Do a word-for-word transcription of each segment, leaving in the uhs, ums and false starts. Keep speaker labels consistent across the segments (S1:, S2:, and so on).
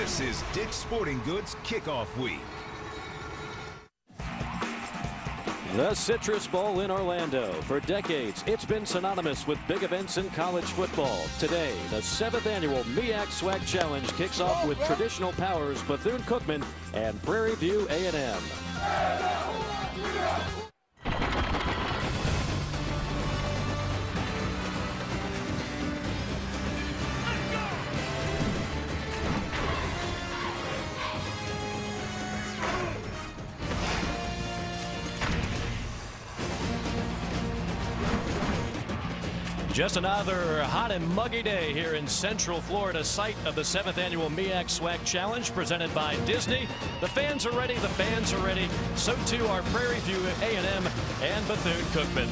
S1: This is Dick's Sporting Goods Kickoff Week.
S2: The Citrus Bowl in Orlando. For decades, it's been synonymous with big events in college football. Today, the seventh annual MEAC SWAC Challenge kicks off with traditional powers Bethune Cookman and Prairie View A and M. Just another hot and muggy day here in Central Florida, site of the seventh annual MEAC SWAC Challenge presented by Disney. The fans are ready, the fans are ready. So too are Prairie View A and M and Bethune Cookman.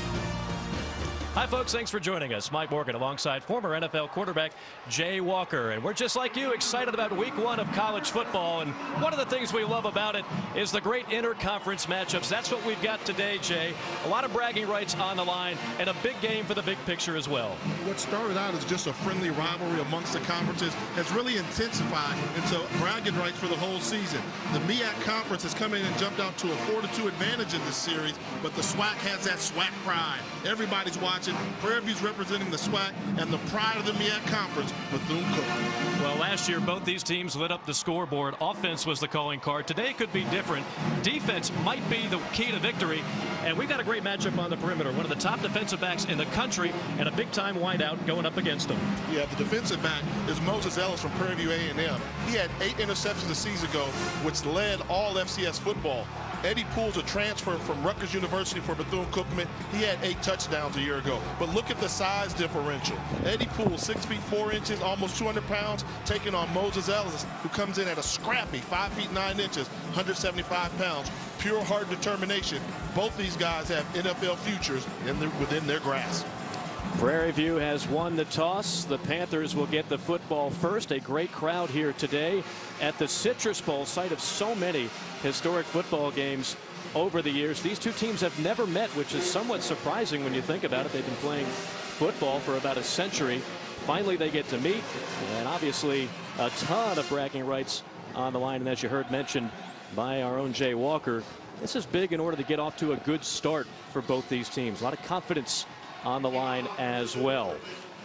S2: Hi folks, thanks for joining us. Mike Morgan alongside former N F L quarterback Jay Walker. And we're just like you, excited about week one of college football. And one of the things we love about it is the great inter-conference matchups. That's what we've got today, Jay. A lot of bragging rights on the line and a big game for the big picture as well.
S3: What started out as just a friendly rivalry amongst the conferences has really intensified into bragging rights for the whole season. The MEAC conference has come in and jumped out to a four to two advantage in this series, but the SWAC has that SWAC pride. Everybody's watching. Prairie View's representing the SWAC and the pride of the MEAC conference, Bethune Cookman.
S2: Well, last year both these teams lit up the scoreboard. Offense was the calling card. Today could be different. Defense might be the key to victory. And we've got a great matchup on the perimeter. One of the top defensive backs in the country and a big-time wideout going up against them.
S3: Yeah, the defensive back is Moses Ellis from Prairie View A and M. He had eight interceptions a season ago, which led all F C S football. Eddie Poole's a transfer from Rutgers University for Bethune Cookman. He had eight touchdowns a year ago. But look at the size differential. Eddie Poole, six feet four inches, almost two hundred pounds, taking on Moses Ellis, who comes in at a scrappy five feet nine inches, one hundred seventy-five pounds. Pure heart determination. Both these guys have N F L futures in their, within their grasp.
S2: Prairie View has won the toss. The Panthers will get the football first. A great crowd here today at the Citrus Bowl, site of so many historic football games over the years. These two teams have never met, which is somewhat surprising when you think about it. They've been playing football for about a century. Finally, they get to meet, and obviously a ton of bragging rights on the line. And as you heard mentioned by our own Jay Walker, this is big in order to get off to a good start for both these teams. A lot of confidence on the line as well.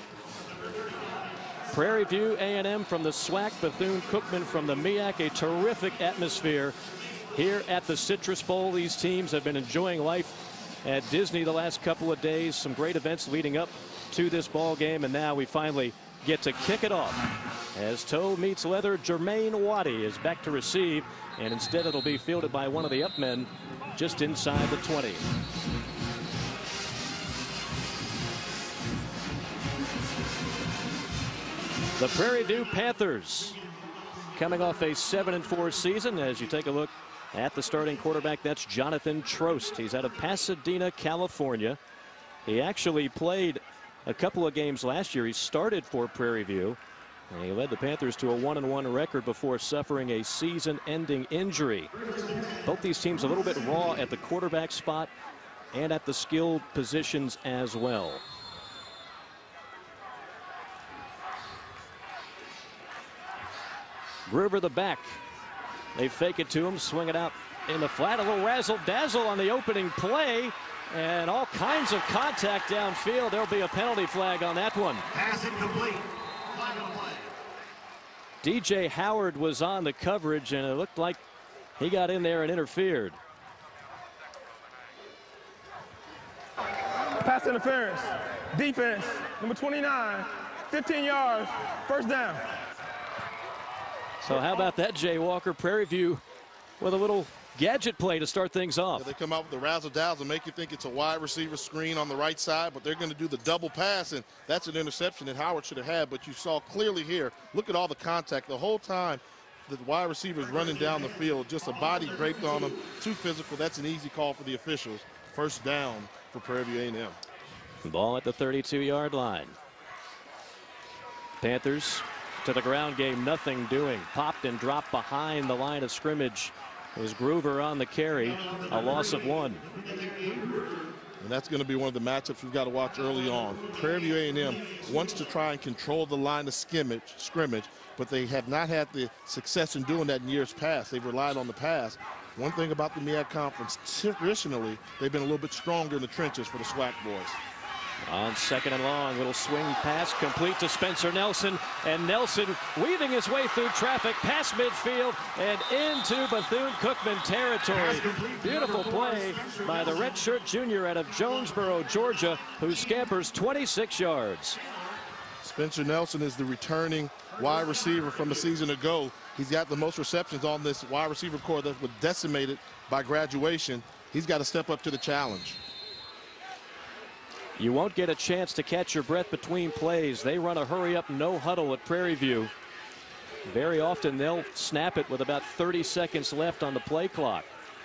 S2: Prairie View A and M from the SWAC, Bethune Cookman from the MEAC. A terrific atmosphere here at the Citrus Bowl. These teams have been enjoying life at Disney the last couple of days. Some great events leading up to this ball game, and now we finally get to kick it off. As toe meets leather, Jermaine Waddy is back to receive, and instead it'll be fielded by one of the up men just inside the twenty. The Prairie View Panthers coming off a seven and four season. As you take a look at the starting quarterback, that's Jonathan Trost. He's out of Pasadena, California. He actually played a couple of games last year. He started for Prairie View, and he led the Panthers to a one and one record before suffering a season-ending injury. Both these teams a little bit raw at the quarterback spot and at the skill positions as well. Groover the back. They fake it to him, swing it out in the flat. A little razzle-dazzle on the opening play, and all kinds of contact downfield. There'll be a penalty flag on that one.
S4: Pass incomplete. Flag on play.
S2: D J Howard was on the coverage, and it looked like he got in there and interfered.
S5: Pass interference. Defense, number twenty-nine, fifteen yards, first down.
S2: So how about that, Jay Walker? Prairie View with a little gadget play to start things off.
S3: Yeah, they come out with the razzle-dazzle, make you think it's a wide receiver screen on the right side, but they're going to do the double pass, and that's an interception that Howard should have had. But you saw clearly here, look at all the contact the whole time. The wide receiver's running down the field, just a body draped on him, too physical. That's an easy call for the officials. First down for Prairie View A and M.
S2: Ball at the thirty-two yard line. Panthers to the ground game, nothing doing. Popped and dropped behind the line of scrimmage. It was Groover on the carry, a loss of one.
S3: And that's going to be one of the matchups we've got to watch early on. Prairie View A and M wants to try and control the line of scrimmage, scrimmage, but they have not had the success in doing that in years past. They've relied on the pass. One thing about the MEAC Conference, traditionally, they've been a little bit stronger in the trenches for the SWAC boys.
S2: On second and long, little swing pass complete to Spencer Nelson, and Nelson weaving his way through traffic past midfield and into Bethune-Cookman territory. Beautiful play by the redshirt junior out of Jonesboro, Georgia, who scampers twenty-six yards.
S3: Spencer Nelson is the returning wide receiver from a season ago. He's got the most receptions on this wide receiver corps that was decimated by graduation. He's got to step up to the challenge.
S2: You won't get a chance to catch your breath between plays. They run a hurry-up, no huddle at Prairie View. Very often they'll snap it with about thirty seconds left on the play clock.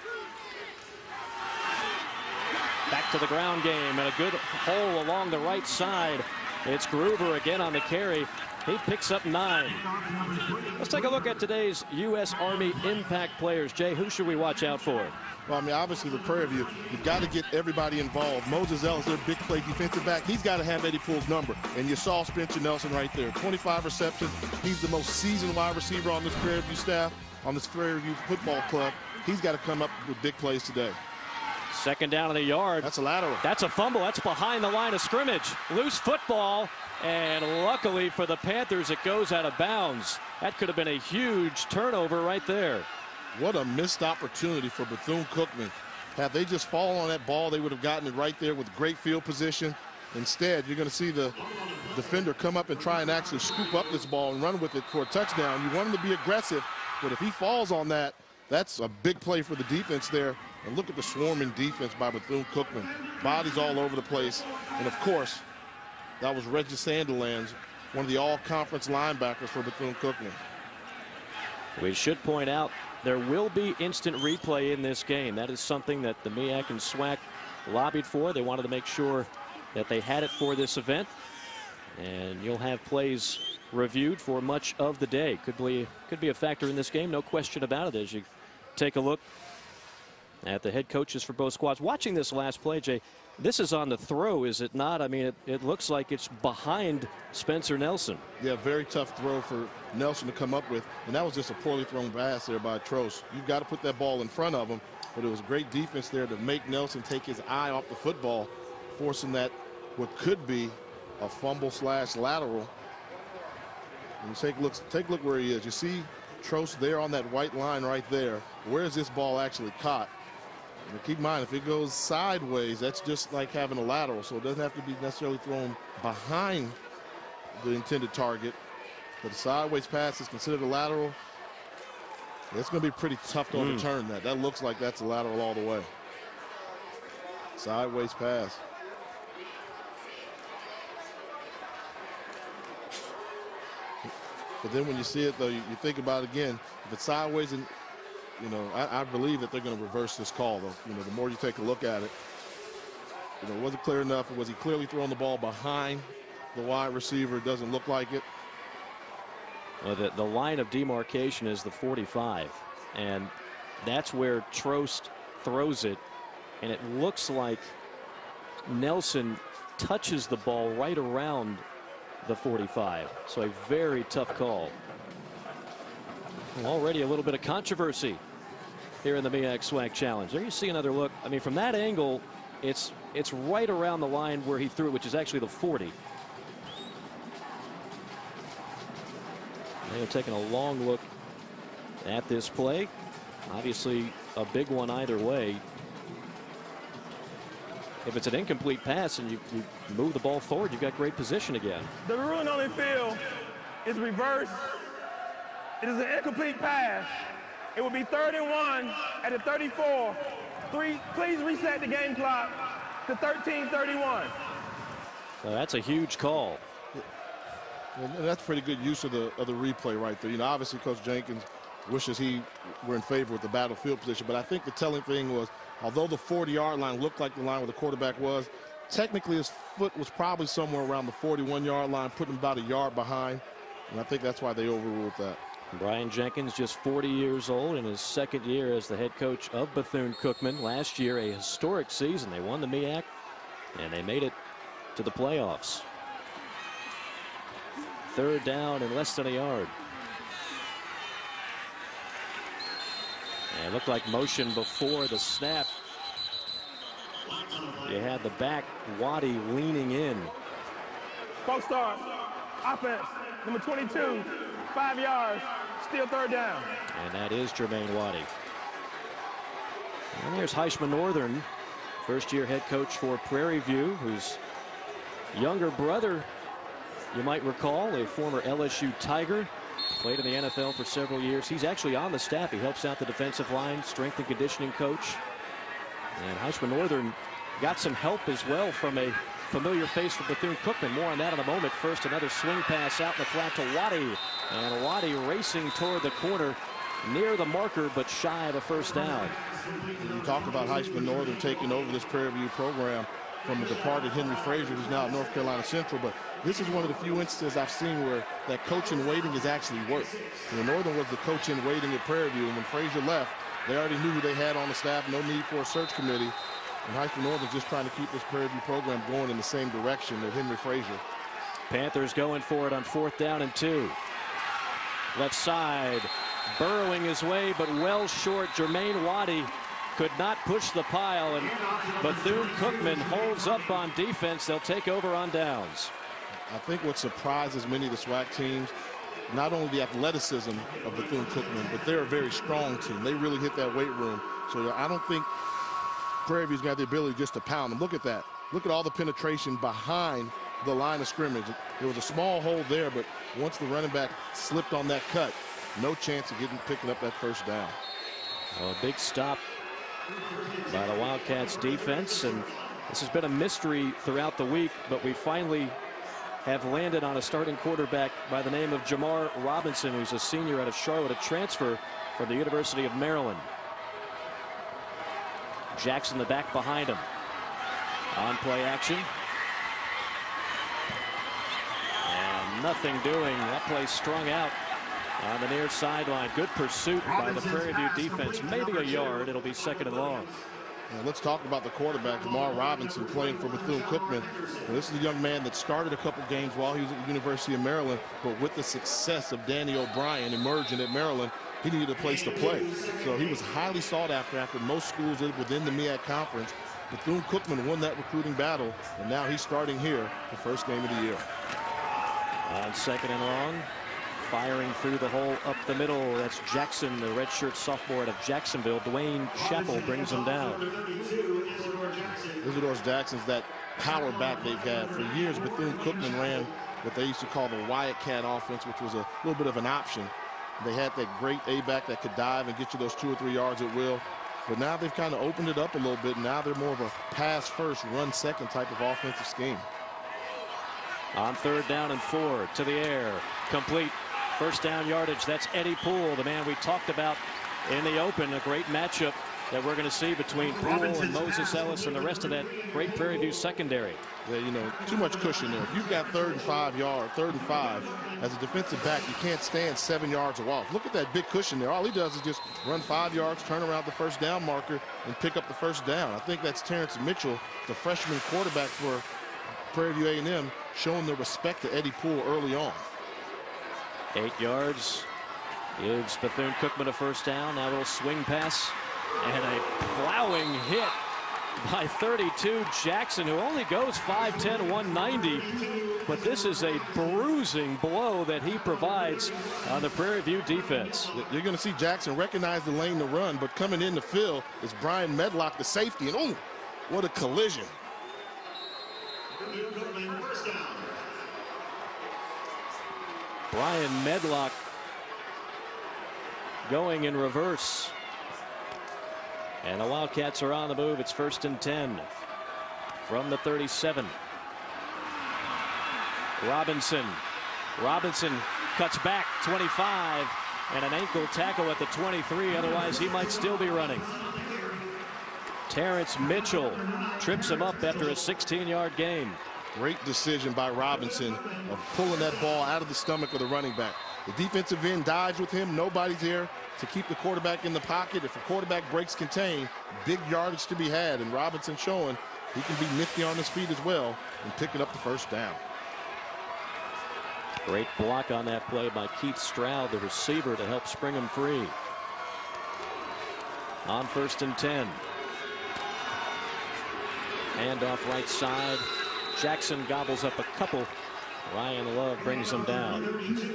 S2: Back to the ground game, and a good hole along the right side. It's Groover again on the carry. He picks up nine. Let's take a look at today's U S Army impact players. Jay, who should we watch out for?
S3: Well, I mean, obviously with Prairie View, you've got to get everybody involved. Moses Ellis, their big play defensive back, he's got to have Eddie Poole's number. And you saw Spencer Nelson right there. twenty-five receptions. He's the most seasoned wide receiver on this Prairie View staff, on this Prairie View football club. He's got to come up with big plays today.
S2: Second down in the yard.
S3: That's a lateral.
S2: That's a fumble. That's behind the line of scrimmage. Loose football. And luckily for the Panthers, it goes out of bounds. That could have been a huge turnover right there.
S3: What a missed opportunity for Bethune-Cookman. Had they just fallen on that ball, they would have gotten it right there with great field position. Instead, you're going to see the defender come up and try and actually scoop up this ball and run with it for a touchdown. You want him to be aggressive, but if he falls on that, that's a big play for the defense there. And look at the swarming defense by Bethune-Cookman. Bodies all over the place. And, of course, that was Reggie Sanderlands, one of the all-conference linebackers for Bethune-Cookman.
S2: We should point out there will be instant replay in this game. That is something that the MEAC and SWAC lobbied for. They wanted to make sure that they had it for this event. And you'll have plays reviewed for much of the day. Could be, could be a factor in this game, no question about it, as you take a look at the head coaches for both squads. Watching this last play, Jay, this is on the throw, is it not? I mean, it, it looks like it's behind Spencer Nelson.
S3: Yeah, very tough throw for Nelson to come up with. And that was just a poorly thrown pass there by Trost. You've got to put that ball in front of him. But it was great defense there to make Nelson take his eye off the football, forcing that what could be a fumble slash lateral. And take a look, take a look where he is. You see Trost there on that white line right there. Where is this ball actually caught? And keep in mind, if it goes sideways, that's just like having a lateral, so it doesn't have to be necessarily thrown behind the intended target. But a sideways pass is considered a lateral. It's going to be pretty tough to mm. overturn that. That looks like that's a lateral all the way. Sideways pass. But then when you see it, though, you, you think about it again. If it's sideways, and you know, I, I believe that they're going to reverse this call, though. You know, the more you take a look at it, you know, was it clear enough? Was he clearly throwing the ball behind the wide receiver? It doesn't look like it.
S2: Well, the, the line of demarcation is the forty-five, and that's where Trost throws it, and it looks like Nelson touches the ball right around the forty-five. So a very tough call. Already a little bit of controversy here in the MEAC SWAC Challenge. There you see another look. I mean, from that angle, it's it's right around the line where he threw it, which is actually the forty. They're taking a long look at this play. Obviously, a big one either way. If it's an incomplete pass and you, you move the ball forward, you've got great position again.
S5: The ruling on the field is reversed. It is an incomplete pass. It will be third and one at the thirty-four. Three, please reset the game clock to thirteen thirty-one.
S2: So that's a huge call.
S3: And that's pretty good use of the of the replay right there. You know, obviously Coach Jenkins wishes he were in favor with the battlefield position, but I think the telling thing was, although the forty yard line looked like the line where the quarterback was, technically his foot was probably somewhere around the forty-one yard line, putting him about a yard behind. And I think that's why they overruled that.
S2: Brian Jenkins, just forty years old, in his second year as the head coach of Bethune-Cookman. Last year, a historic season. They won the MEAC, And they made it to the playoffs. Third down and less than a yard. And it looked like motion before the snap. You had the back, Waddy leaning in.
S5: False start. Offense. Number twenty-two. Five yards. Still third down.
S2: And that is Jermaine Waddy. And there's Heisman Northern, first-year head coach for Prairie View, whose younger brother, you might recall, a former L S U Tiger, played in the N F L for several years. He's actually on the staff. He helps out the defensive line, strength and conditioning coach. And Heisman Northern got some help as well from a familiar face for Bethune Cookman. More on that in a moment. First, another swing pass out in the flat to Waddy. And Waddy racing toward the corner, near the marker, but shy of a first down.
S3: You talk about Heisman Northern taking over this Prairie View program from the departed Henry Frazier, who's now at North Carolina Central. But this is one of the few instances I've seen where that coach in waiting has actually worked. You know, Northern was the coach in waiting at Prairie View, and when Frazier left, they already knew who they had on the staff, no need for a search committee. And Heisman Northern's just trying to keep this Prairie View program going in the same direction that Henry Frazier.
S2: Panthers going for it on fourth down and two. Left side, burrowing his way, but well short. Jermaine Waddy could not push the pile, and Bethune Cookman holds up on defense. They'll take over on downs.
S3: I think what surprises many of the SWAC teams, not only the athleticism of Bethune Cookman, but they're a very strong team. They really hit that weight room. So I don't think Prairie View's got the ability just to pound them. Look at that. Look at all the penetration behind the line of scrimmage. There was a small hole there, but once the running back slipped on that cut, no chance of getting picking up that first down.
S2: Well, a big stop by the Wildcats defense, and this has been a mystery throughout the week, but we finally have landed on a starting quarterback by the name of Jamar Robinson, who's a senior out of Charlotte, a transfer from the University of Maryland. Jackson the back behind him. On play action. And nothing doing. That play strung out on the near sideline. Good pursuit by the Prairie View defense. Maybe a yard. It'll be second and long.
S3: Now let's talk about the quarterback, Jamar Robinson, playing for Bethune-Cookman. Now, this is a young man that started a couple games while he was at the University of Maryland, but with the success of Danny O'Brien emerging at Maryland, he needed a place to play. So he was highly sought after after most schools within the MEAC conference. Bethune-Cookman won that recruiting battle, and now he's starting here the first game of the year.
S2: On second and long, firing through the hole up the middle. That's Jackson, the redshirt sophomore out of Jacksonville. Dwayne Chappell brings him down.
S3: Isidore Jackson's that power back they've had. For years, Bethune-Cookman ran what they used to call the Wildcat offense, which was a little bit of an option. They had that great A-back that could dive and get you those two or three yards at will. But now they've kind of opened it up a little bit. Now they're more of a pass first, run second type of offensive scheme.
S2: On third down and four, to the air, complete. First down yardage. That's Eddie Poole, the man we talked about in the open. A great matchup that we're going to see between Poole and Moses Ellis and the rest of that great Prairie View secondary.
S3: Yeah, you know, too much cushion there. If you've got third and five yard, third and five, as a defensive back, you can't stand seven yards off. Look at that big cushion there. All he does is just run five yards, turn around the first down marker, and pick up the first down. I think that's Terrence Mitchell, the freshman quarterback for Prairie View A and M, showing the respect to Eddie Poole early on.
S2: Eight yards gives Bethune-Cookman a first down. Now a little swing pass and a plowing hit by thirty-two Jackson, who only goes five ten, one ninety. But this is a bruising blow that he provides on the Prairie View defense.
S3: You're going to see Jackson recognize the lane to run, but coming in the field is Brian Medlock, the safety. And oh, what a collision.
S2: Brian Medlock going in reverse. And the Wildcats are on the move. It's first and ten from the thirty-seven. Robinson. Robinson cuts back twenty-five, and an ankle tackle at the twenty-three. Otherwise, he might still be running. Terrence Mitchell trips him up after a sixteen yard gain.
S3: Great decision by Robinson of pulling that ball out of the stomach of the running back. The defensive end dives with him. Nobody's there to keep the quarterback in the pocket. If a quarterback breaks contain, big yardage to be had. And Robinson showing he can be nifty on his feet as well and picking up the first down.
S2: Great block on that play by Keith Stroud, the receiver, to help spring him free. On first and ten. Hand off right side. Jackson gobbles up a couple. Ryan Love brings him down.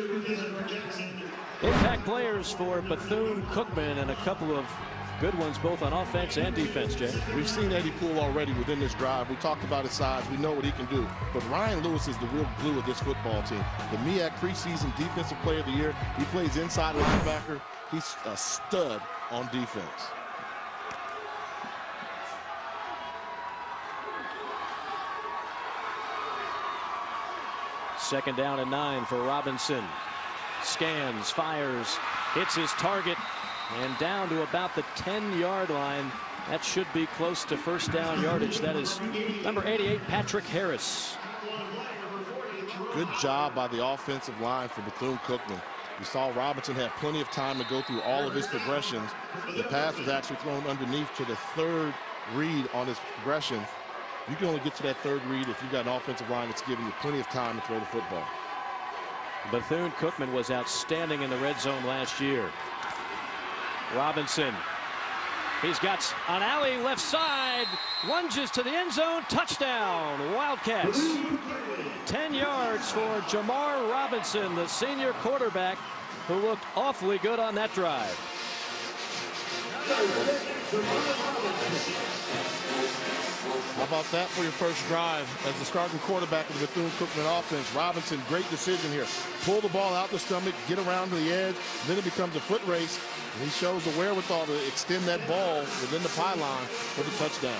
S2: Impact players for Bethune Cookman, and a couple of good ones both on offense and defense, Jay.
S3: We've seen Eddie Poole already within this drive. We talked about his size. We know what he can do. But Ryan Lewis is the real glue of this football team. The M E A C preseason defensive player of the year. He plays inside linebacker. He's a stud on defense.
S2: Second down and nine for Robinson. Scans, fires, hits his target, and down to about the ten yard line. That should be close to first down yardage. That is number eighty-eight, Patrick Harris.
S3: Good job by the offensive line for Bethune Cookman. You saw Robinson had plenty of time to go through all of his progressions. The pass was actually thrown underneath to the third read on his progression. You can only get to that third read if you've got an offensive line that's giving you plenty of time to throw the football.
S2: Bethune Cookman was outstanding in the red zone last year. Robinson. He's got an alley left side. Lunges to the end zone. Touchdown. Wildcats. ten yards for Jamar Robinson, the senior quarterback, who looked awfully good on that drive.
S3: How about that for your first drive as the starting quarterback of the Bethune Cookman offense? Robinson, great decision here. Pull the ball out the stomach, get around to the edge, then it becomes a foot race, and he shows the wherewithal to extend that ball within the pylon for the touchdown.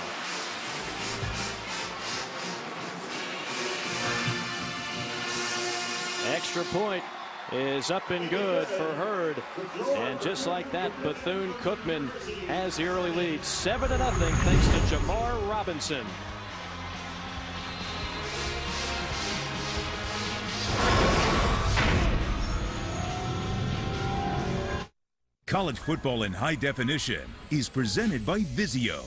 S2: Extra point is up and good for Hurd, and just like that, Bethune Cookman has the early lead, seven to nothing, thanks to Jamar Robinson.
S1: College football in high definition is presented by Vizio.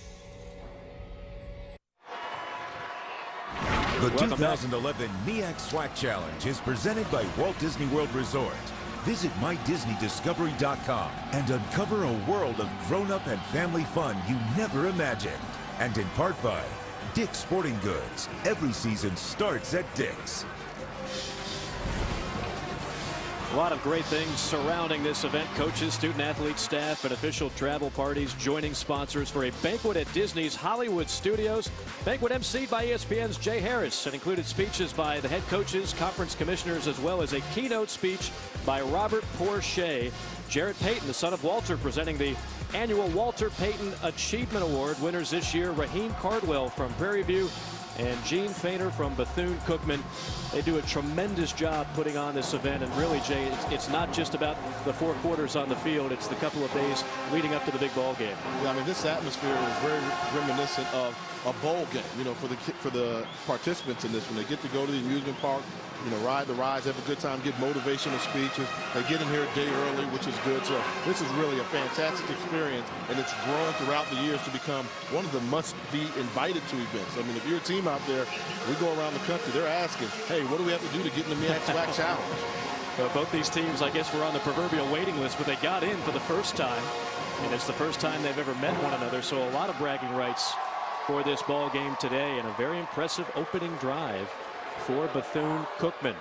S1: The two thousand eleven M E A C SWAC Challenge is presented by Walt Disney World Resort. Visit my disney discovery dot com and uncover a world of grown-up and family fun you never imagined. And in part by Dick's Sporting Goods. Every season starts at Dick's.
S2: A lot of great things surrounding this event. Coaches, student athlete, staff, and official travel parties joining sponsors for a banquet at Disney's Hollywood Studios. Banquet emceed by E S P N's Jay Harris and included speeches by the head coaches, conference commissioners, as well as a keynote speech by Robert Porsche. Jarrett Payton, the son of Walter, presenting the annual Walter Payton Achievement Award. Winners this year, Raheem Cardwell from Prairie View and Gene Fainer from Bethune Cookman. They do a tremendous job putting on this event, and really, Jay, it's, it's not just about the four quarters on the field, it's the couple of days leading up to the big ball game.
S3: Yeah, I mean, this atmosphere is very reminiscent of a bowl game, you know, for the for the participants in this one. They get to go to the amusement park, you know, ride the rides, have a good time, get motivational speeches. They get in here a day early, which is good. So this is really a fantastic experience, and it's grown throughout the years to become one of the must-be invited to events. I mean, if you're a team out there, we go around the country, they're asking, hey, what do we have to do to get in the M E A C SWAC Challenge?
S2: Well, both these teams, I guess, were on the proverbial waiting list, but they got in for the first time, and it's the first time they've ever met one another. So a lot of bragging rights for this ball game today, and a very impressive opening drive for Bethune Cookman.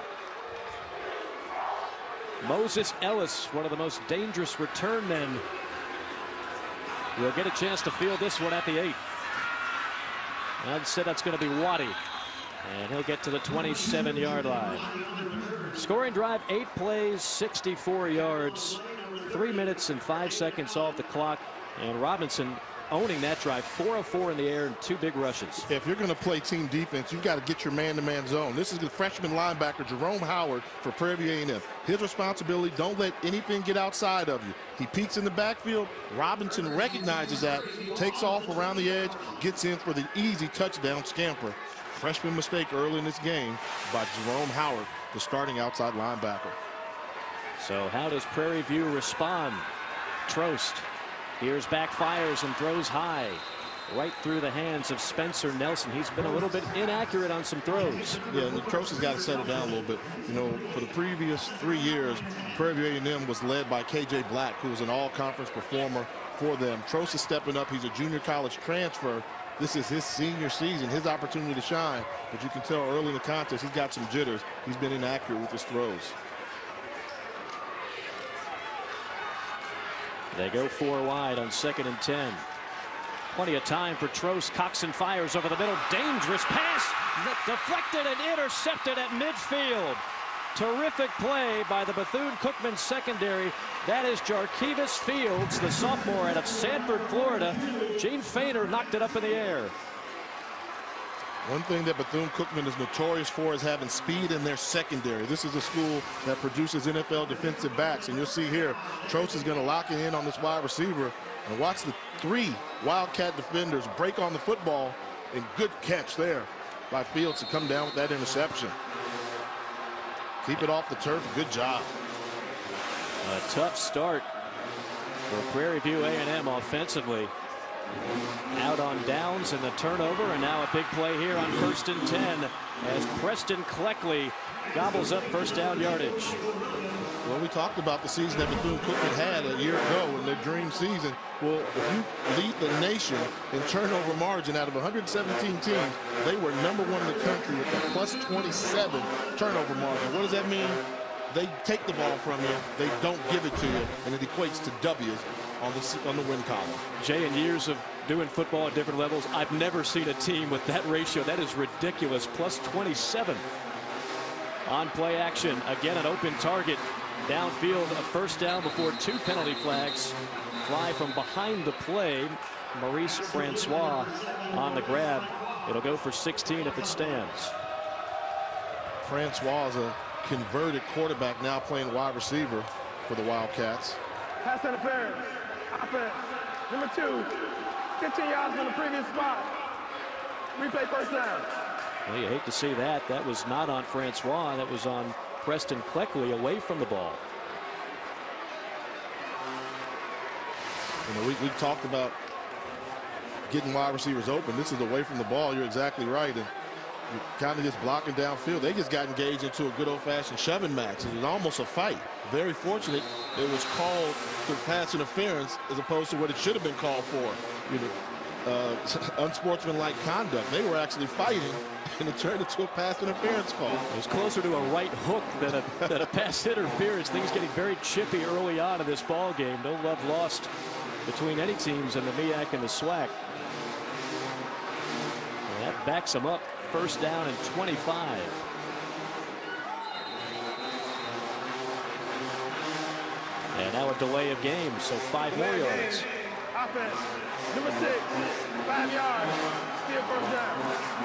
S2: Moses Ellis, one of the most dangerous return men, will get a chance to field this one at the eight. Instead, that's going to be Waddy, and he'll get to the twenty-seven yard line. Scoring drive, eight plays, sixty-four yards, three minutes and five seconds off the clock, and Robinson owning that drive, four of four in the air and two big rushes.
S3: If you're going to play team defense, you've got to get your man-to-man zone. This is the freshman linebacker, Jerome Howard, for Prairie A and M. His responsibility, don't let anything get outside of you. He peeks in the backfield. Robinson recognizes that, takes off around the edge, gets in for the easy touchdown scamper. Freshman mistake early in this game by Jerome Howard, the starting outside linebacker.
S2: So how does Prairie View respond? Trost. Here's back, fires and throws high. right through the hands of Spencer Nelson. He's been a little bit inaccurate on some throws.
S3: Yeah, and the Trost has got to settle down a little bit. You know, for the previous three years, Prairie View A and M was led by K J Black, who was an all-conference performer for them. Trost is stepping up. He's a junior college transfer. This is his senior season, his opportunity to shine. But you can tell early in the contest, he's got some jitters. He's been inaccurate with his throws.
S2: They go four wide on second and ten. Plenty of time for Trost. Coxon fires over the middle. Dangerous pass. Deflected and intercepted at midfield. Terrific play by the Bethune Cookman secondary. That is Jarkevis Fields, the sophomore out of Sanford, Florida. Gene Feiner knocked it up in the air.
S3: One thing that Bethune Cookman is notorious for is having speed in their secondary. This is a school that produces N F L defensive backs, and you'll see here, Trost is going to lock it in on this wide receiver, and watch the three Wildcat defenders break on the football, and good catch there by Fields to come down with that interception. Keep it off the turf. Good job.
S2: A tough start for Prairie View A and M offensively. Out on downs and the turnover, and now a big play here on first and ten as Preston Cleckley gobbles up first down yardage.
S3: Well, we talked about the season that Bethune Cookman had a year ago in their dream season. Well, if you lead the nation in turnover margin out of one hundred seventeen teams, they were number one in the country with a plus twenty-seven turnover margin. What does that mean? They take the ball from you, they don't give it to you, and it equates to W's on the, on the win column.
S2: Jay, in years of doing football at different levels, I've never seen a team with that ratio. That is ridiculous. Plus twenty-seven. On play action, again an open target. Downfield, a first down before two penalty flags fly from behind the play. Maurice Francois on the grab. It'll go for sixteen if it stands.
S3: Francois is a converted quarterback now playing wide receiver for the Wildcats.
S5: Pass interference. Offense. Number two. fifteen yards from the previous spot. Replay first down.
S2: Well, you hate to see that. That was not on Francois. That was on Preston Cleckley away from the ball.
S3: You know, we, we talked about getting wide receivers open. This is away from the ball. You're exactly right. And you're kind of just blocking downfield. They just got engaged into a good old-fashioned shoving match. It was almost a fight. Very fortunate it was called for pass interference as opposed to what it should have been called for. You know, uh, unsportsmanlike conduct. They were actually fighting, and it turned into a pass interference call.
S2: It was closer to a right hook than a, than a pass interference. Things getting very chippy early on in this ball game. No love lost between any teams in the M E A C and the SWAC. And that backs them up. First down and twenty-five. And now a delay of game, so five more yards.
S5: Offense. Number six. Five yards. Still first down.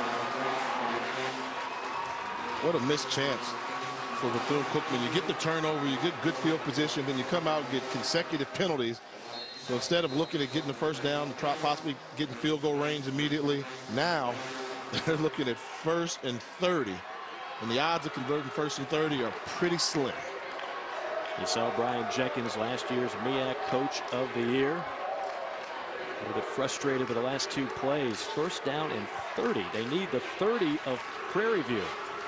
S3: What a missed chance for Bethune Cookman. You get the turnover, you get good field position, then you come out and get consecutive penalties. So instead of looking at getting the first down, possibly getting field goal range immediately, now they're looking at first and thirty. And the odds of converting first and thirty are pretty slim.
S2: You saw Brian Jenkins, last year's M E A C Coach of the Year. A little bit frustrated with the last two plays. First down and thirty. They need the thirty of Prairie View.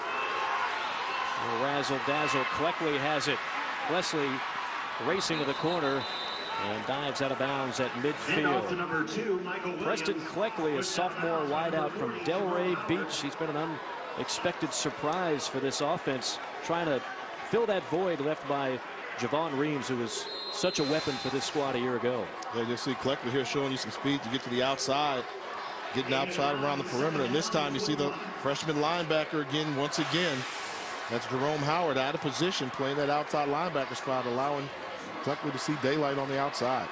S2: Razzle dazzle. Cleckley has it. Wesley racing to the corner and dives out of bounds at midfield.
S4: Number two, Michael
S2: Preston Cleckley, a sophomore wideout from Delray Beach. He's been an unexpected surprise for this offense, trying to fill that void left by Javon Reams, who was such a weapon for this squad a year ago.
S3: Yeah, you see Cleckley here showing you some speed to get to the outside, getting outside around the perimeter. And this time you see the freshman linebacker again, once again. That's Jerome Howard out of position, playing that outside linebacker spot, allowing Cleckley to see daylight on the outside.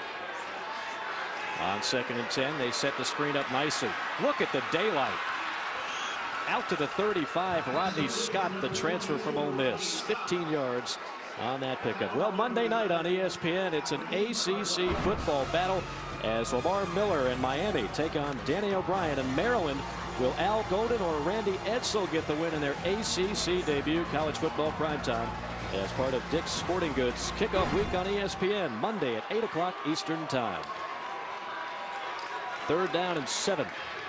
S2: On second and ten, they set the screen up nicely. Look at the daylight. Out to the thirty-five, Rodney Scott, the transfer from Ole Miss. fifteen yards on that pickup. Well, Monday night on E S P N, it's an A C C football battle as Lamar Miller and Miami take on Danny O'Brien and Maryland. Will Al Golden or Randy Edsel get the win in their A C C debut? College football primetime as part of Dick's Sporting Goods kickoff week on E S P N, Monday at eight o'clock Eastern time. Third down and seven.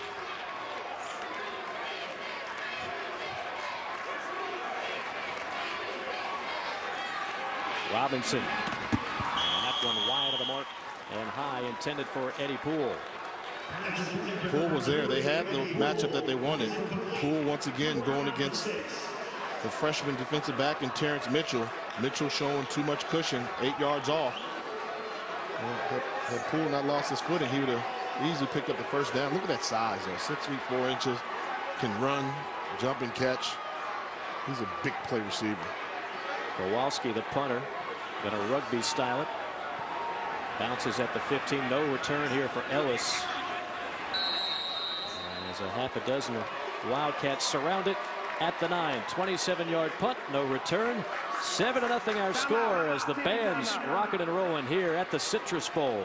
S2: Robinson. And that one wide of the mark and high, intended for Eddie Poole.
S3: Poole was there. They had the matchup that they wanted. Poole once again going against the freshman defensive back in Terrence Mitchell. Mitchell showing too much cushion, eight yards off. Had, had Poole not lost his footing, he would have easily picked up the first down. Look at that size, though. Six feet four inches, can run, jump, and catch. He's a big play receiver.
S2: Kowalski, the punter, gonna rugby style it. Bounces at the fifteen. No return here for Ellis. There's a half a dozen Wildcats surrounded at the nine. twenty-seven yard punt, no return. Seven to nothing our score as the band's rocking and rolling here at the Citrus Bowl.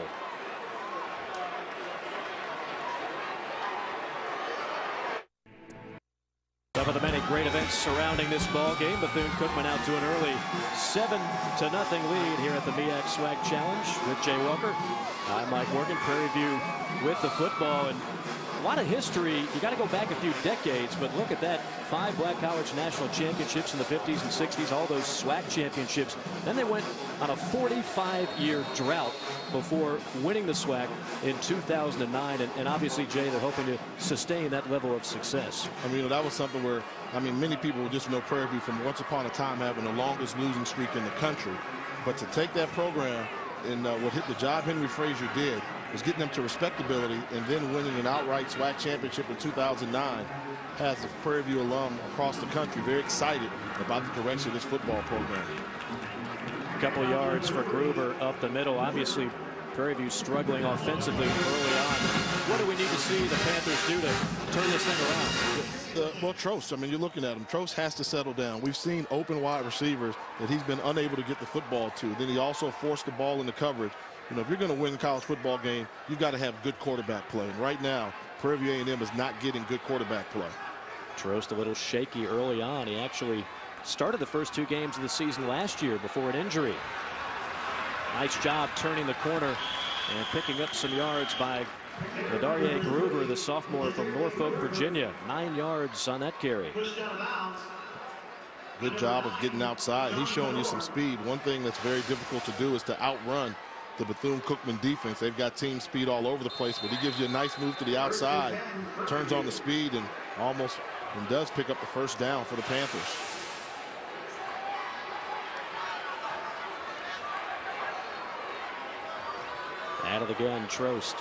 S2: Some of the many great events surrounding this ball game. Bethune Cookman out to an early seven to nothing lead here at the MEAC SWAC Challenge with Jay Walker. I'm Mike Morgan, Prairie View with the football, and a lot of history. You got to go back a few decades, but look at that. Five Black College National Championships in the fifties and sixties, all those SWAC championships. Then they went on a forty-five year drought before winning the SWAC in two thousand nine. And, and obviously, Jay, they're hoping to sustain that level of success.
S3: I mean, that was something where, I mean, many people just know Prairie View from once upon a time having the longest losing streak in the country. But to take that program and uh, what hit the job Henry Frazier did was getting them to respectability and then winning an outright SWAC championship in two thousand nine has the Prairie View alum across the country very excited about the direction of this football program.
S2: A couple yards for Gruber up the middle. Obviously, Prairie View struggling offensively early on. What do we need to see the Panthers do to turn this thing around?
S3: The, well, Trost, I mean, you're looking at him. Trost has to settle down. We've seen open wide receivers that he's been unable to get the football to. Then he also forced the ball into coverage. You know, if you're going to win a college football game, you've got to have good quarterback play. And right now, Prairie View A and M is not getting good quarterback play.
S2: Trost a little shaky early on. He actually started the first two games of the season last year before an injury. Nice job turning the corner and picking up some yards by Ladarier Gruber, the sophomore from Norfolk, Virginia. Nine yards on that carry.
S3: Good job of getting outside. He's showing you some speed. One thing that's very difficult to do is to outrun the Bethune Cookman defense. They've got team speed all over the place, but he gives you a nice move to the outside, turns on the speed, and almost and does pick up the first down for the Panthers.
S2: Out of the gun, Trost.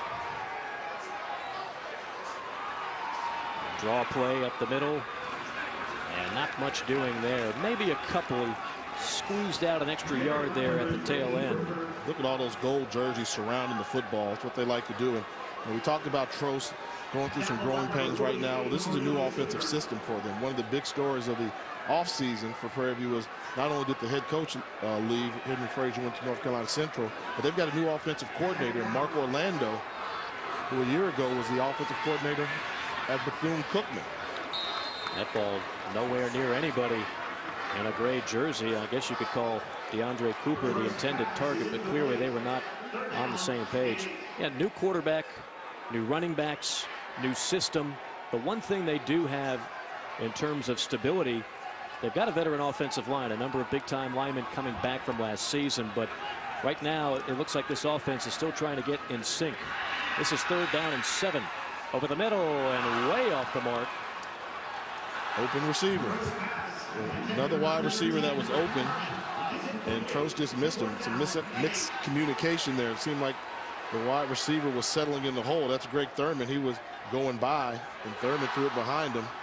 S2: Draw play up the middle, and not much doing there. Maybe a couple. He squeezed out an extra yard there at the tail end.
S3: Look at all those gold jerseys surrounding the football. That's what they like to do. And, and we talked about Trost going through some growing pains right now. Well, this is a new offensive system for them. One of the big stories of the offseason for Prairie View was not only did the head coach uh, leave, Henry Frazier went to North Carolina Central, but they've got a new offensive coordinator, Mark Orlando, who a year ago was the offensive coordinator at Bethune Cookman.
S2: That ball nowhere near anybody in a gray jersey. I guess you could call DeAndre Cooper the intended target, but clearly they were not on the same page. Yeah, new quarterback, new running backs, new system. The one thing they do have in terms of stability, they've got a veteran offensive line, a number of big-time linemen coming back from last season, but right now it looks like this offense is still trying to get in sync. This is third down and seven. Over the middle and way off the mark.
S3: Open receiver. Another wide receiver that was open, and Trost just missed him. Some mis mixed communication there. It seemed like the wide receiver was settling in the hole. That's Greg Thurman. He was going by, and Thurman threw it behind him.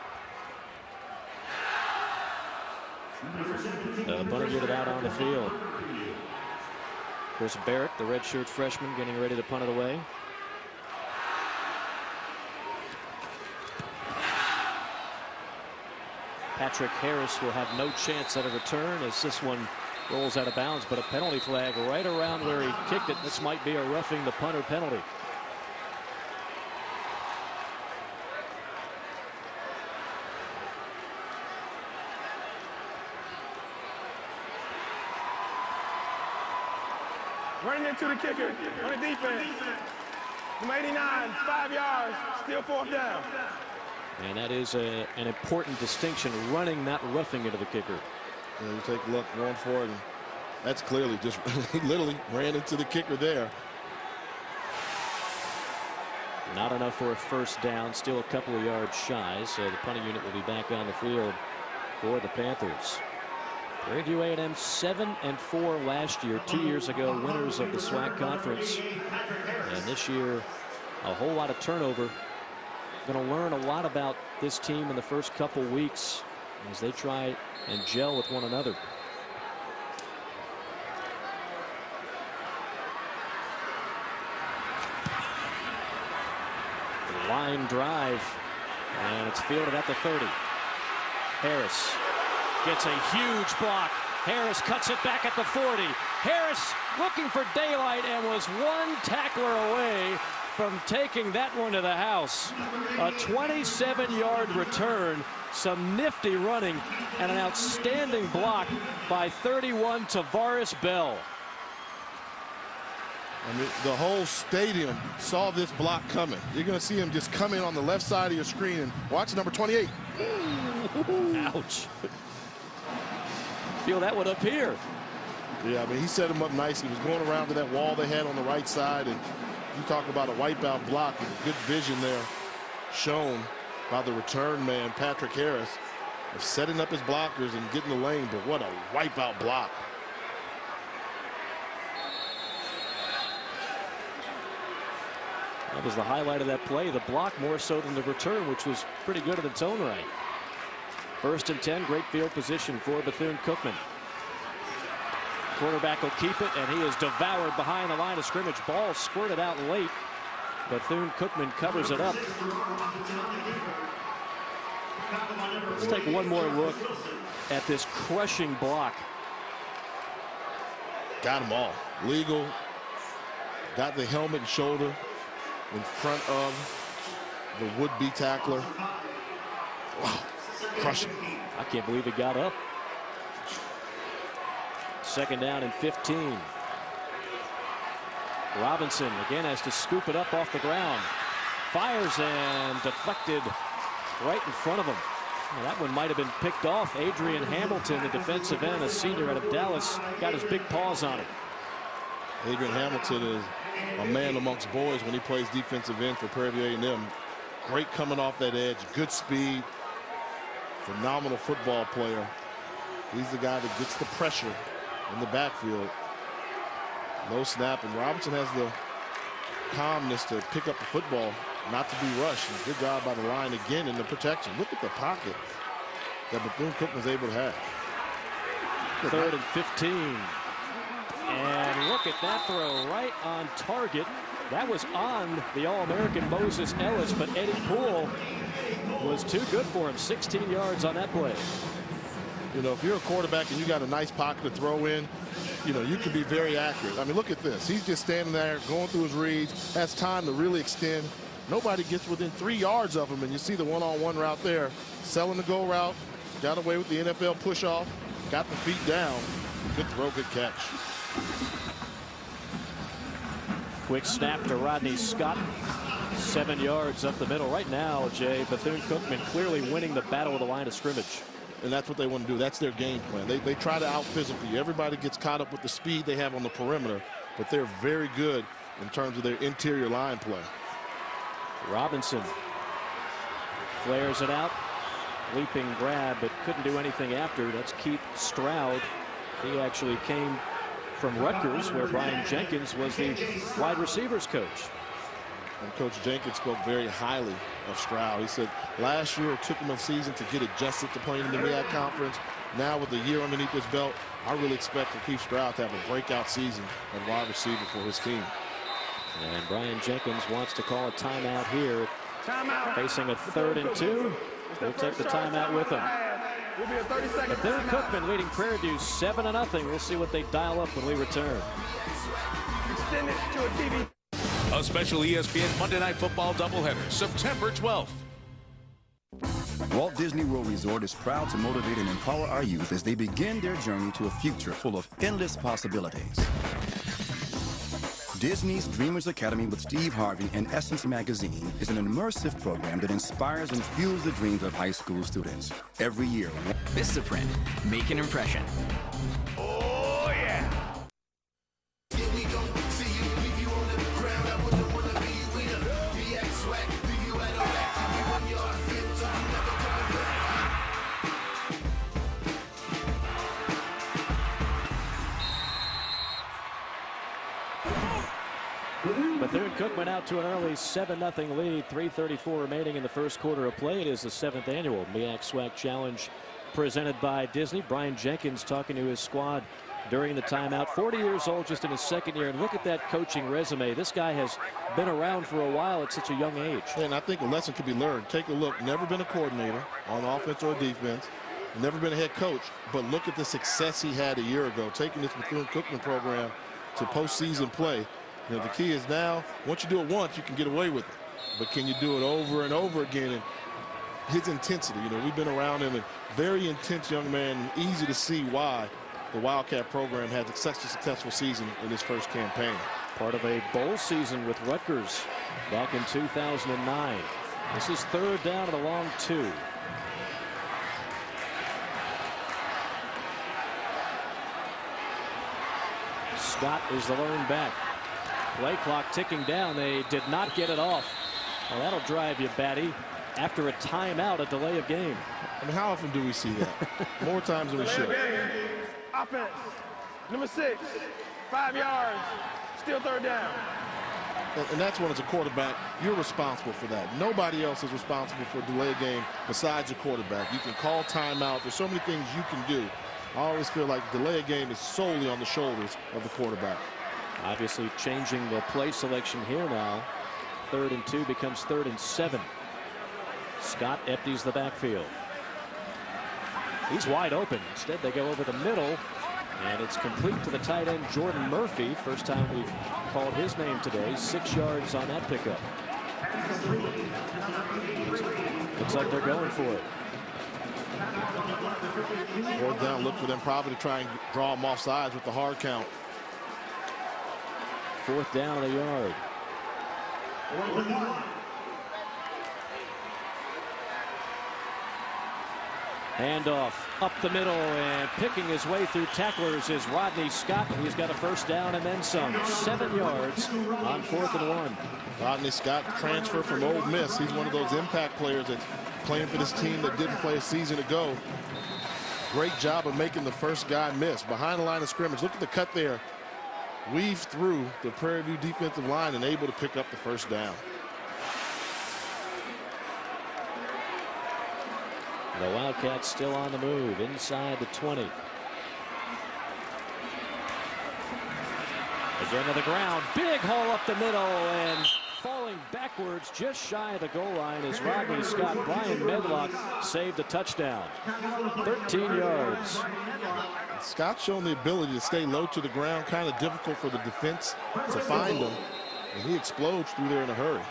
S2: The punter get it out on the field. Chris Barrett, the redshirt freshman, getting ready to punt it away. Patrick Harris will have no chance at a return as this one rolls out of bounds, but a penalty flag right around where he kicked it. This might be a roughing the punter penalty.
S5: Running into the kicker on the defense. Number eighty-nine, five yards, still fourth down.
S2: And that is a, an important distinction, running, not roughing into the kicker.
S3: Yeah, you take a look, going for it, and that's clearly just he literally ran into the kicker there.
S2: Not enough for a first down, still a couple of yards shy, so the punting unit will be back on the field for the Panthers. Prairie View A and M seven and four last year, two years ago, winners of the SWAC conference. And this year, a whole lot of turnover. Going to learn a lot about this team in the first couple weeks as they try and gel with one another. Line drive, and it's fielded at the thirty. Harris gets a huge block. Harris cuts it back at the forty. Harris looking for daylight and was one tackler away from taking that one to the house. A twenty-seven yard return, some nifty running, and an outstanding block by thirty-one Tavares Bell.
S3: I mean, the whole stadium saw this block coming. You're going to see him just come in on the left side of your screen, and watch number twenty-eight.
S2: Ouch. Feel that one up here.
S3: Yeah, I mean, he set him up nice. He was going around to that wall they had on the right side, and you talk about a wipeout block and good vision there shown by the return man, Patrick Harris, of setting up his blockers and getting the lane, but what a wipeout block.
S2: That was the highlight of that play, the block more so than the return, which was pretty good in its own right. First and ten, great field position for Bethune Cookman. Quarterback will keep it, and he is devoured behind the line of scrimmage. Ball squirted out late. Bethune Cookman covers it up. Let's take one more look at this crushing block.
S3: Got them all. Legal. Got the helmet and shoulder in front of the would-be tackler. Wow. Crushing.
S2: I can't believe he got up. Second down and fifteen. Robinson again has to scoop it up off the ground. Fires and deflected right in front of him. Well, that one might have been picked off. Adrian Hamilton, the defensive end, a senior out of Dallas, got his big paws on it.
S3: Adrian Hamilton is a man amongst boys when he plays defensive end for Prairie View A and M. Great coming off that edge, good speed, phenomenal football player. He's the guy that gets the pressure in the backfield. No snap, and Robinson has the calmness to pick up the football, not to be rushed. And good job by the line again in the protection. Look at the pocket that Bethune Cookman was able to have.
S2: Third and fifteen. And look at that throw right on target. That was on the All-American Moses Ellis, but Eddie Poole was too good for him. sixteen yards on that play.
S3: You know, if you're a quarterback and you got a nice pocket to throw in, you know, you can be very accurate. I mean, look at this. He's just standing there going through his reads, has time to really extend. Nobody gets within three yards of him, and you see the one-on-one route there. Selling the go route, got away with the N F L push-off, got the feet down. Good throw, good catch.
S2: Quick snap to Rodney Scott. Seven yards up the middle. Right now, Jay, Bethune Cookman clearly winning the battle of the line of scrimmage.
S3: And that's what they want to do. That's their game plan. They, they try to out-physical you. Everybody gets caught up with the speed they have on the perimeter, but they're very good in terms of their interior line play.
S2: Robinson flares it out. Leaping grab, but couldn't do anything after. That's Keith Stroud. He actually came from Rutgers, where Brian Jenkins was the wide receivers coach.
S3: And Coach Jenkins spoke very highly of Stroud. He said last year it took him a season to get adjusted to playing in the MEAC conference. Now with the year underneath his belt, I really expect for Keith Stroud to have a breakout season at wide receiver for his team.
S2: And Brian Jenkins wants to call a timeout here.
S5: Timeout.
S2: Facing a third and two. We'll take the timeout with him.
S5: Will be a thirty second
S2: Bethune Cookman leading Prairie View seven to nothing. We'll see what they dial up when we return.
S5: Extend it to a T V.
S1: A special E S P N Monday Night Football doubleheader, September twelfth.
S6: Walt Disney World Resort is proud to motivate and empower our youth as they begin their journey to a future full of endless possibilities. Disney's Dreamers Academy with Steve Harvey and Essence Magazine is an immersive program that inspires and fuels the dreams of high school students. Every year,
S7: Vistaprint, make an impression.
S5: Oh, yeah.
S8: Here we go. See you, leave you on the ground. I wouldn't want to be you either. MEAC SWAC, leave you at a rack. Give you one yard field, so you never coming back.
S2: Bethune Cookman out to an early seven nothing lead. three thirty-four remaining in the first quarter of play. It is the seventh annual MEAC SWAC Challenge presented by Disney. Brian Jenkins talking to his squad during the timeout. forty years old, just in his second year. And look at that coaching resume. This guy has been around for a while at such a young age.
S3: And I think a lesson could be learned. Take a look. Never been a coordinator on offense or defense. Never been a head coach. But look at the success he had a year ago, taking this Bethune Cookman program to postseason play. You know, the key is now, once you do it once, you can get away with it. But can you do it over and over again? And his intensity, you know, we've been around him, and very intense young man, and easy to see why the Wildcat program had such a successful season in his first campaign.
S2: Part of a bowl season with Rutgers back in two thousand nine. This is third down and a long two. Scott is the lone back. Play clock ticking down. They did not get it off. Well, that'll drive you batty. After a timeout, a delay of game.
S3: I mean, how often do we see that? More times than we should.
S5: Offense, number six, five yards, still third down.
S3: And, and that's when, as a quarterback, you're responsible for that. Nobody else is responsible for a delay game besides the quarterback. You can call timeout. There's so many things you can do. I always feel like delay game is solely on the shoulders of the quarterback.
S2: Obviously changing the play selection here now. Third and two becomes third and seven. Scott empties the backfield. He's wide open. Instead, they go over the middle, and it's complete to the tight end, Jordan Murphy. First time we've called his name today. Six yards on that pickup. Looks like they're going for it.
S3: Fourth down, look for them probably to try and draw them off sides with the hard count.
S2: Fourth down, a yard. Handoff up the middle, and picking his way through tacklers is Rodney Scott. He's got a first down and then some. Seven yards on fourth and one.
S3: Rodney Scott, transfer from Ole Miss. He's one of those impact players that's playing for this team that didn't play a season ago. Great job of making the first guy miss. Behind the line of scrimmage, look at the cut there. Weave through the Prairie View defensive line and able to pick up the first down.
S2: The Wildcats still on the move inside the twenty. Again to the ground. Big hole up the middle, and falling backwards just shy of the goal line is Rodney Scott. Brian Medlock saved the touchdown. thirteen yards.
S3: Scott's shown the ability to stay low to the ground. Kind of difficult for the defense to find him. And he explodes through there in a hurry.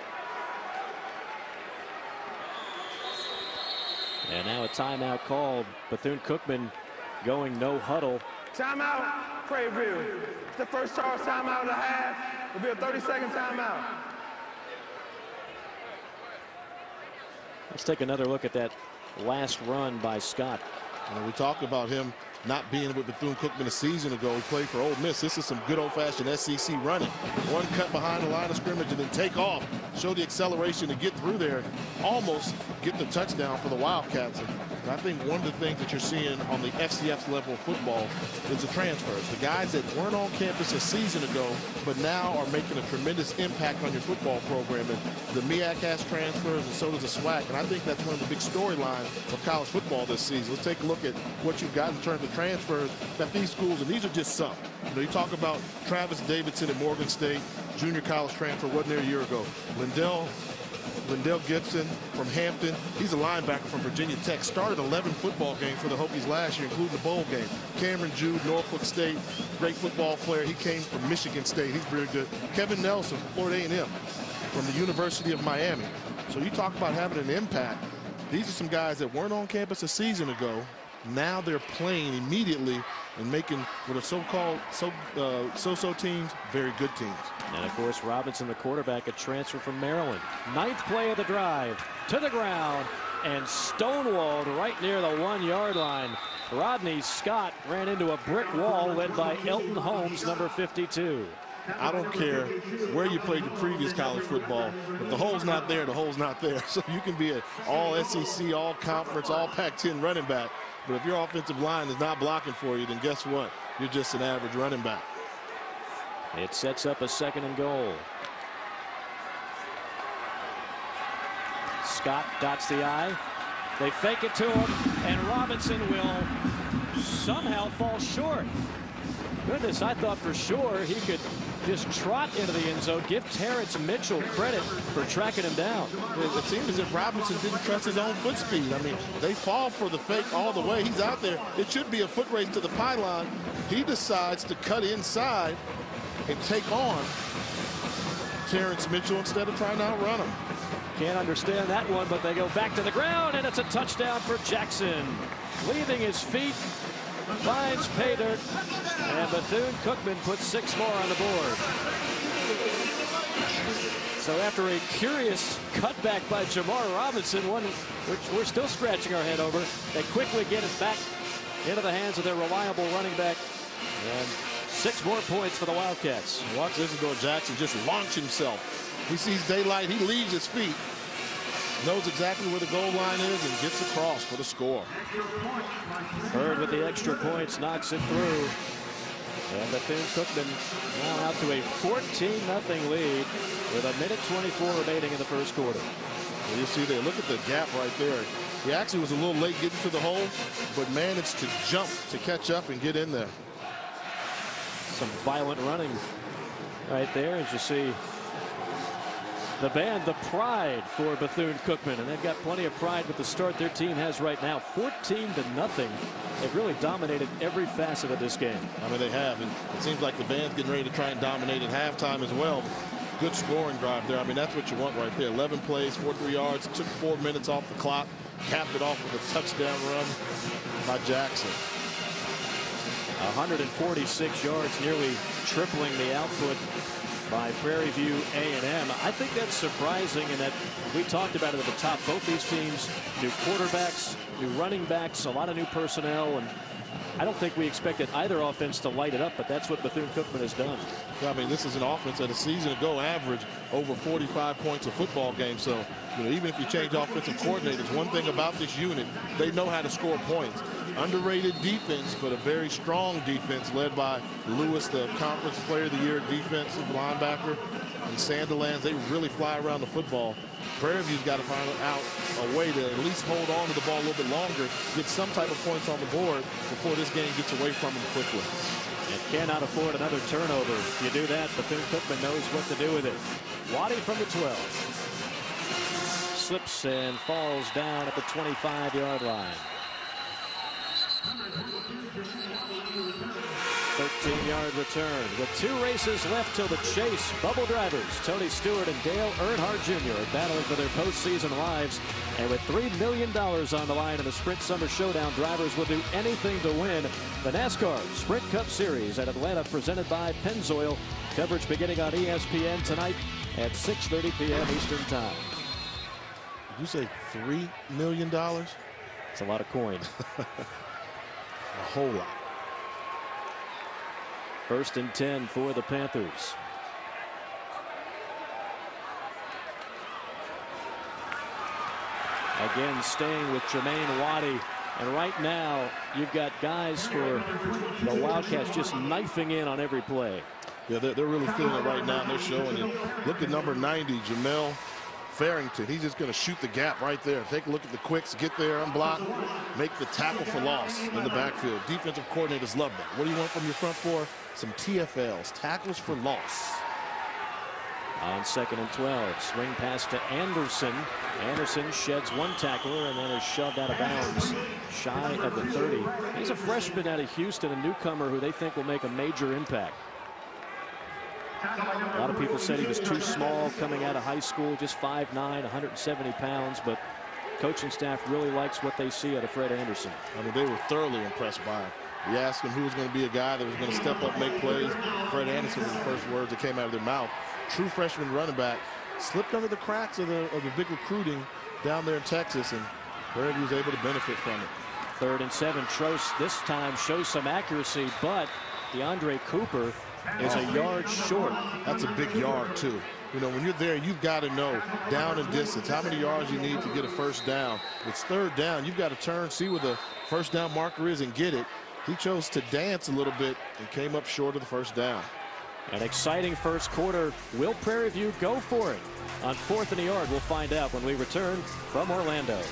S2: And now a timeout called. Bethune Cookman going no huddle.
S5: Timeout, Prairie View. It's the first charge timeout of the half. It'll be a thirty second timeout.
S2: Let's take another look at that last run by Scott.
S3: And we talked about him not being with Bethune Cookman a season ago. He played for Ole Miss. This is some good old-fashioned S E C running. One cut behind the line of scrimmage and then take off. Show the acceleration to get through there. Almost get the touchdown for the Wildcats. And I think one of the things that you're seeing on the F C S level of football is the transfers. The guys that weren't on campus a season ago, but now are making a tremendous impact on your football program. And the MEAC has transfers, and so does the SWAC. And I think that's one of the big storylines of college football this season. Let's take a look at what you've got in terms of transfers that these schools, and these are just some. You know, you talk about Travis Davidson at Morgan State, junior college transfer, wasn't there a year ago. Lindell, Lindell Gibson from Hampton, he's a linebacker from Virginia Tech. Started eleven football games for the Hokies last year, including the bowl game. Cameron Jude, Norfolk State, great football player. He came from Michigan State. He's very good. Kevin Nelson, Florida A and M, from the University of Miami. So you talk about having an impact. These are some guys that weren't on campus a season ago, Now they're playing immediately and making what are so-called so, uh, so-so teams very good teams.
S2: And of course, Robinson, the quarterback, a transfer from Maryland. Ninth play of the drive, to the ground, and stonewalled right near the one-yard line. Rodney Scott ran into a brick wall led by Elton Holmes, number fifty-two.
S3: I don't care where you played your previous college football. If the hole's not there, the hole's not there. So you can be an all S E C, all conference, all Pac ten running back. But if your offensive line is not blocking for you, then guess what? You're just an average running back.
S2: It sets up a second and goal. Scott dots the I. They fake it to him, and Robinson will somehow fall short. Goodness, I thought for sure he could just trot into the end zone. Give Terrence Mitchell credit for tracking him down.
S3: It, it seemed as if Robinson didn't trust his own foot speed. I mean, they fall for the fake all the way. He's out there. It should be a foot race to the pylon. He decides to cut inside and take on Terrence Mitchell instead of trying to outrun him.
S2: Can't understand that one, but they go back to the ground, and it's a touchdown for Jackson. Leaving his feet, finds pay dirt, and Bethune Cookman puts six more on the board. So after a curious cutback by Jamar Robinson, one which we're still scratching our head over, they quickly get it back into the hands of their reliable running back, and six more points for the Wildcats.
S3: Watch this is where Jackson just launch himself. He sees daylight, he leaves his feet, knows exactly where the goal line is, and gets across for the score.
S2: Bird with the extra points knocks it through. And Bethune Cookman now out to a fourteen nothing lead with a minute twenty-four remaining in the first quarter.
S3: Well, you see there, look at the gap right there. He actually was a little late getting to the hole, but managed to jump to catch up and get in there.
S2: Some violent running right there, as you see the band, the pride for Bethune Cookman, and they've got plenty of pride with the start their team has right now. fourteen to nothing. They've really dominated every facet of this game.
S3: I mean, they have, and it seems like the band's getting ready to try and dominate at halftime as well. Good scoring drive there. I mean, that's what you want right there. eleven plays, forty-three yards, took four minutes off the clock, capped it off with a touchdown run by Jackson.
S2: one hundred forty-six yards, nearly tripling the output by Prairie View A and M. I think that's surprising, in that we talked about it at the top. Both these teams, new quarterbacks, new running backs, a lot of new personnel, and I don't think we expected either offense to light it up, but that's what Bethune Cookman has done.
S3: I mean, this is an offense that a season ago averaged over forty-five points a football game. So, you know, even if you change offensive coordinators, one thing about this unit, they know how to score points. Underrated defense, but a very strong defense led by Lewis, the Conference Player of the Year defensive linebacker, and Sandilands. They really fly around the football. Prairie View's got to find out a way to at least hold on to the ball a little bit longer, get some type of points on the board before this game gets away from them quickly.
S2: And cannot afford another turnover. If you do that, Bethune Cookman knows what to do with it. Waddy from the twelve. Slips and falls down at the twenty-five yard line. thirteen yard return with two races left till the chase. Bubble drivers Tony Stewart and Dale Earnhardt Junior are battling for their postseason lives, and with three million dollars on the line in the Sprint Summer Showdown, drivers will do anything to win the NASCAR Sprint Cup Series at Atlanta, presented by Pennzoil. Coverage beginning on E S P N tonight at six thirty p m Eastern Time.
S3: Did you say three million dollars?
S2: It's a lot of coin.
S3: A whole lot.
S2: First and ten for the Panthers. Again, staying with Jermaine Waddy. And right now, you've got guys for the Wildcats just knifing in on every play.
S3: Yeah, they're, they're really feeling it right now, and they're showing it. Look at number ninety, Jamel Farrington. He's just going to shoot the gap right there. Take a look at the quicks, get there, unblock, make the tackle for loss in the backfield. Defensive coordinators love that. What do you want from your front four? Some T F Ls, tackles for loss.
S2: On second and twelve, swing pass to Anderson. Anderson sheds one tackler and then is shoved out of bounds shy of the thirty. He's a freshman out of Houston, a newcomer who they think will make a major impact. A lot of people said he was too small coming out of high school, just five nine, one hundred seventy pounds, but coaching staff really likes what they see out of Fred Anderson.
S3: I mean, they were thoroughly impressed by him. You asked him who was going to be a guy that was going to step up, make plays. Fred Anderson was the first words that came out of their mouth. True freshman running back, slipped under the cracks of the, of the big recruiting down there in Texas, and Prairie was able to benefit from it.
S2: Third and seven. Trost this time shows some accuracy, but DeAndre Cooper is a yard short.
S3: That's a big yard, too. You know, when you're there, you've got to know down and distance how many yards you need to get a first down. It's third down. You've got to turn, see where the first down marker is, and get it. He chose to dance a little bit and came up short of the first down.
S2: An exciting first quarter. Will Prairie View go for it on fourth and a yard? We'll find out when we return from Orlando.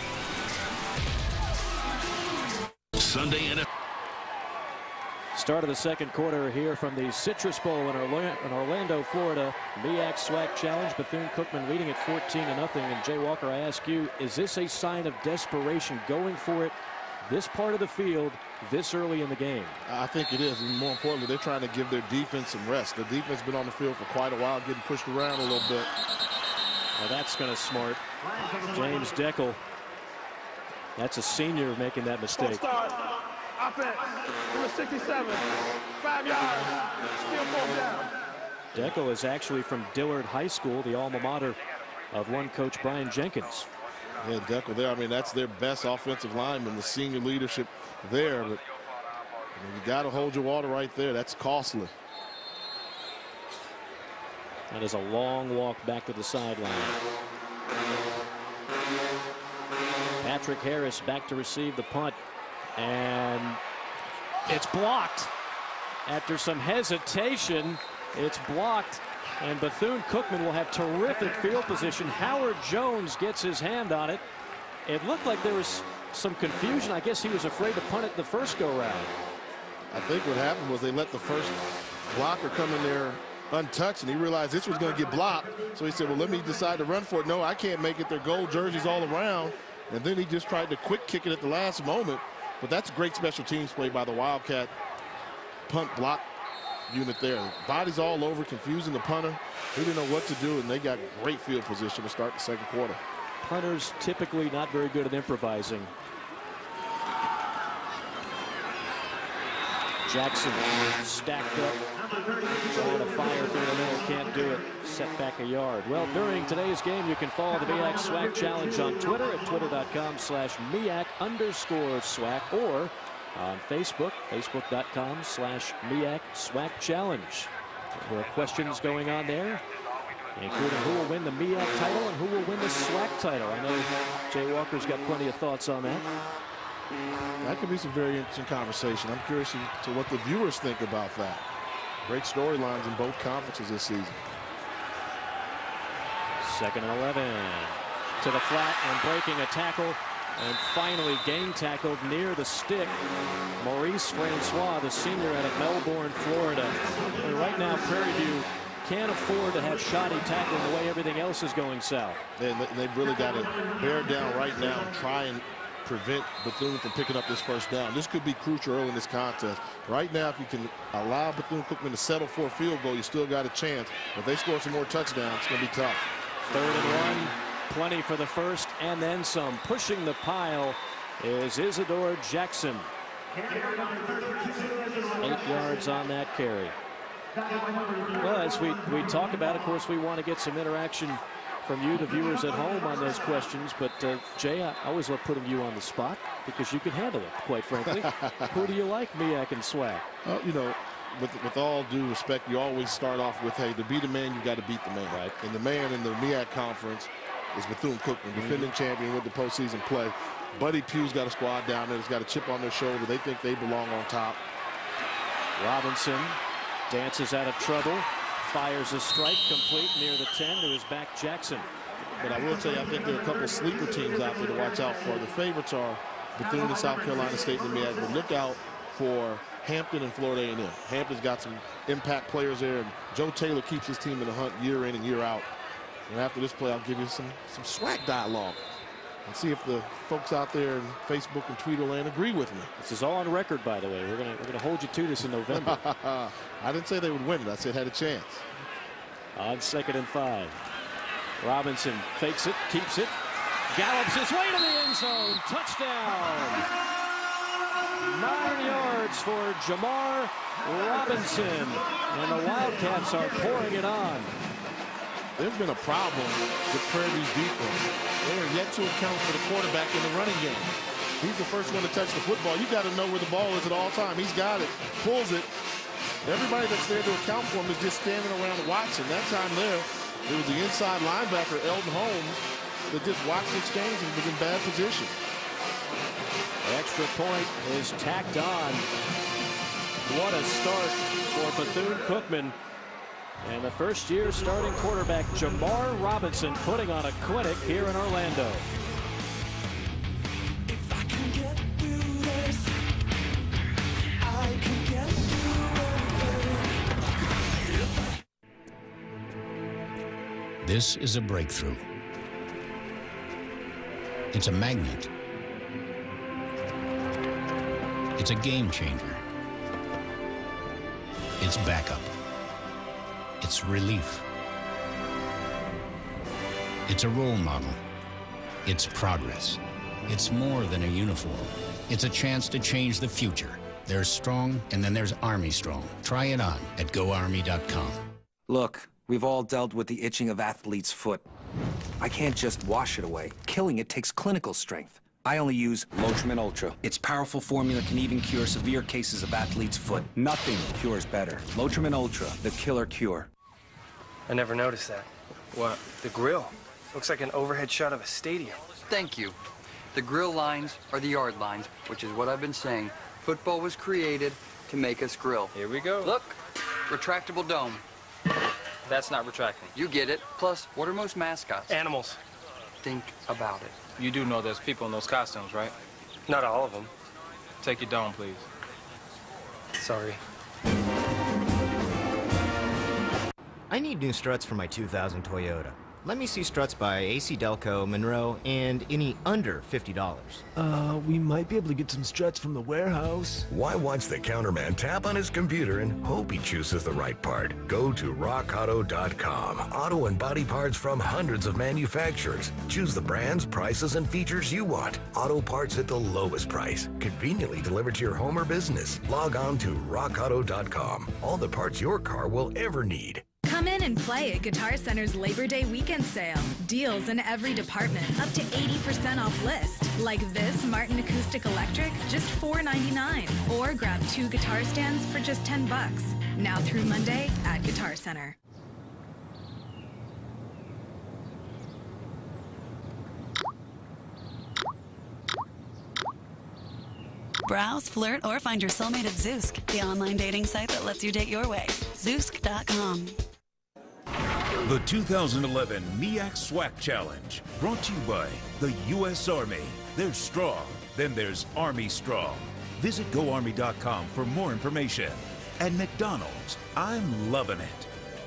S8: Sunday in a
S2: Start of the second quarter here from the Citrus Bowl in Orlando, Florida. MEAC SWAC Challenge. Bethune-Cookman leading at fourteen to nothing. And Jay Walker, I ask you, is this a sign of desperation going for it this part of the field this early in the game?
S3: I think it is, and more importantly, they're trying to give their defense some rest. The defense has been on the field for quite a while, getting pushed around a little bit.
S2: Well, that's going to smart. James Deckel. That's a senior making that mistake.
S5: Start. Offense. Number sixty-seven. Five yards. Still fourth down.
S2: Deckel is actually from Dillard High School, the alma mater of one coach Brian Jenkins.
S3: Yeah, Deckel there. I mean, that's their best offensive lineman, the senior leadership there. But I mean, you got to hold your water right there. That's costly.
S2: That is a long walk back to the sideline. Patrick Harris back to receive the punt. And it's blocked. After some hesitation, it's blocked. And Bethune-Cookman will have terrific field position. Howard Jones gets his hand on it. It looked like there was some confusion. I guess he was afraid to punt it the first go-round.
S3: I think what happened was they let the first blocker come in there untouched, and he realized this was going to get blocked. So he said, well, let me decide to run for it. No, I can't make it. Their gold jerseys all around. And then he just tried to quick kick it at the last moment. But that's great special teams play by the Wildcat punt block unit there. Bodies all over, confusing the punter. He didn't know what to do, and they got great field position to start the second quarter.
S2: Punters typically not very good at improvising. Jackson stacked up, trying to fire through the middle, can't do it. Set back a yard. Well, during today's game, you can follow the MEAC SWAC Challenge on Twitter at twitter.com slash MEAC underscore SWAC, or on Facebook, facebook.com slash MEAC SWAC Challenge. There are questions going on there, including who will win the MEAC title and who will win the SWAC title. I know Jay Walker's got plenty of thoughts on that.
S3: That could be some very interesting conversation. I'm curious to what the viewers think about that. Great storylines in both conferences this season.
S2: Second and eleven. To the flat and breaking a tackle. And finally game tackled near the stick. Maurice Francois, the senior out of Melbourne, Florida. And right now, Prairie View can't afford to have shoddy tackling the way everything else is going south.
S3: And they've really got to bear down right now and try and prevent Bethune from picking up this first down. This could be crucial early in this contest. Right now, if you can allow Bethune-Cookman to settle for a field goal, you still got a chance. If they score some more touchdowns, it's going to be tough.
S2: Third and one, plenty for the first, and then some. Pushing the pile is Isidore Jackson. Eight yards on that carry. Well, as we, we talk about, of course, we want to get some interaction from you, the viewers at home, on those questions. But, uh, Jay, I always love putting you on the spot because you can handle it, quite frankly. Who do you like, MEAC and SWAC?
S3: Well, you know, with, with all due respect, you always start off with, hey, to beat a man, you got to beat the man.
S2: Right.
S3: And the man in the MEAC conference is Bethune-Cookman, mm-hmm. defending champion with the postseason play. Buddy Pugh's got a squad down there. He's got a chip on their shoulder. They think they belong on top.
S2: Robinson dances out of trouble. Fires a strike complete near the ten to his back, Jackson.
S3: But I will tell you, I think there are a couple of sleeper teams out there to watch out for. The favorites are Bethune and South Carolina State and the MEAC, but look out for Hampton and Florida A and M. Hampton's got some impact players there, and Joe Taylor keeps his team in the hunt year in and year out. And after this play, I'll give you some, some SWAC dialogue and see if the folks out there in Facebook and Twitter land agree with me.
S2: This is all on record, by the way. We're gonna we're gonna hold you to this in November.
S3: I didn't say they would win it. I said had a chance.
S2: On second and five, Robinson fakes it, keeps it, Gallops his way to the end zone. Touchdown. Nine yards for Jamar Robinson. And the Wildcats are pouring it on.
S3: There's been a problem with Prairie's defense. They are yet to account for the quarterback in the running game. He's the first one to touch the football. You got to know where the ball is at all time. He's got it, pulls it. Everybody that's there to account for him is just standing around watching. That time there, it was the inside linebacker, Eldon Holmes, that just watched the exchange and was in bad position.
S2: Extra point is tacked on. What a start for Bethune-Cookman. And the first-year starting quarterback, Jamar Robinson, putting on a clinic here in Orlando.
S8: If I can get through this, I can get through.
S9: This is a breakthrough. It's a magnet. It's a game changer. It's backup. It's relief. It's a role model. It's progress. It's more than a uniform. It's a chance to change the future. There's Strong, and then there's Army Strong. Try it on at go army dot com.
S6: Look, we've all dealt with the itching of athlete's foot. I can't just wash it away. Killing it takes clinical strength. I only use Lotrimin Ultra. Its powerful formula can even cure severe cases of athlete's foot. Nothing cures better. Lotrimin Ultra, the killer cure.
S10: I never noticed that. What? The grill. Looks like an overhead shot of a stadium.
S11: Thank you. The grill lines are the yard lines, which is what I've been saying. Football was created to make us grill.
S10: Here we go.
S11: Look, retractable dome.
S10: That's not retracting.
S11: You get it. Plus, what are most mascots?
S10: Animals.
S11: Think about it.
S10: You do know there's people in those costumes, right? Not all of them. Take your dome, please. Sorry.
S12: I need new struts for my two thousand Toyota. Let me see struts by A C Delco, Monroe, and any under fifty dollars.
S13: Uh, we might be able to get some struts from the warehouse.
S14: Why watch the counterman tap on his computer and hope he chooses the right part? Go to rock auto dot com. Auto and body parts from hundreds of manufacturers. Choose the brands, prices, and features you want. Auto parts at the lowest price. Conveniently delivered to your home or business. Log on to rock auto dot com. All the parts your car will ever need.
S15: Come in and play at Guitar Center's Labor Day weekend sale. Deals in every department, up to eighty percent off list. Like this Martin Acoustic Electric, just four ninety-nine. Or grab two guitar stands for just ten bucks. Now through Monday at Guitar Center.
S16: Browse, flirt, or find your soulmate at Zoosk, the online dating site that lets you date your way. Zoosk dot com.
S1: The two thousand eleven MEAC SWAC Challenge, brought to you by the U S Army. There's Strong, then there's Army Strong. Visit go army dot com for more information. And McDonald's, I'm loving it.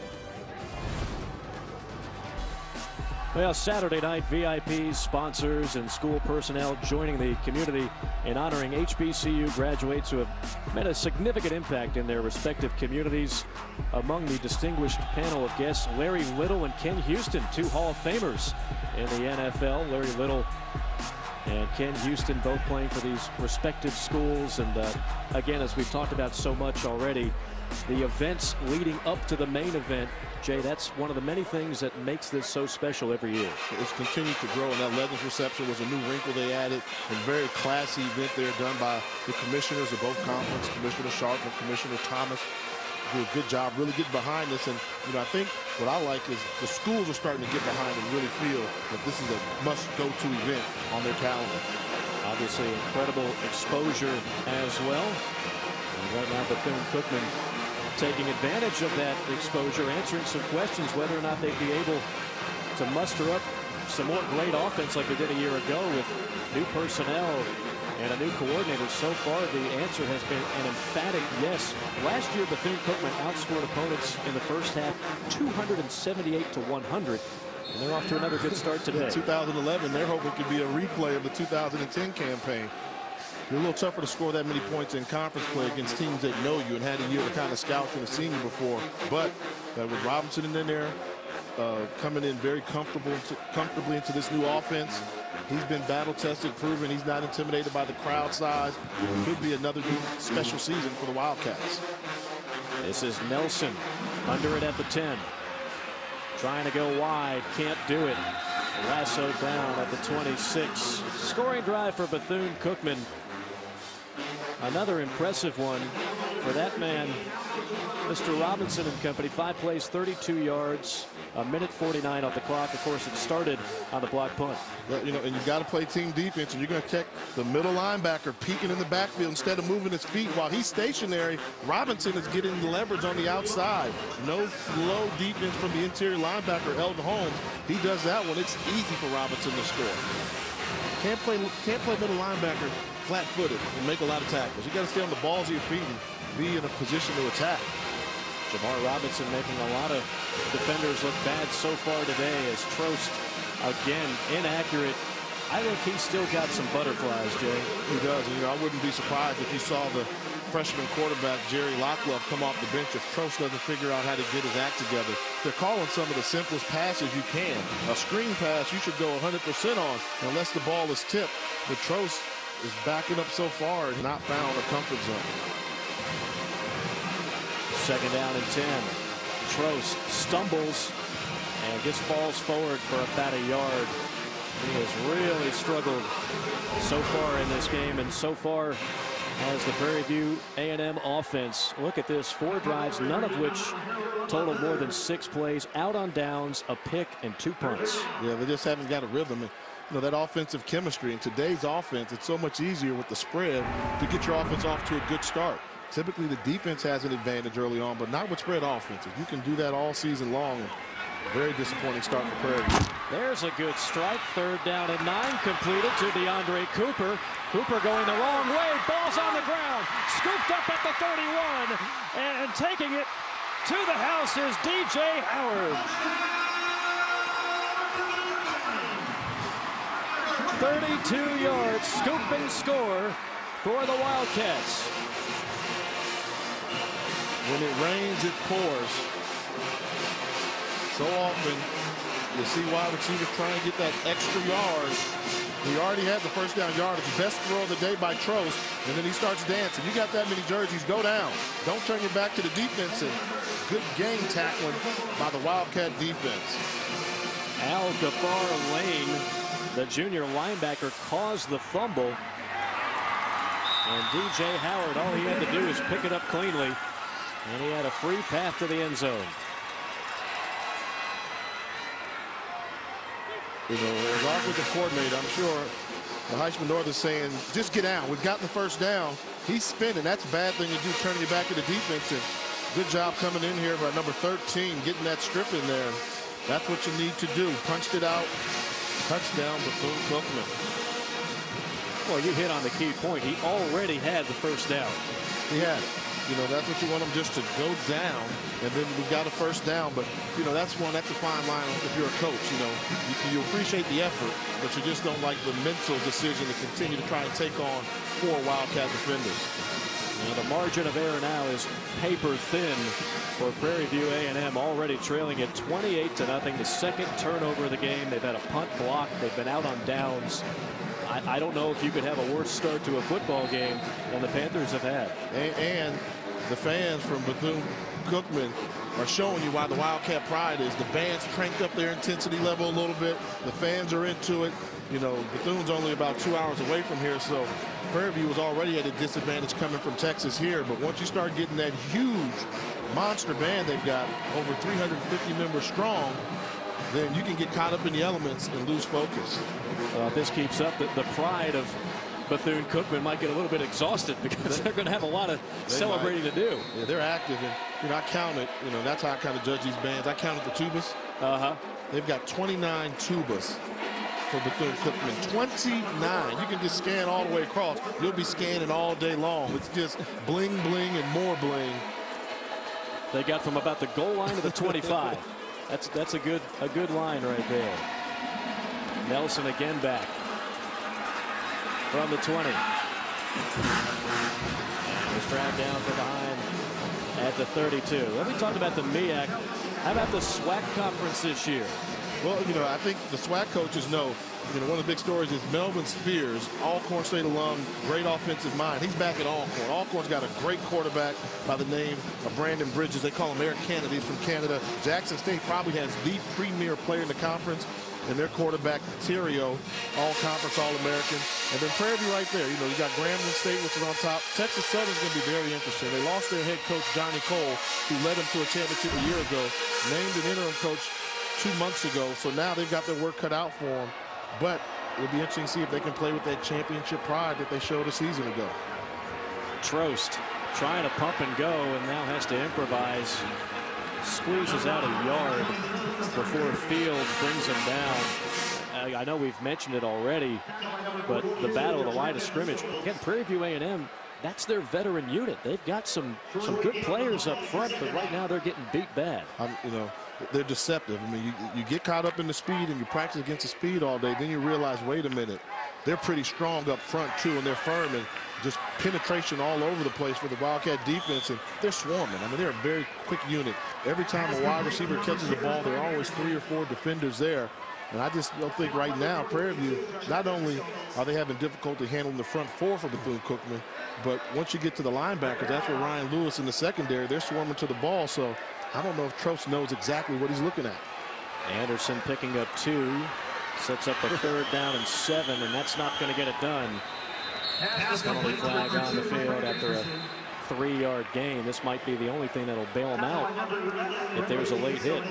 S2: Well, Saturday night, V I Ps, sponsors, and school personnel joining the community in honoring H B C U graduates who have made a significant impact in their respective communities. Among the distinguished panel of guests, Larry Little and Ken Houston, two Hall of Famers in the N F L. Larry Little and Ken Houston both playing for these respective schools. And uh, again, as we've talked about so much already, the events leading up to the main event, Jay, that's one of the many things that makes this so special every year.
S3: It's continued to grow, and that Legends reception was a new wrinkle they added. A very classy event there done by the commissioners of both conferences, Commissioner Sharp and Commissioner Thomas. Do a good job really getting behind this. And, you know, I think what I like is the schools are starting to get behind and really feel that this is a must-go-to event on their calendar.
S2: Obviously, incredible exposure as well. And right now, Bethune-Cookman taking advantage of that exposure, answering some questions whether or not they'd be able to muster up some more great offense like they did a year ago with new personnel and a new coordinator. So far, the answer has been an emphatic yes. Last year, Bethune-Cookman outscored opponents in the first half two hundred seventy-eight to one hundred, and they're off to another good start today.
S3: In two thousand eleven, they're hoping it could be a replay of the two thousand ten campaign. It's a little tougher to score that many points in conference play against teams that know you and had a year to kind of scout you and seen you before. But uh, with Robinson in there, uh, coming in very comfortable to, comfortably into this new offense, He's been battle-tested, proven he's not intimidated by the crowd size. Could be another new special season for the Wildcats.
S2: This is Nelson under it at the ten. Trying to go wide, can't do it. Lasso down at the twenty-six. Scoring drive for Bethune Cookman. Another impressive one for that man, Mister Robinson and company. Five plays, thirty-two yards, a minute forty-nine off the clock. Of course, it started on the block punt.
S3: You know, and you've got to play team defense, and you're going to check the middle linebacker peeking in the backfield instead of moving his feet while he's stationary. Robinson is getting the leverage on the outside. No flow defense from the interior linebacker, Elton Holmes. He does that one. It's easy for Robinson to score. Can't play, can't play middle linebacker flat-footed and make a lot of tackles. You got to stay on the balls of your feet and be in a position to attack.
S2: Jamar Robinson making a lot of defenders look bad so far today as Trost again inaccurate. I think he's still got some butterflies, Jay.
S3: He does. And, you know, I wouldn't be surprised if you saw the freshman quarterback Jerry Lockleff come off the bench if Trost doesn't figure out how to get his act together. They're calling some of the simplest passes you can. A screen pass you should go one hundred percent on unless the ball is tipped. But Trost is backing up so far and not found a comfort zone.
S2: Second down and ten. Trost stumbles and just falls forward for about a yard. He has really struggled so far in this game, and so far has the Prairie View A and M offense. Look at this, four drives, none of which totaled more than six plays, out on downs, a pick, and two punts.
S3: Yeah, they just haven't got a rhythm. And, you know, that offensive chemistry in today's offense, it's so much easier with the spread to get your offense off to a good start. Typically, the defense has an advantage early on, but not with spread offenses. You can do that all season long. And very disappointing start for Prairie.
S2: There's a good strike. Third down and nine, completed to DeAndre Cooper. Cooper going the wrong way. Ball's on the ground. Scooped up at the thirty-one. And taking it to the house is D J Howard. thirty-two yards, scoop and score for the Wildcats.
S3: When it rains, it pours. So often, you see wide receivers trying to get that extra yard. He already had the first down yard. It's the best throw of the day by Trost, and then he starts dancing. You got that many jerseys, go down. Don't turn your back to the defense. And good game tackling by the Wildcat defense.
S2: Al Gafar Lane, the junior linebacker, caused the fumble. And D J Howard, all he had to do is pick it up cleanly, and he had a free path to the end zone.
S3: You know, as offensive coordinator, I'm sure the Heisman North is saying, just get down. We've gotten the first down. He's spinning. That's a bad thing to do, turning your back to the defense. And good job coming in here by number thirteen, getting that strip in there. That's what you need to do. Punched it out. Touchdown, Bethune Cookman.
S2: Well, you hit on the key point. He already had the first down.
S3: He had it. You know, that's what you want them just to go down, and then we got a first down. But, you know, that's one, that's a fine line if you're a coach. You know, you, you appreciate the effort, but you just don't like the mental decision to continue to try and take on four Wildcat defenders.
S2: Now, the margin of error now is paper thin for Prairie View A and M, already trailing at twenty-eight to nothing. The second turnover of the game. They've had a punt block. They've been out on downs. I, I don't know if you could have a worse start to a football game than the Panthers have had.
S3: And, and the fans from Bethune Cookman are showing you why the Wildcat pride is. The band's cranked up their intensity level a little bit. The fans are into it. You know, Bethune's only about two hours away from here, so Prairie View was already at a disadvantage coming from Texas here. But once you start getting that huge monster band they've got, over three hundred fifty members strong, then you can get caught up in the elements and lose focus.
S2: Uh, if this keeps up, the, the pride of Bethune Cookman might get a little bit exhausted because they're going to have a lot of
S3: They
S2: celebrating
S3: might.
S2: to do.
S3: Yeah, they're active, and you know I counted. You know that's how I kind of judge these bands. I counted the tubas.
S2: Uh huh.
S3: They've got twenty-nine tubas for Bethune Cookman. twenty-nine. You can just scan all the way across. You'll be scanning all day long. It's just bling, bling, and more bling.
S2: They got from about the goal line to the twenty-five. That's that's a good a good line right there. Nelson again back from the twenty. And was dragged down from behind at the thirty-two. Let me talk about the MEAC. How about the SWAC conference this year?
S3: Well, you know, I think the SWAC coaches know, you know, one of the big stories is Melvin Spears, Alcorn State alum, great offensive mind. He's back at Alcorn. Alcorn's got a great quarterback by the name of Brandon Bridges. They call him Air Canada. He's from Canada. Jackson State probably has the premier player in the conference, and their quarterback, Terrio, all-conference, all-American. And then Prairie View right there. You know, you got Grambling State, which is on top. Texas Southern's going to be very interesting. They lost their head coach, Johnny Cole, who led them to a championship a year ago, named an interim coach two months ago. So now they've got their work cut out for them. But it'll be interesting to see if they can play with that championship pride that they showed a season ago.
S2: Trost trying to pump and go and now has to improvise. Squeezes out a yard before Fields brings him down. I know we've mentioned it already, but the battle of the line of scrimmage. Again, Prairie View A and M, that's their veteran unit. They've got some some good players up front, but right now they're getting beat bad.
S3: Um, you know, they're deceptive. I mean, you, you get caught up in the speed and you practice against the speed all day, then you realize, wait a minute, they're pretty strong up front too, and they're firm, and just penetration all over the place for the Wildcat defense, and they're swarming. I mean, they're a very quick unit. Every time a wide receiver catches the ball, there are always three or four defenders there. And I just don't think right now, Prairie View, not only are they having difficulty handling the front four for Bethune Cookman, but once you get to the linebackers, that's where Ryan Lewis in the secondary, they're swarming to the ball. So I don't know if Trost knows exactly what he's looking at.
S2: Anderson picking up two, sets up a third down and seven, and that's not going to get it done. Penalty flag on the field after a three-yard gain. This might be the only thing that'll bail him out if there's a late hit.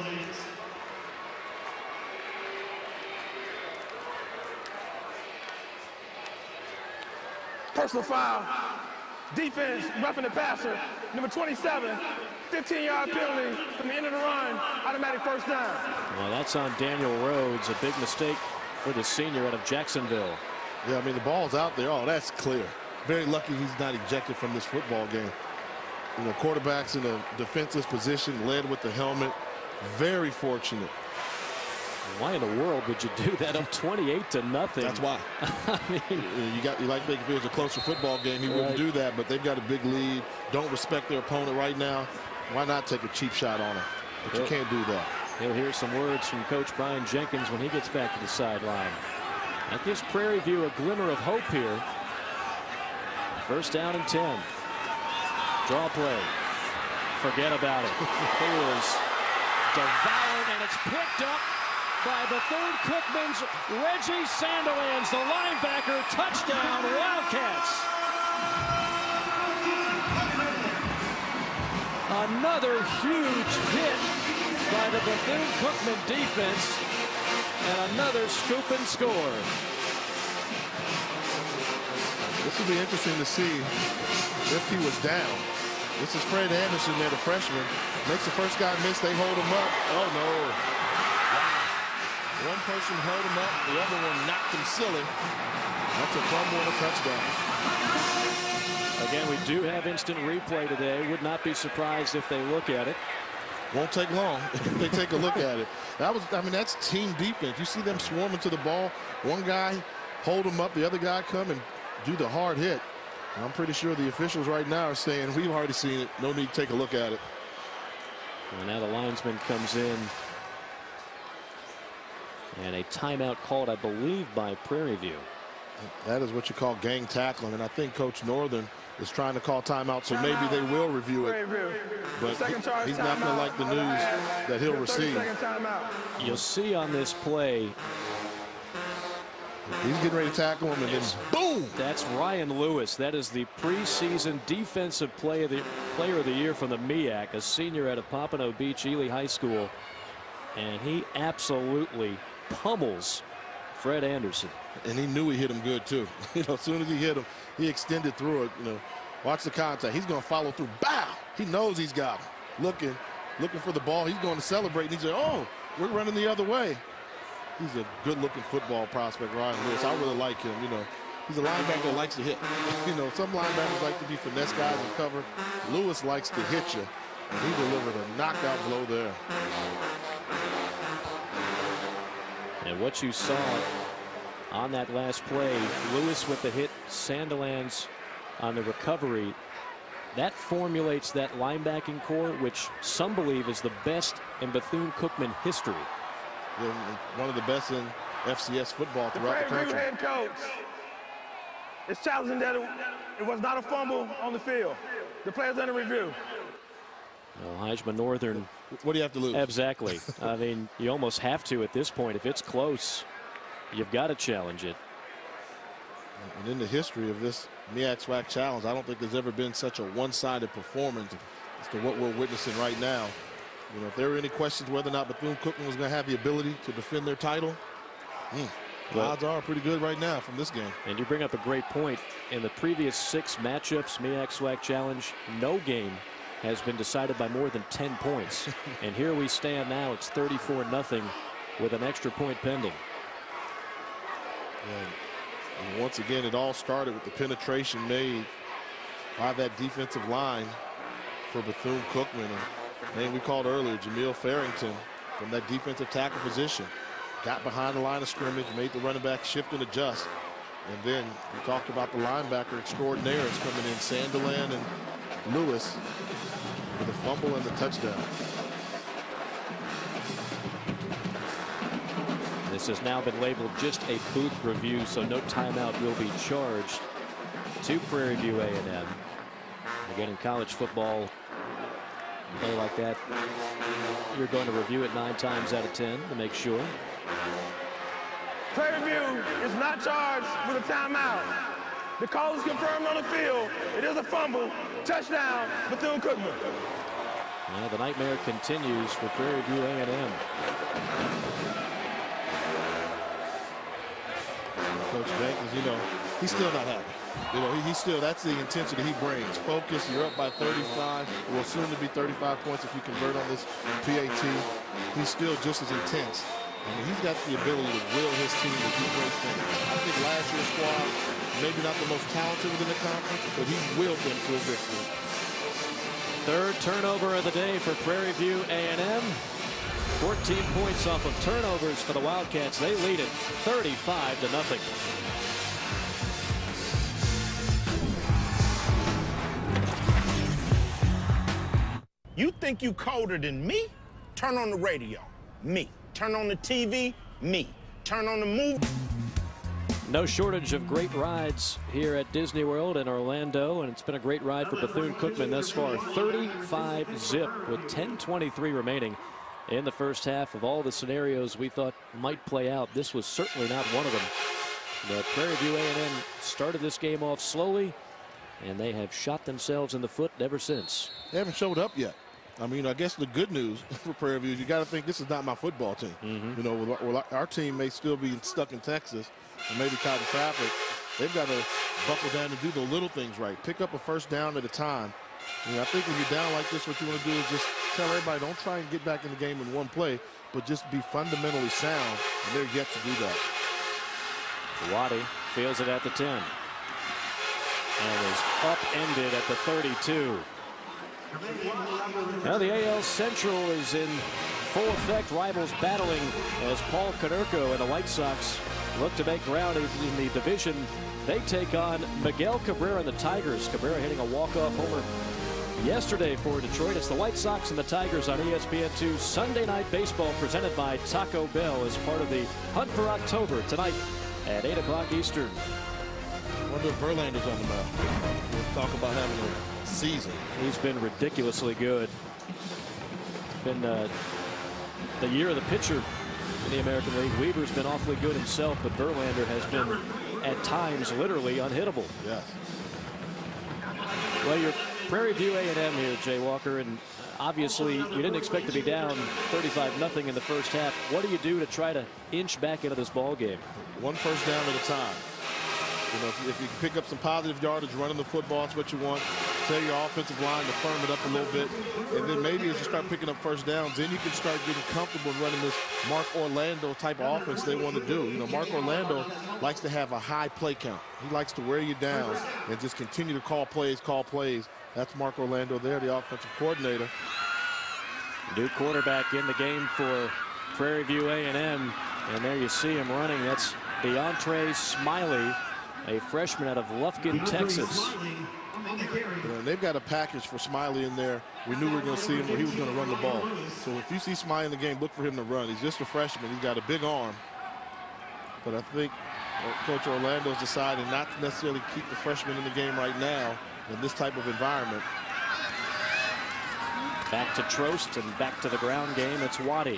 S5: Personal foul. Defense, roughing the passer. Number twenty-seven, fifteen-yard penalty from the end of the run. Automatic first down.
S2: Well, that's on Daniel Rhodes. A big mistake for the senior out of Jacksonville.
S3: Yeah, I mean, the ball's out there. Oh, that's clear. Very lucky he's not ejected from this football game. You know, quarterback's in a defenseless position, led with the helmet. Very fortunate.
S2: Why in the world would you do that up twenty-eight to nothing?
S3: That's why. I mean, you got you like think if it was a closer football game, he right. wouldn't do that. But they've got a big lead. Don't respect their opponent right now. Why not take a cheap shot on him? But you can't do that.
S2: He'll hear some words from Coach Brian Jenkins when he gets back to the sideline. That gives Prairie View a glimmer of hope here. First down and ten. Draw play. Forget about it. It was devoured, and it's picked up by Bethune Cookman's Reggie Sandilands, the linebacker. Touchdown, Wildcats. Another huge hit by the Bethune Cookman defense, and another scoop and score.
S3: This will be interesting to see if he was down. This is Fred Anderson there, the freshman. Makes the first guy miss, they hold him up. Oh, no. Wow. One person held him up, the other one knocked him silly. That's a fumble and a touchdown.
S2: Again, we do have instant replay today. Would not be surprised if they look at it.
S3: Won't take long if they take a look at it. That was, I mean, that's team defense. You see them swarming to the ball. One guy hold him up, the other guy come and do the hard hit. And I'm pretty sure the officials right now are saying, we've already seen it. No need to take a look at it.
S2: Well, now the linesman comes in. And a timeout called, I believe, by Prairie View.
S3: That is what you call gang tackling. And I think Coach Northern is trying to call timeout, so maybe they will review it. But he, he's not going to like the news that he'll receive.
S2: You'll see on this play,
S3: he's getting ready to tackle him, and then boom!
S2: That's Ryan Lewis. That is the preseason defensive play of the player of the year from the M E A C, a senior out of Pompano Beach, Ely High School. And he absolutely pummels Fred Anderson.
S3: And he knew he hit him good, too. You know, as soon as he hit him, he extended through it. You know, watch the contact. He's going to follow through. Bow! He knows he's got him. Looking, looking for the ball. He's going to celebrate. And he said, oh, we're running the other way. He's a good-looking football prospect, Ryan Lewis. I really like him. You know, he's a linebacker that likes to hit. You know, some linebackers like to be finesse guys and cover. Lewis likes to hit you. And he delivered a knockout blow there.
S2: And what you saw on that last play, Lewis with the hit, Sandilands on the recovery, that formulates that linebacking core, which some believe is the best in Bethune Cookman history.
S3: They're one of the best in F C S football throughout the, the country.
S5: Head coach is challenging that it, it was not a fumble on the field. The players under review.
S2: Well, Heisman Northern.
S3: What do you have to lose?
S2: Exactly. I mean, you almost have to at this point. If it's close, you've got to challenge it.
S3: And in the history of this MEAC SWAC Challenge, I don't think there's ever been such a one-sided performance as to what we're witnessing right now. You know, if there were any questions whether or not Bethune Cookman was going to have the ability to defend their title, mm, the well, odds are pretty good right now from this game.
S2: And you bring up a great point. In the previous six matchups, MEAC SWAC Challenge, no game has been decided by more than ten points. And here we stand now. It's thirty-four nothing with an extra point pending.
S3: And, and once again, it all started with the penetration made by that defensive line for Bethune Cookman. And name we called earlier, Jameel Farrington, from that defensive tackle position, got behind the line of scrimmage, made the running back shift and adjust. And then we talked about the linebacker extraordinaires coming in, Sandeland and Lewis, for the fumble and the touchdown.
S2: This has now been labeled just a booth review, so no timeout will be charged to Prairie View A and M. Again, in college football, play like that, you're going to review it nine times out of ten to make sure.
S5: Prairie View is not charged with a timeout. The call is confirmed on the field. It is a fumble. Touchdown, Bethune Cookman.
S2: Yeah, the nightmare continues for Prairie View A and M.
S3: Coach Jenkins, you know, he's still not happy. You know, he, he's still, that's the intensity he brings. Focus, you're up by thirty-five. It will soon to be thirty-five points if you convert on this P A T. He's still just as intense. I mean, he's got the ability to will his team to do great things. I think last year's squad, maybe not the most talented within the conference, but he willed them to a victory.
S2: Third turnover of the day for Prairie View A and M. fourteen points off of turnovers for the Wildcats. They lead it thirty-five to nothing.
S17: You think you colder than me? Turn on the radio. Me. Turn on the T V. Me. Turn on the movie.
S2: No shortage of great rides here at Disney World in Orlando, and it's been a great ride for Bethune Cookman thus far. thirty-five zip with ten twenty-three remaining in the first half. Of all the scenarios we thought might play out, this was certainly not one of them. But Prairie View A and M started this game off slowly, and they have shot themselves in the foot ever since.
S3: They haven't showed up yet. I mean, I guess the good news for Prairie View is you got to think this is not my football team. Mm-hmm. You know, well, well, our team may still be stuck in Texas and maybe caught in traffic. They've got to buckle down and do the little things right. Pick up a first down at a time. You know, I think when you're down like this, what you want to do is just tell everybody, don't try and get back in the game in one play, but just be fundamentally sound, and they're yet to do that.
S2: Waddy feels it at the ten. And is upended at the thirty-two. Now the A L Central is in full effect. Rivals battling as Paul Konerko and the White Sox look to make ground in the division. They take on Miguel Cabrera and the Tigers. Cabrera hitting a walk-off homer yesterday for Detroit. It's the White Sox and the Tigers on E S P N two. Sunday Night Baseball presented by Taco Bell as part of the Hunt for October tonight at eight o'clock Eastern.
S3: I wonder if Verlander's on the mound. We'll talk about having a season.
S2: He's been ridiculously good. It's been uh, the year of the pitcher in the American League. Weaver's been awfully good himself, but Verlander has been at times literally unhittable.
S3: Yes.
S2: Well, you're Prairie View A and M here, Jay Walker, and obviously you didn't expect to be down thirty-five nothing in the first half. What do you do to try to inch back into this ball game?
S3: One first down at a time. You know, if you, if you pick up some positive yardage running the football, that's what you want. Tell your offensive line to firm it up a little bit. And then maybe as you start picking up first downs, then you can start getting comfortable running this Mark Orlando type of offense they want to do. You know, Mark Orlando likes to have a high play count. He likes to wear you down and just continue to call plays, call plays. That's Mark Orlando there, the offensive coordinator.
S2: New quarterback in the game for Prairie View A and M. And there you see him running. That's DeAndre Smiley, a freshman out of Lufkin, Texas.
S3: You know, they've got a package for Smiley in there. We knew we were going to see him where he was going to run the ball. So if you see Smiley in the game, look for him to run. He's just a freshman. He's got a big arm. But I think Coach Orlando's decided not to necessarily keep the freshman in the game right now in this type of environment.
S2: Back to Trost and back to the ground game. It's Waddy.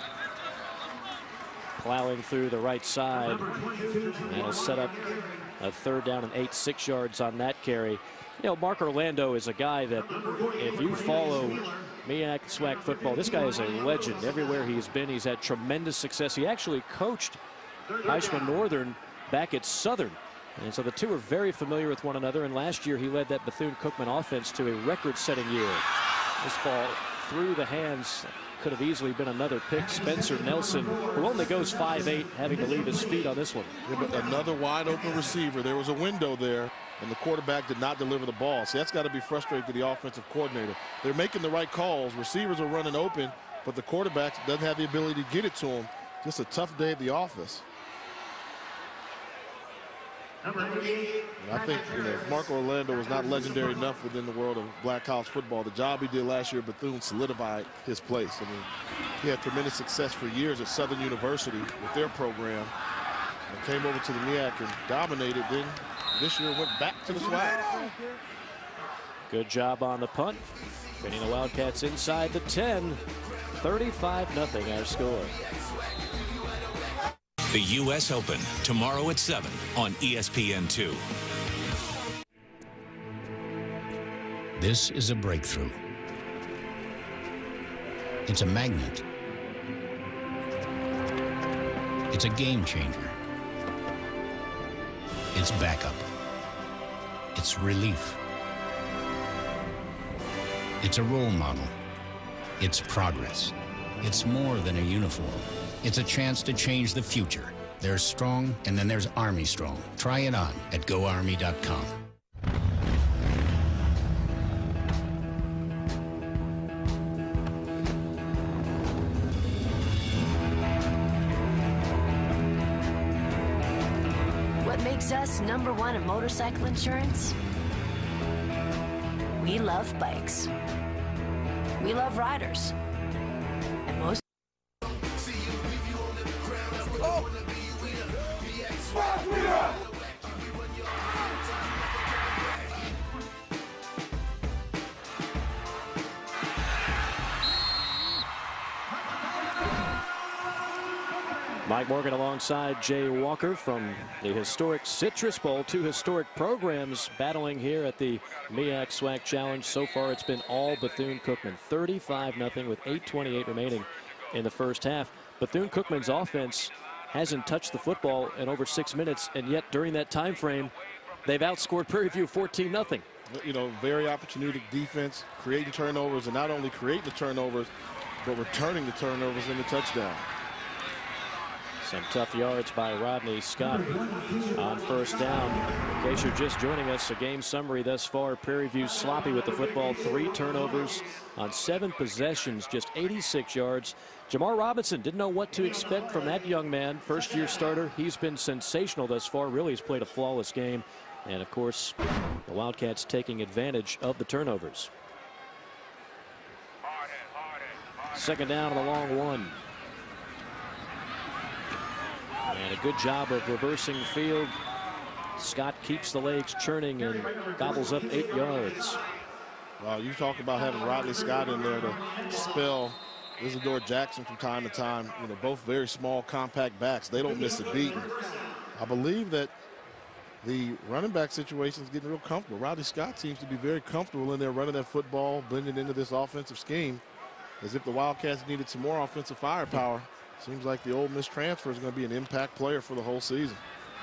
S2: Plowing through the right side. That'll set up a third down and eight, six yards on that carry. You know, Mark Orlando is a guy that if you follow MEAC SWAC football, this guy is a legend. Everywhere he's been, he's had tremendous success. He actually coached Heisman Northern back at Southern. And so the two are very familiar with one another. And last year he led that Bethune Cookman offense to a record-setting year. This ball through the hands. Could have easily been another pick. Spencer Nelson, who only goes five eight, having to leave his feet on this one.
S3: Yeah, but another wide open receiver. There was a window there, and the quarterback did not deliver the ball. So that's got to be frustrating to the offensive coordinator. They're making the right calls. Receivers are running open, but the quarterback doesn't have the ability to get it to him. Just a tough day at the office. And I think, you know, if Mark Orlando was not legendary enough within the world of black college football, the job he did last year at Bethune solidified his place. I mean, he had tremendous success for years at Southern University with their program, and came over to the MEAC and dominated. Then this year went back to the SWAC.
S2: Good job on the punt. Getting the Wildcats inside the ten. thirty-five nothing our score.
S1: The U S Open, tomorrow at seven on E S P N two.
S9: This is a breakthrough. It's a magnet. It's a game changer. It's backup. It's relief. It's a role model. It's progress. It's more than a uniform. It's a chance to change the future. There's strong, and then there's Army strong. Try it on at go army dot com.
S18: What makes us number one in motorcycle insurance? We love bikes. We love riders. And most
S2: Mike Morgan alongside Jay Walker from the historic Citrus Bowl. Two historic programs battling here at the MEAC SWAC Challenge. So far it's been all Bethune Cookman. thirty-five nothing with eight twenty-eight remaining in the first half. Bethune Cookman's offense hasn't touched the football in over six minutes, and yet during that time frame they've outscored Prairie View fourteen nothing.
S3: You know, very opportunistic defense, creating turnovers, and not only creating the turnovers, but returning the turnovers into touchdown.
S2: Some tough yards by Rodney Scott on first down. In case you're just joining us, a game summary thus far. Prairie View sloppy with the football. Three turnovers on seven possessions, just eighty-six yards. Jamar Robinson didn't know what to expect from that young man. First-year starter. He's been sensational thus far. Really has played a flawless game. And, of course, the Wildcats taking advantage of the turnovers. Second down and a long one. And a good job of reversing the field. Scott keeps the legs churning and gobbles up eight yards.
S3: Well, you talk about having Rodney Scott in there to spell Isidore Jackson from time to time. You know, both very small, compact backs. They don't miss a beat. I believe that the running back situation is getting real comfortable. Rodney Scott seems to be very comfortable in there running that football, blending into this offensive scheme, as if the Wildcats needed some more offensive firepower. Seems like the Ole Miss transfer is going to be an impact player for the whole season.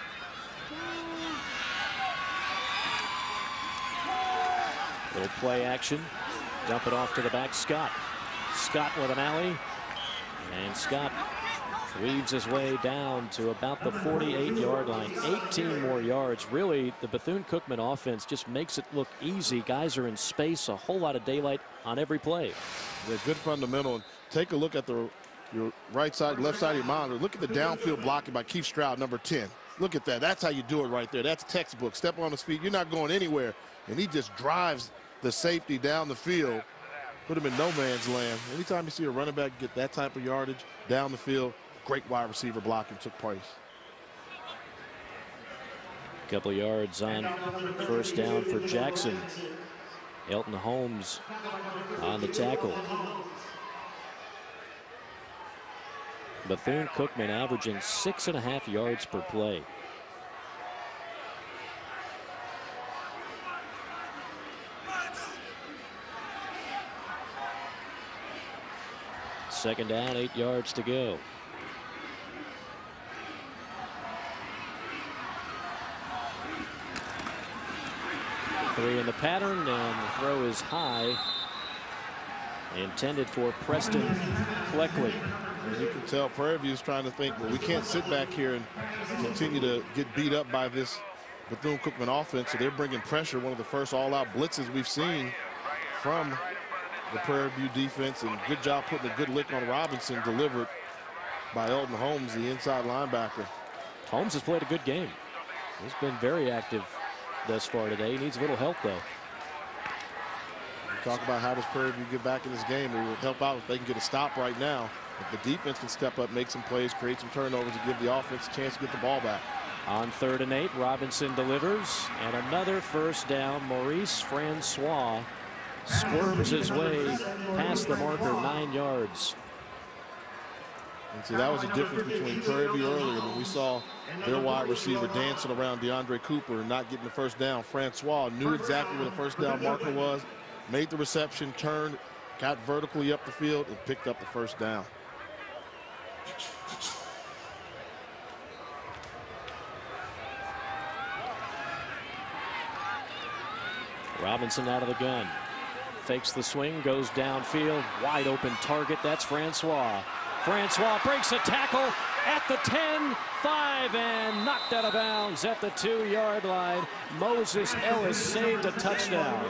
S2: Little play action. Dump it off to the back. Scott. Scott with an alley. And Scott weaves his way down to about the forty-eight yard line. eighteen more yards. Really, the Bethune Cookman offense just makes it look easy. Guys are in space. A whole lot of daylight on every play.
S3: Yeah, good fundamental. And take a look at the your right side, left side of your monitor. Look at the downfield blocking by Keith Stroud, number ten. Look at that. That's how you do it right there. That's textbook. Step on his feet. You're not going anywhere. and he just drives the safety down the field, put him in no man's land. Anytime you see a running back get that type of yardage down the field, great wide receiver blocking took place.
S2: Couple yards on first down for Jackson. Elton Holmes on the tackle. Bethune Cookman averaging six and a half yards per play. Second down, eight yards to go. Three in the pattern, and the throw is high. Intended for Preston Fleckley.
S3: And you can tell Prairie View is trying to think, well, we can't sit back here and continue to get beat up by this Bethune Cookman offense. So they're bringing pressure. One of the first all-out blitzes we've seen from the Prairie View defense, and good job putting a good lick on Robinson, delivered by Elton Holmes, the inside linebacker.
S2: Holmes has played a good game. He's been very active thus far today. He needs a little help, though.
S3: We talk about how does Prairie View get back in this game. It will help out if they can get a stop right now. If the defense can step up, make some plays, create some turnovers, and give the offense a chance to get the ball back.
S2: On third and eight, Robinson delivers, and another first down. Maurice Francois squirms his way past the marker, nine yards.
S3: And see, that was the difference between Prairie View earlier when we saw their wide receiver dancing around DeAndre Cooper and not getting the first down. Francois knew exactly where the first down marker was, made the reception, turned, got vertically up the field, and picked up the first down.
S2: Robinson out of the gun. Fakes the swing, goes downfield, wide open target. That's Francois. Francois breaks a tackle at the ten, five, and knocked out of bounds at the two-yard line. Moses Ellis saved a touchdown.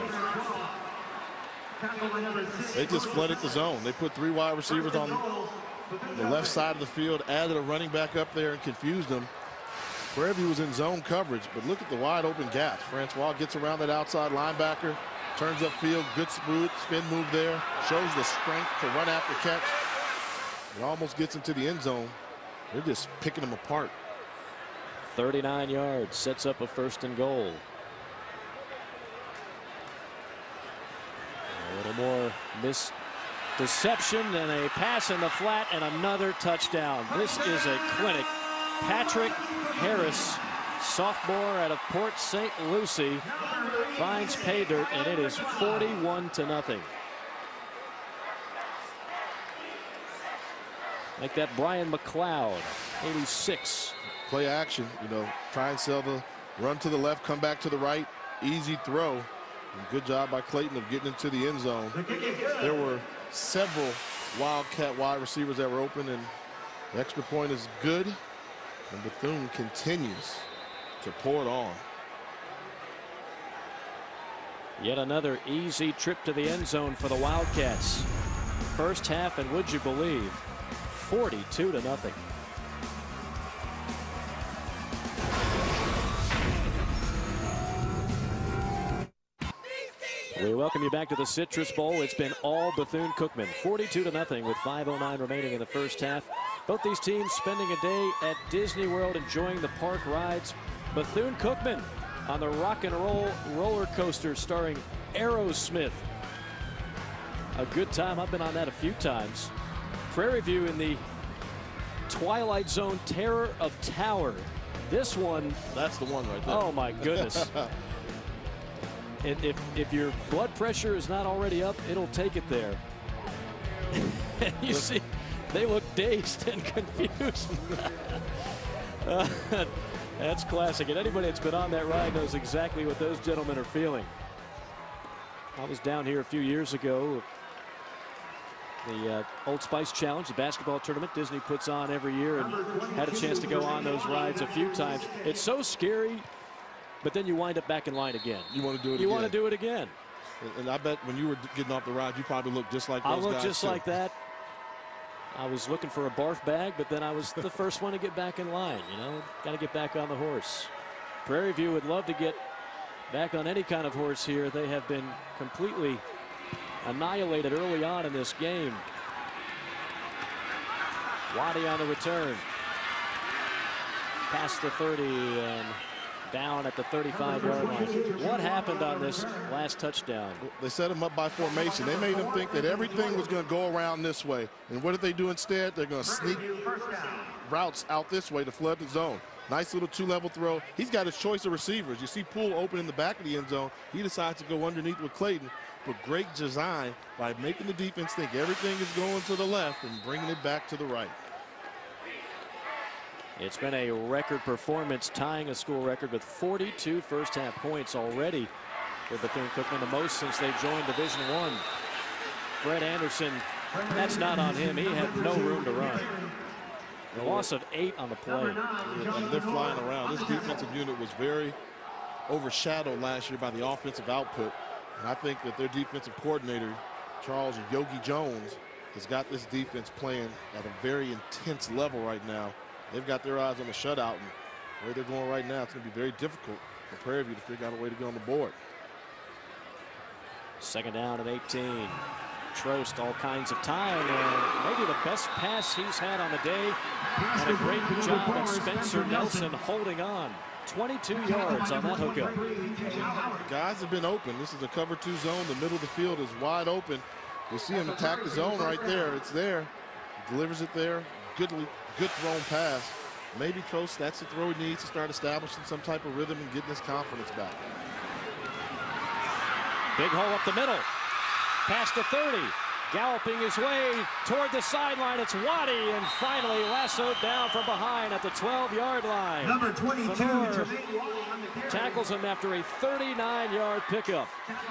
S3: They just flooded the zone. They put three wide receivers on the left side of the field, added a running back up there and confused them. Prairie View was in zone coverage, but look at the wide open gaps. Francois gets around that outside linebacker, turns upfield, good smooth spin move there, shows the strength to run after catch. It almost gets into the end zone. They're just picking them apart.
S2: thirty-nine yards, sets up a first and goal. A little more miss deception and a pass in the flat and another touchdown. This is a clinic. Patrick Harris, sophomore out of Port Saint Lucie, finds pay dirt, and it is forty-one to nothing. Like that Brian McLeod, eighty-six.
S3: Play action, you know, try and sell the run to the left, come back to the right, easy throw. And good job by Clayton of getting into the end zone. There were several Wildcat wide receivers that were open, and the extra point is good. And Bethune continues to pour it on.
S2: Yet another easy trip to the end zone for the Wildcats. First half, and would you believe, forty-two to nothing. We welcome you back to the Citrus Bowl. It's been all Bethune Cookman, forty-two to nothing with five oh nine remaining in the first half. Both these teams spending a day at Disney World enjoying the park rides. Bethune Cookman on the rock and roll roller coaster starring Aerosmith. A good time. I've been on that a few times. Prairie View in the Twilight Zone Terror of Tower. This one,
S3: that's the one right there.
S2: Oh my goodness. If, if your blood pressure is not already up, it'll take it there. You see, they look dazed and confused. uh, that's classic. And anybody that's been on that ride knows exactly what those gentlemen are feeling. I was down here a few years ago. The uh, Old Spice Challenge, the basketball tournament Disney puts on every year, and had a chance to go on those rides a few times. It's so scary, but then you wind up back in line again.
S3: You want to do it
S2: you
S3: again.
S2: want to do it again.
S3: And, and I bet when you were getting off the ride, you probably looked just like those
S2: I looked
S3: guys
S2: just
S3: too.
S2: like that. I was looking for a barf bag, but then I was the first one to get back in line. You know, got to get back on the horse. Prairie View would love to get back on any kind of horse here. They have been completely annihilated early on in this game. Waddy on the return. Past the thirty and down at the thirty-five yard line. What happened on this last touchdown?
S3: They set him up by formation. They made him think that everything was going to go around this way. And what did they do instead? They're going to sneak routes out this way to flood the zone. Nice little two-level throw. He's got his choice of receivers. You see Poole open in the back of the end zone. He decides to go underneath with Clayton. But great design by making the defense think everything is going to the left and bringing it back to the right.
S2: It's been a record performance, tying a school record with forty-two first half points already for Bethune Cookman, the most since they joined Division One. Fred Anderson, that's not on him. He had no room to run. A loss of eight on the play.
S3: And they're flying around. This defensive unit was very overshadowed last year by the offensive output. And I think that their defensive coordinator, Charles Yogi Jones, has got this defense playing at a very intense level right now. They've got their eyes on the shutout, and where they're going right now, it's going to be very difficult for Prairie View to figure out a way to get on the board.
S2: Second down and eighteen. Trost all kinds of time, and maybe the best pass he's had on the day. And a great job of Spencer Nelson holding on. twenty-two yards on that hookup.
S3: Guys have been open. This is a cover two zone. The middle of the field is wide open. You see him attack the zone right there. It's there. He delivers it there. Good, good thrown pass. Maybe Trost, that's the throw he needs to start establishing some type of rhythm and getting his confidence back.
S2: Big hole up the middle. Past the thirty. Galloping his way toward the sideline. It's Waddy, and finally lassoed down from behind at the twelve yard line.
S4: Number twenty-two,
S2: Fenor tackles him after a thirty-nine yard pickup.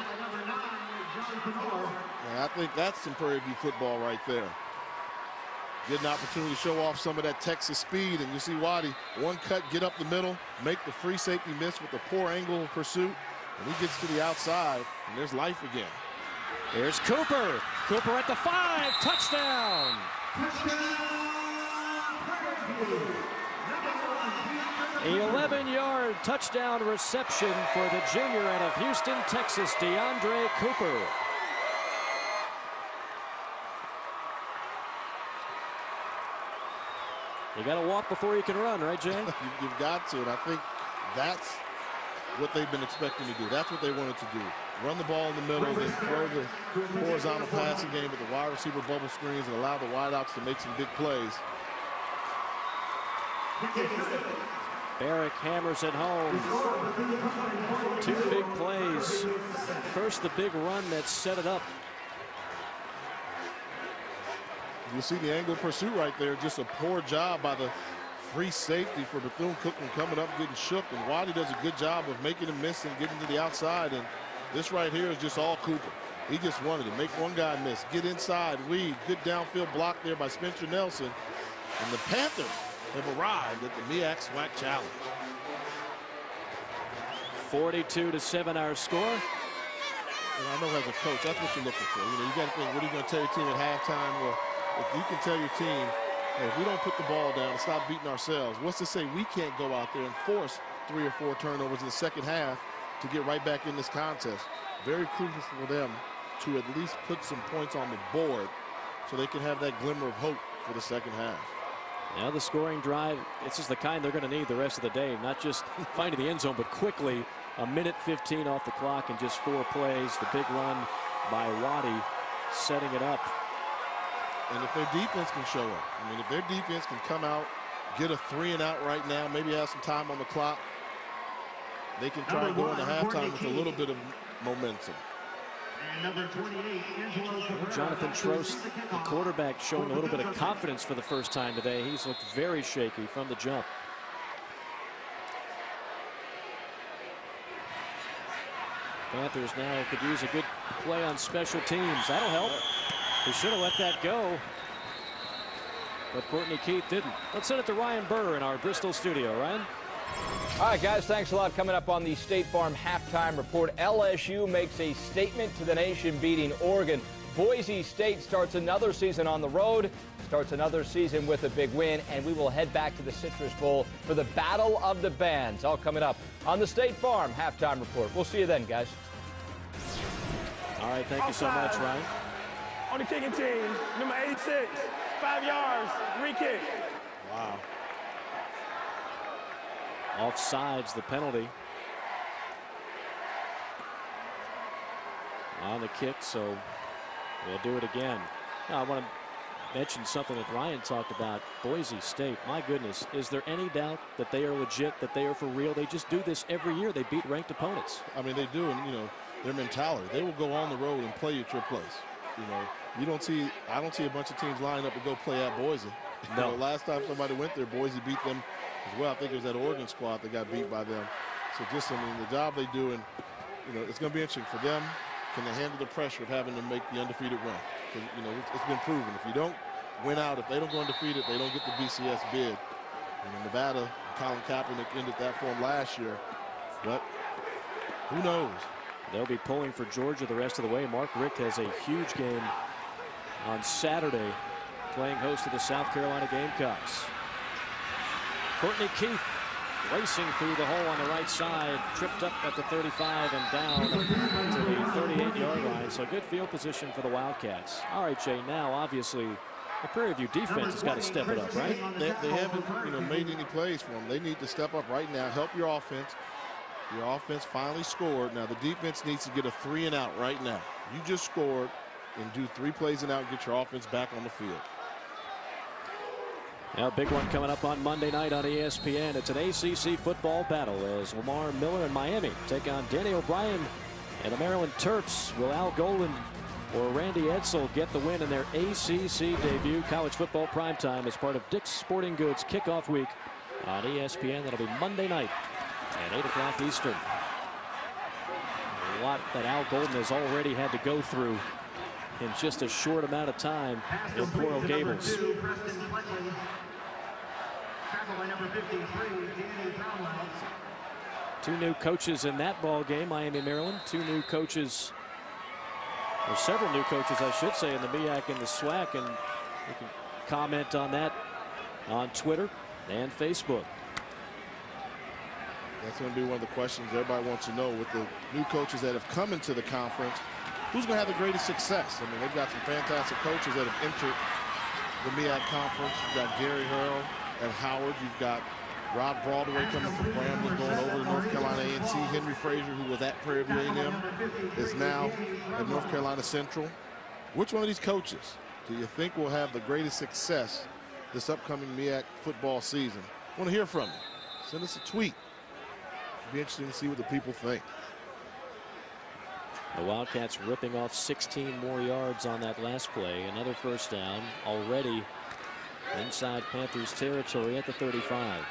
S3: And I think that's some Prairie View football right there. Get an opportunity to show off some of that Texas speed, and you see Waddy, one cut, get up the middle, make the free safety miss with a poor angle of pursuit, and he gets to the outside, and there's life again.
S2: Here's Cooper. Cooper at the five. Touchdown. eleven yard touchdown reception for the junior out of Houston, Texas, DeAndre Cooper. You got to walk before you can run, right, Jay?
S3: You've got to, and I think that's what they've been expecting to do. That's what they wanted to do. Run the ball in the middle, then throw the horizontal passing game with the wide receiver bubble screens and allow the wideouts to make some big plays.
S2: Barrick hammers it home. Two big plays. First, the big run that set it up.
S3: You see the angle pursuit right there. Just a poor job by the free safety for Bethune Cookman coming up, getting shook. And Waddy does a good job of making him miss and getting to the outside. And this right here is just all Cooper. He just wanted to make one guy miss, get inside, weave. Good downfield block there by Spencer Nelson. And the Panthers have arrived at the MEAC SWAC Challenge.
S2: forty-two to seven our score.
S3: And I know as a coach, that's what you're looking for. You know, you got to think, what are you going to tell your team at halftime? Well, if you can tell your team, hey, if we don't put the ball down and stop beating ourselves, what's to say we can't go out there and force three or four turnovers in the second half to get right back in this contest? Very crucial for them to at least put some points on the board so they can have that glimmer of hope for the second half.
S2: Now the scoring drive, it's just the kind they're going to need the rest of the day. Not just finding the end zone, but quickly. A minute fifteen off the clock and just four plays. The big run by Waddy setting it up.
S3: And if their defense can show up, I mean, if their defense can come out, get a three and out right now, maybe have some time on the clock, they can try and go into halftime with a little bit of momentum.
S2: Jonathan Trost, the quarterback, showing a little bit of confidence for the first time today. He's looked very shaky from the jump. Panthers now could use a good play on special teams. That'll help. He should have let that go, but Courtney Keith didn't. Let's send it to Ryan Burr in our Bristol studio. Ryan?
S19: All right, guys, thanks a lot. Coming up on the State Farm halftime report, L S U makes a statement to the nation, beating Oregon. Boise State starts another season on the road. starts another season with a big win, and we will head back to the Citrus Bowl for the Battle of the Bands. All coming up on the State Farm Halftime Report. We'll see you then, guys.
S2: All right, thank you so much, Ryan.
S5: On the kicking team, number eighty-six, five yards, re-kick.
S2: Wow. Offsides, the penalty on the kick, so we'll do it again. Now, I want to mention something that Ryan talked about. Boise State, my goodness, is there any doubt that they are legit, that they are for real? They just do this every year. They beat ranked opponents.
S3: I mean, they do, and you know, their mentality. They will go on the road and play at your place. You know, you don't see, I don't see a bunch of teams lining up to go play at Boise.
S2: No.
S3: You know, last time somebody went there, Boise beat them as well. I think it was that Oregon squad that got beat by them. So just, I mean, the job they do, and you know, it's going to be interesting for them. Can they handle the pressure of having to make the undefeated run? Because, you know, it's been proven. If you don't win out, if they don't go undefeated, they don't get the B C S bid. And in Nevada, Colin Kaepernick ended that for them last year. But who knows?
S2: They'll be pulling for Georgia the rest of the way. Mark Richt has a huge game on Saturday, playing host to the South Carolina Gamecocks. Courtney Keith racing through the hole on the right side, tripped up at the thirty-five and down to the thirty-eight yard line. So good field position for the Wildcats. All right, Jay, now obviously the Prairie View defense has got to step it up, right?
S3: They, they haven't, you know, made any plays for them. They need to step up right now, help your offense. Your offense finally scored. Now the defense needs to get a three and out right now. You just scored, and do three plays and out and get your offense back on the field.
S2: Now, a big one coming up on Monday night on E S P N. It's an A C C football battle as Lamar Miller and Miami take on Danny O'Brien and the Maryland Terps. Will Al Golden or Randy Edsall get the win in their A C C debut? College football primetime as part of Dick's Sporting Goods kickoff week on E S P N. That'll be Monday night at eight o'clock Eastern. A lot that Al Golden has already had to go through in just a short amount of time in Coral Gables. Two new coaches in that ball game, Miami, Maryland. Two new coaches, or several new coaches, I should say, in the M E A C and the SWAC, and you can comment on that on Twitter and Facebook.
S3: That's going to be one of the questions everybody wants to know with the new coaches that have come into the conference. Who's going to have the greatest success? I mean, they've got some fantastic coaches that have entered the M E A C conference. You've got Gary Hurl at Howard. You've got Rob Broadway coming from Grambling, going over to North Carolina A and T. Henry Frazier, who was at Prairie View A and M, is now at North Carolina Central. Which one of these coaches do you think will have the greatest success this upcoming M E A C football season? I want to hear from you. Send us a tweet. It'll be interesting to see what the people think.
S2: The Wildcats ripping off sixteen more yards on that last play. Another first down already inside Panthers territory at the thirty-five.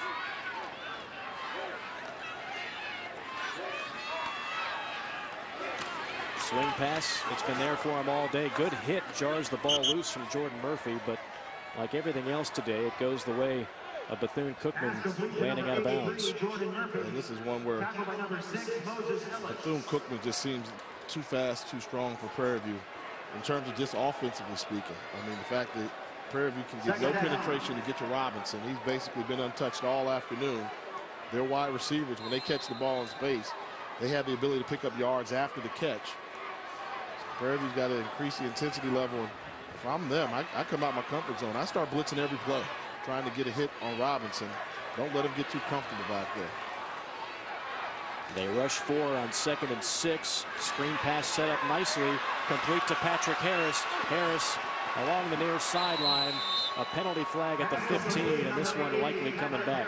S2: Swing pass, it's been there for him all day. Good hit, jars the ball loose from Jordan Murphy, but like everything else today, it goes the way of Bethune Cookman landing out of bounds.
S3: And this is one where Bethune Cookman just seems too fast, too strong for Prairie View in terms of just offensively speaking. I mean, the fact that Prairie View can get no penetration to get to Robinson. He's basically been untouched all afternoon. Their wide receivers, when they catch the ball in space, they have the ability to pick up yards after the catch. Prairie View's got to increase the intensity level. And if I'm them, I, I come out my comfort zone. I start blitzing every play, trying to get a hit on Robinson. Don't let him get too comfortable back there.
S2: They rush four on second and six. Screen pass set up nicely. Complete to Patrick Harris. Harris along the near sideline. A penalty flag at the fifteen, and this one likely coming back.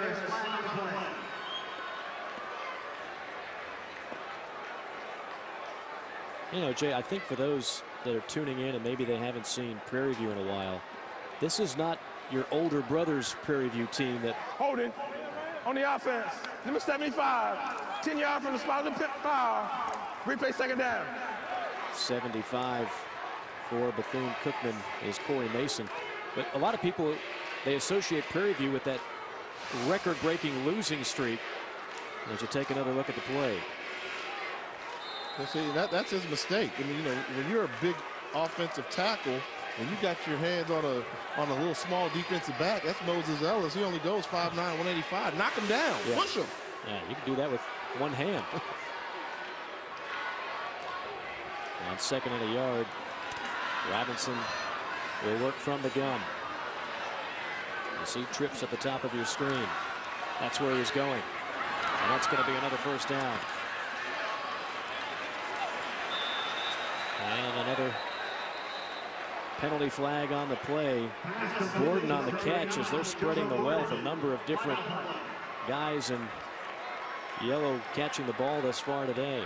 S2: You know, Jay, I think for those that are tuning in and maybe they haven't seen Prairie View in a while, this is not your older brother's Prairie View team that...
S5: Holding on the offense. Number seventy-five. ten yards from the spot of the pit foul. Replay second down.
S2: seventy-five for Bethune-Cookman is Corey Mason. But a lot of people, they associate Prairie View with that record-breaking losing streak. As you take another look at the play.
S3: See, that, that's his mistake. I mean, you know, when you're a big offensive tackle, When you got your hands on a on a little small defensive back, that's Moses Ellis. He only goes five nine, one eighty-five. Knock him down.
S2: Yeah.
S3: Push him.
S2: Yeah, you can do that with one hand. On second and a yard, Robinson will work from the gun. You see trips at the top of your screen. That's where he's going. And that's going to be another first down. And another penalty flag on the play. Gordon on the catch as they're spreading the wealth. A number of different guys in yellow catching the ball thus far today.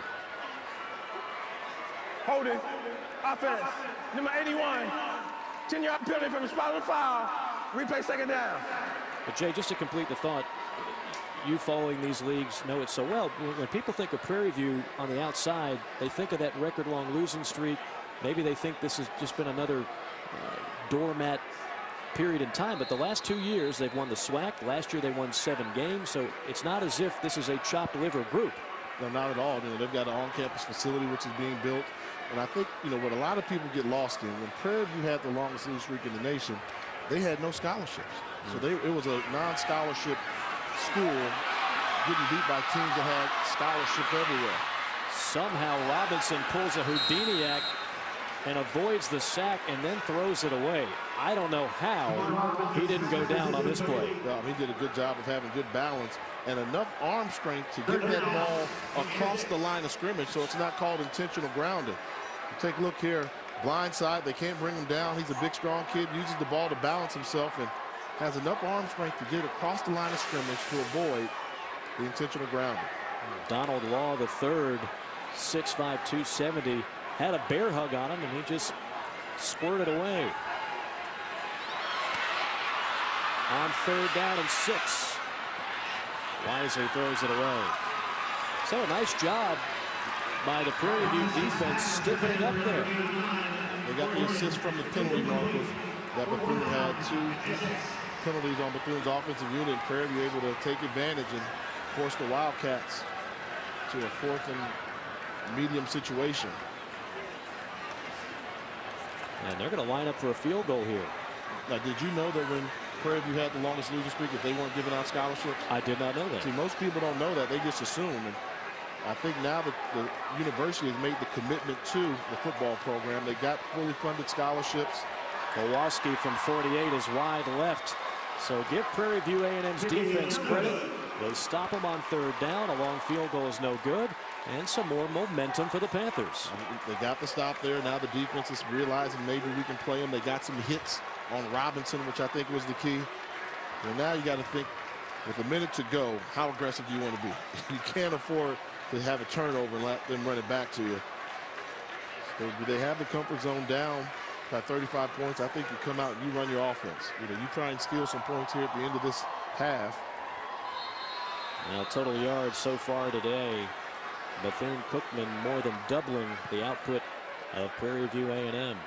S5: Holding, offense, number eighty-one. ten yard penalty from the spot of the foul. Replay second down.
S2: But Jay, just to complete the thought, you following these leagues know it so well. When people think of Prairie View on the outside, they think of that record-long losing streak. Maybe they think this has just been another uh, doormat period in time. But the last two years, they've won the SWAC. Last year, they won seven games. So it's not as if this is a chopped liver group.
S3: No, not at all. You know, they've got an on-campus facility which is being built. And I think, you know, what a lot of people get lost in, when Prairie View had the longest losing streak in the nation, they had no scholarships. Mm-hmm. So they, it was a non-scholarship school getting beat by teams that had scholarships everywhere.
S2: Somehow Robinson pulls a Houdiniac and avoids the sack and then throws it away. I don't know how he didn't go down on this play.
S3: Well, he did a good job of having good balance and enough arm strength to get that ball across the line of scrimmage so it's not called intentional grounding. Take a look here. Blind side. They can't bring him down. He's a big, strong kid. Uses the ball to balance himself and has enough arm strength to get across the line of scrimmage to avoid the intentional grounding.
S2: Donald Law the third, six five, two seventy, had a bear hug on him and he just squirted away. On third down and six. Wisely throws it away. So a nice job by the Prairie View defense stiffening up there.
S3: They got the assist from the penalty marker that Bethune had. Two penalties on Bethune's offensive unit. Prairie View able to take advantage and force the Wildcats to a fourth and medium situation.
S2: And they're going to line up for a field goal here.
S3: Now, did you know that when Prairie View had the longest losing streak, if they weren't giving out scholarships?
S2: I did not know that.
S3: See, most people don't know that. They just assume. And I think now that the university has made the commitment to the football program, they got fully funded scholarships.
S2: Kowalski from forty-eight is wide left. So give Prairie View A and M's defense credit. They stop them on third down. A long field goal is no good. And some more momentum for the Panthers.
S3: They got the stop there. Now the defense is realizing maybe we can play them. They got some hits on Robinson, which I think was the key. And now you got to think, with a minute to go, how aggressive do you want to be? You can't afford to have a turnover and let them run it back to you. So do they have the comfort zone down by thirty-five points? I think you come out and you run your offense. You know, you try and steal some points here at the end of this half.
S2: Now total yards so far today, Bethune Cookman more than doubling the output of Prairie View A and M.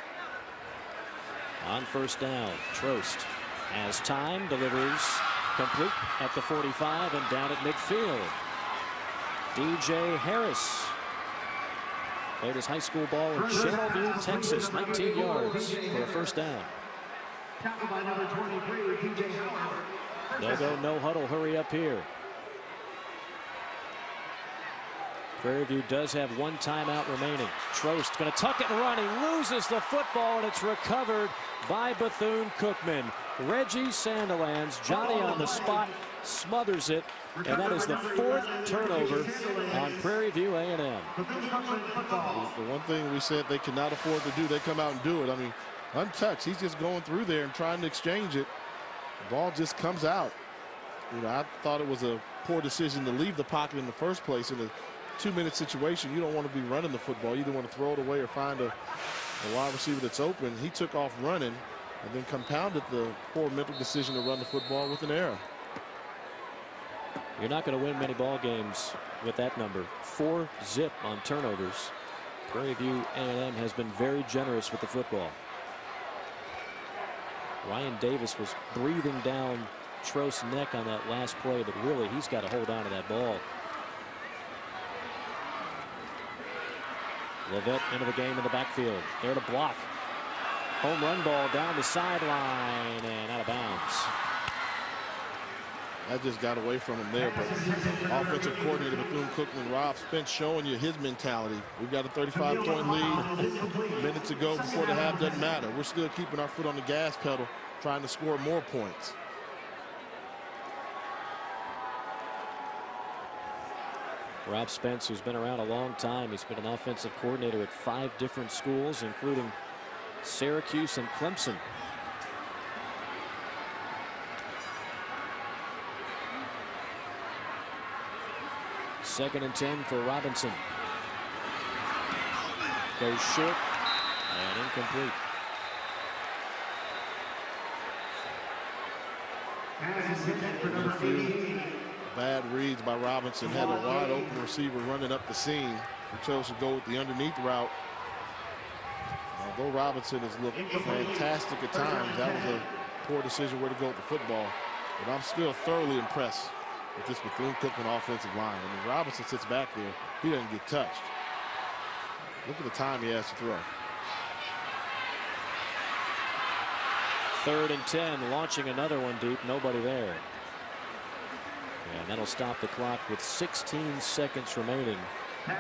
S2: On first down, Trost has time, delivers complete at the forty-five and down at midfield. D J Harris played his high school ball in Channelview, Texas, nineteen yards for a first down. They'll go no huddle, hurry up here. Prairie View does have one timeout remaining. Trost going to tuck it and run. He loses the football and it's recovered by Bethune Cookman. Reggie Sandilands, Johnny on the spot, smothers it, and that is the fourth turnover on Prairie View A and M.
S3: The one thing we said they cannot afford to do, they come out and do it. I mean, untouched, he's just going through there and trying to exchange it. The ball just comes out. You know, I thought it was a poor decision to leave the pocket in the first place. In a two-minute situation, you don't want to be running the football. You either want to throw it away or find a, a wide receiver that's open. He took off running and then compounded the poor mental decision to run the football with an error.
S2: You're not going to win many ball games with that number. Four zip on turnovers. Prairie View A and M has been very generous with the football. Ryan Davis was breathing down Trost's neck on that last play, but really he's got to hold on to that ball. Levette into the game in the backfield. There to block. Home run ball down the sideline and out of bounds.
S3: That just got away from him there, but offensive coordinator Bethune-Cookman, Rob Spence, showing you his mentality. We've got a thirty-five point lead. Minutes to go before the half, doesn't matter. We're still keeping our foot on the gas pedal, trying to score more points.
S2: Rob Spence, who's been around a long time, he's been an offensive coordinator at five different schools, including Syracuse and Clemson. Second and ten for Robinson. Goes short and incomplete.
S3: A few bad reads by Robinson. Had a wide open receiver running up the seam. He chose to go with the underneath route. Although Robinson has looked fantastic at times, that was a poor decision where to go with the football. But I'm still thoroughly impressed with this Bethune-Cookman offensive line. I mean, Robinson sits back there. He doesn't get touched. Look at the time he has to throw.
S2: Third and ten, launching another one deep. Nobody there. And that'll stop the clock with sixteen seconds remaining.
S3: I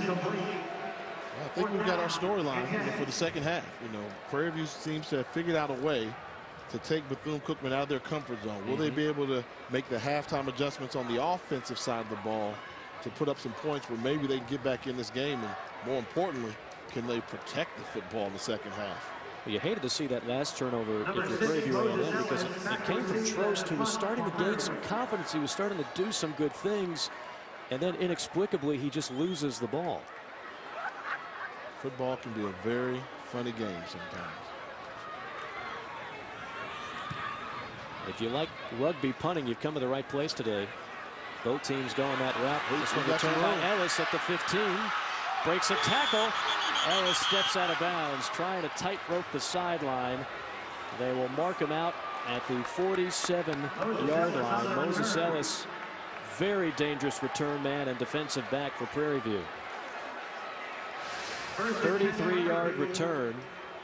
S3: think we've got our storyline, you know, for the second half. You know, Prairie View seems to have figured out a way to take Bethune-Cookman out of their comfort zone. Will mm-hmm. they be able to make the halftime adjustments on the offensive side of the ball to put up some points where maybe they can get back in this game? And more importantly, can they protect the football in the second half?
S2: Well, you hated to see that last turnover if you're Prairie View A and M because it, it came from Trost, who was starting to gain some confidence. He was starting to do some good things, and then inexplicably he just loses the ball.
S3: Football can be a very funny game sometimes.
S2: If you like rugby punting, you've come to the right place today. Both teams going that route. This one returned by Ellis at the fifteen. Breaks a tackle. Ellis steps out of bounds, trying to tightrope the sideline. They will mark him out at the forty-seven yard line. Moses Ellis, very dangerous return man and defensive back for Prairie View. thirty-three yard return.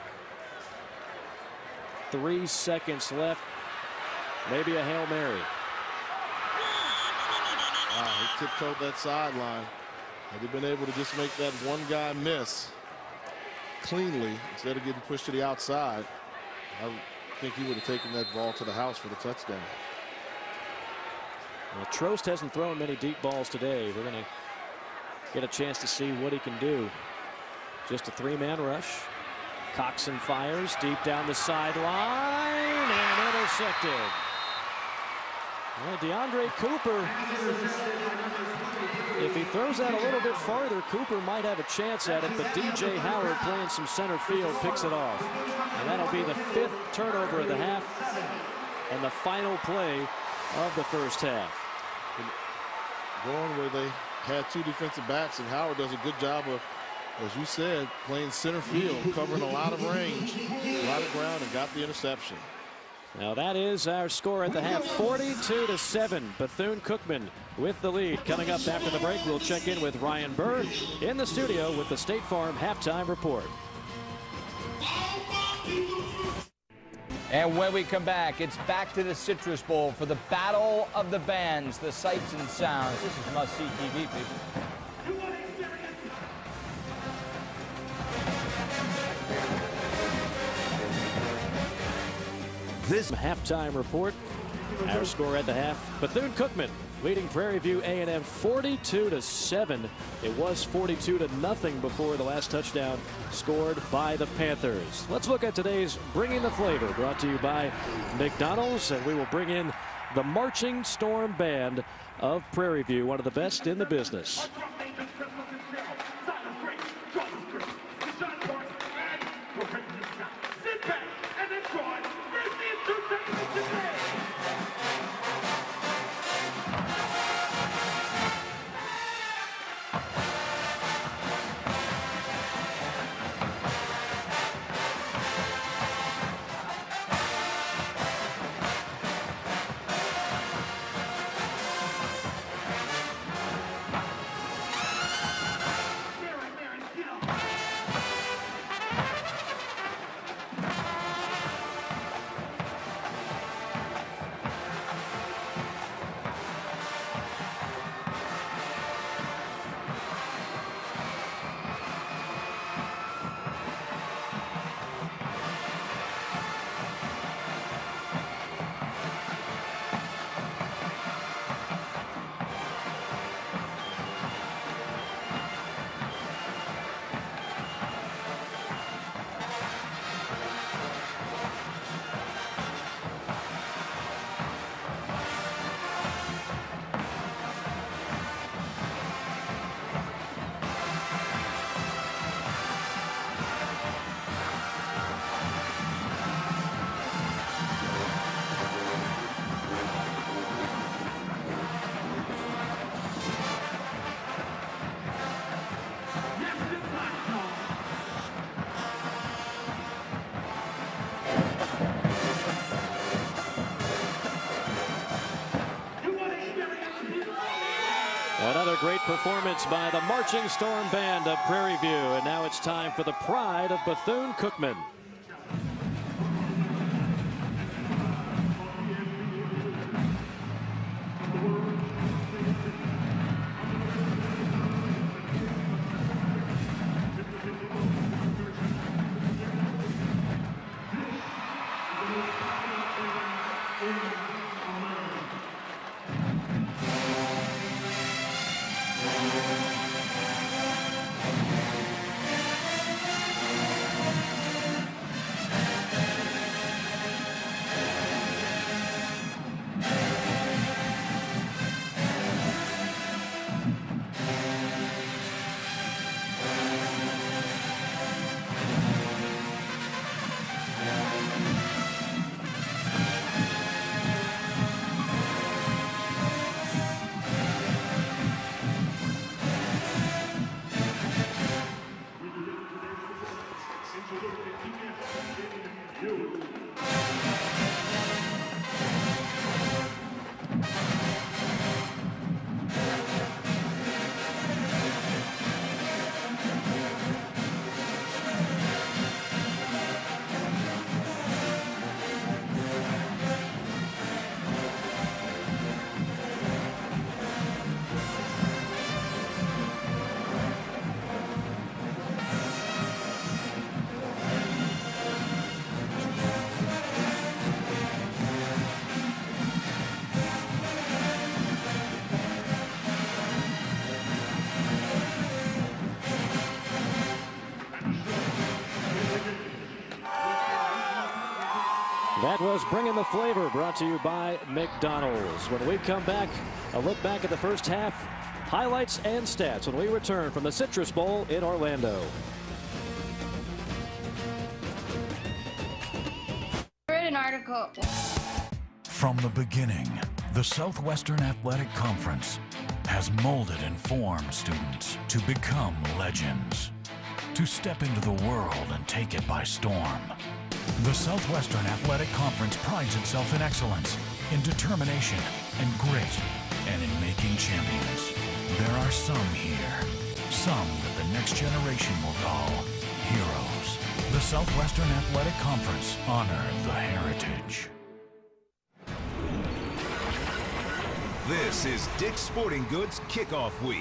S2: Three seconds left. Maybe a Hail Mary.
S3: Wow, he tiptoed that sideline. Had he been able to just make that one guy miss cleanly instead of getting pushed to the outside, I think he would have taken that ball to the house for the touchdown.
S2: Well, Trost hasn't thrown many deep balls today. We're going to get a chance to see what he can do. Just a three-man rush. Coxon fires deep down the sideline and intercepted. Well, DeAndre Cooper, if he throws that a little bit farther, Cooper might have a chance at it, but D J Howard, playing some center field, picks it off. And that'll be the fifth turnover of the half and the final play of the first half.
S3: Going where they had two defensive backs, and Howard does a good job of, as you said, playing center field, covering a lot of range, a lot of ground, and got the interception.
S2: Now that is our score at the half, forty-two to seven. Bethune-Cookman with the lead. Coming up after the break, we'll check in with Ryan Burr in the studio with the State Farm halftime report.
S19: And when we come back, it's back to the Citrus Bowl for the Battle of the Bands, the sights and sounds. This is must-see T V, people.
S2: This halftime report. Our score at the half, Bethune-Cookman leading Prairie View A and M forty-two to seven. It was forty-two to nothing before the last touchdown scored by the Panthers. Let's look at today's Bringing the Flavor, brought to you by McDonald's, and we will bring in the Marching Storm Band of Prairie View, one of the best in the business. Another great performance by the Marching Storm Band of Prairie View. And now it's time for the pride of Bethune Cookman. That was Bringing the Flavor, brought to you by McDonald's. When we come back, a look back at the first half, highlights and stats when we return from the Citrus Bowl in Orlando.
S20: I read an article.
S1: From the beginning, the Southwestern Athletic Conference has molded and formed students to become legends, to step into the world and take it by storm. The Southwestern Athletic Conference prides itself in excellence, in determination and grit, and in making champions. There are some here, some that the next generation will call heroes. The Southwestern Athletic Conference honor the heritage.
S21: This is Dick's Sporting Goods Kickoff Week.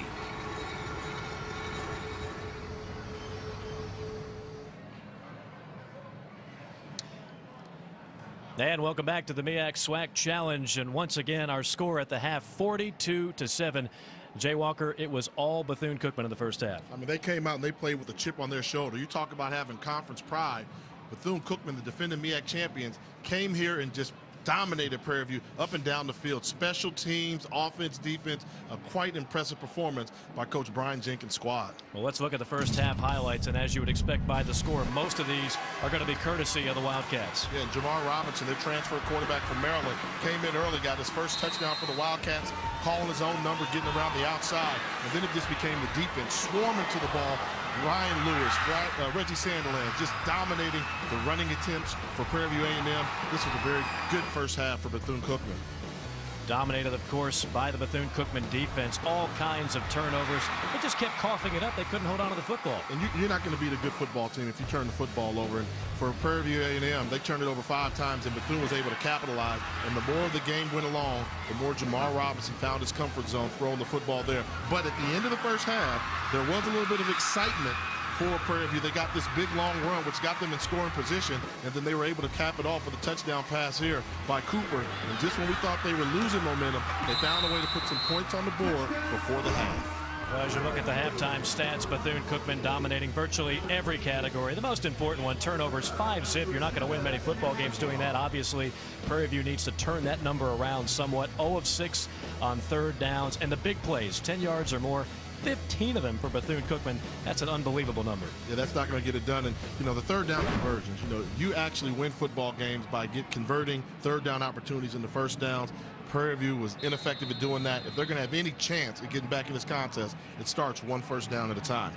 S2: And welcome back to the MEAC SWAC Challenge. And once again, our score at the half, forty-two to seven. Jay Walker, it was all Bethune Cookman in the first half.
S3: I mean, they came out and they played with a chip on their shoulder. You talk about having conference pride. Bethune Cookman, the defending MEAC champions, came here and just dominated Prairie View up and down the field. Special teams, offense, defense, a quite impressive performance by Coach Brian Jenkins' squad.
S2: Well, let's look at the first half highlights, and as you would expect by the score, most of these are going to be courtesy of the Wildcats.
S3: Yeah, and Jamar Robinson, their transfer quarterback from Maryland, came in early, got his first touchdown for the Wildcats, calling his own number, getting around the outside, and then it just became the defense swarming to the ball. Ryan Lewis, uh, Reggie Sanderland just dominating the running attempts for Prairie View A and M. This was a very good first half for Bethune Cookman.
S2: Dominated, of course, by the Bethune Cookman defense. All kinds of turnovers. They just kept coughing it up. They couldn't hold on to the football.
S3: And you, you're not going to beat a good football team if you turn the football over. And for Prairie View A and M, they turned it over five times, and Bethune was able to capitalize. And the more the game went along, the more Jamar Robinson found his comfort zone throwing the football there. But at the end of the first half, there was a little bit of excitement for Prairie View. They got this big long run, which got them in scoring position, and then they were able to cap it off with a touchdown pass here by Cooper. And just when we thought they were losing momentum, they found a way to put some points on the board before the half.
S2: Well, as you look at the halftime stats, Bethune Cookman dominating virtually every category. The most important one, turnovers, five zip. You're not going to win many football games doing that. Obviously, Prairie View needs to turn that number around somewhat. zero of six on third downs, and the big plays, ten yards or more, fifteen of them for Bethune Cookman. That's an unbelievable number.
S3: Yeah, that's not going to get it done. And, you know, the third down conversions, you know, you actually win football games by get converting third down opportunities into first downs. Prairie View was ineffective at doing that. If they're going to have any chance at getting back in this contest, it starts one first down at a time.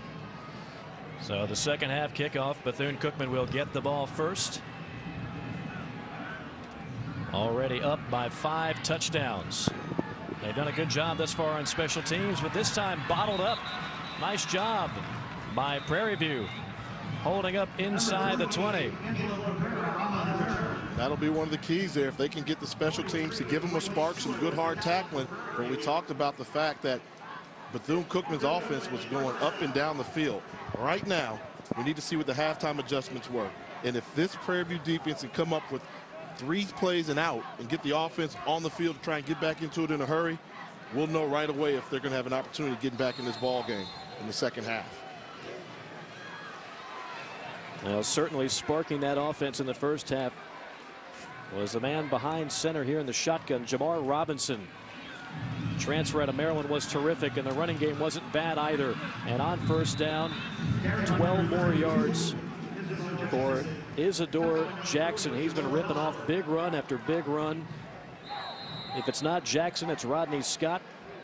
S2: So the second half kickoff, Bethune Cookman will get the ball first. Already up by five touchdowns. They've done a good job thus far on special teams, but this time bottled up. Nice job by Prairie View, holding up inside the twenty.
S3: That'll be one of the keys there if they can get the special teams to give them a spark, some good hard tackling. But we talked about the fact that Bethune Cookman's offense was going up and down the field. Right now, we need to see what the halftime adjustments were. And if this Prairie View defense can come up with three plays and out and get the offense on the field to try and get back into it in a hurry, we'll know right away if they're going to have an opportunity to get back in this ball game in the second half.
S2: Well, certainly sparking that offense in the first half was the man behind center here in the shotgun, Jamar Robinson. Transfer out of Maryland was terrific, and the running game wasn't bad either. And on first down, twelve more yards for Isidore Jackson. He's been ripping off big run after big run. If it's not Jackson, it's Rodney Scott.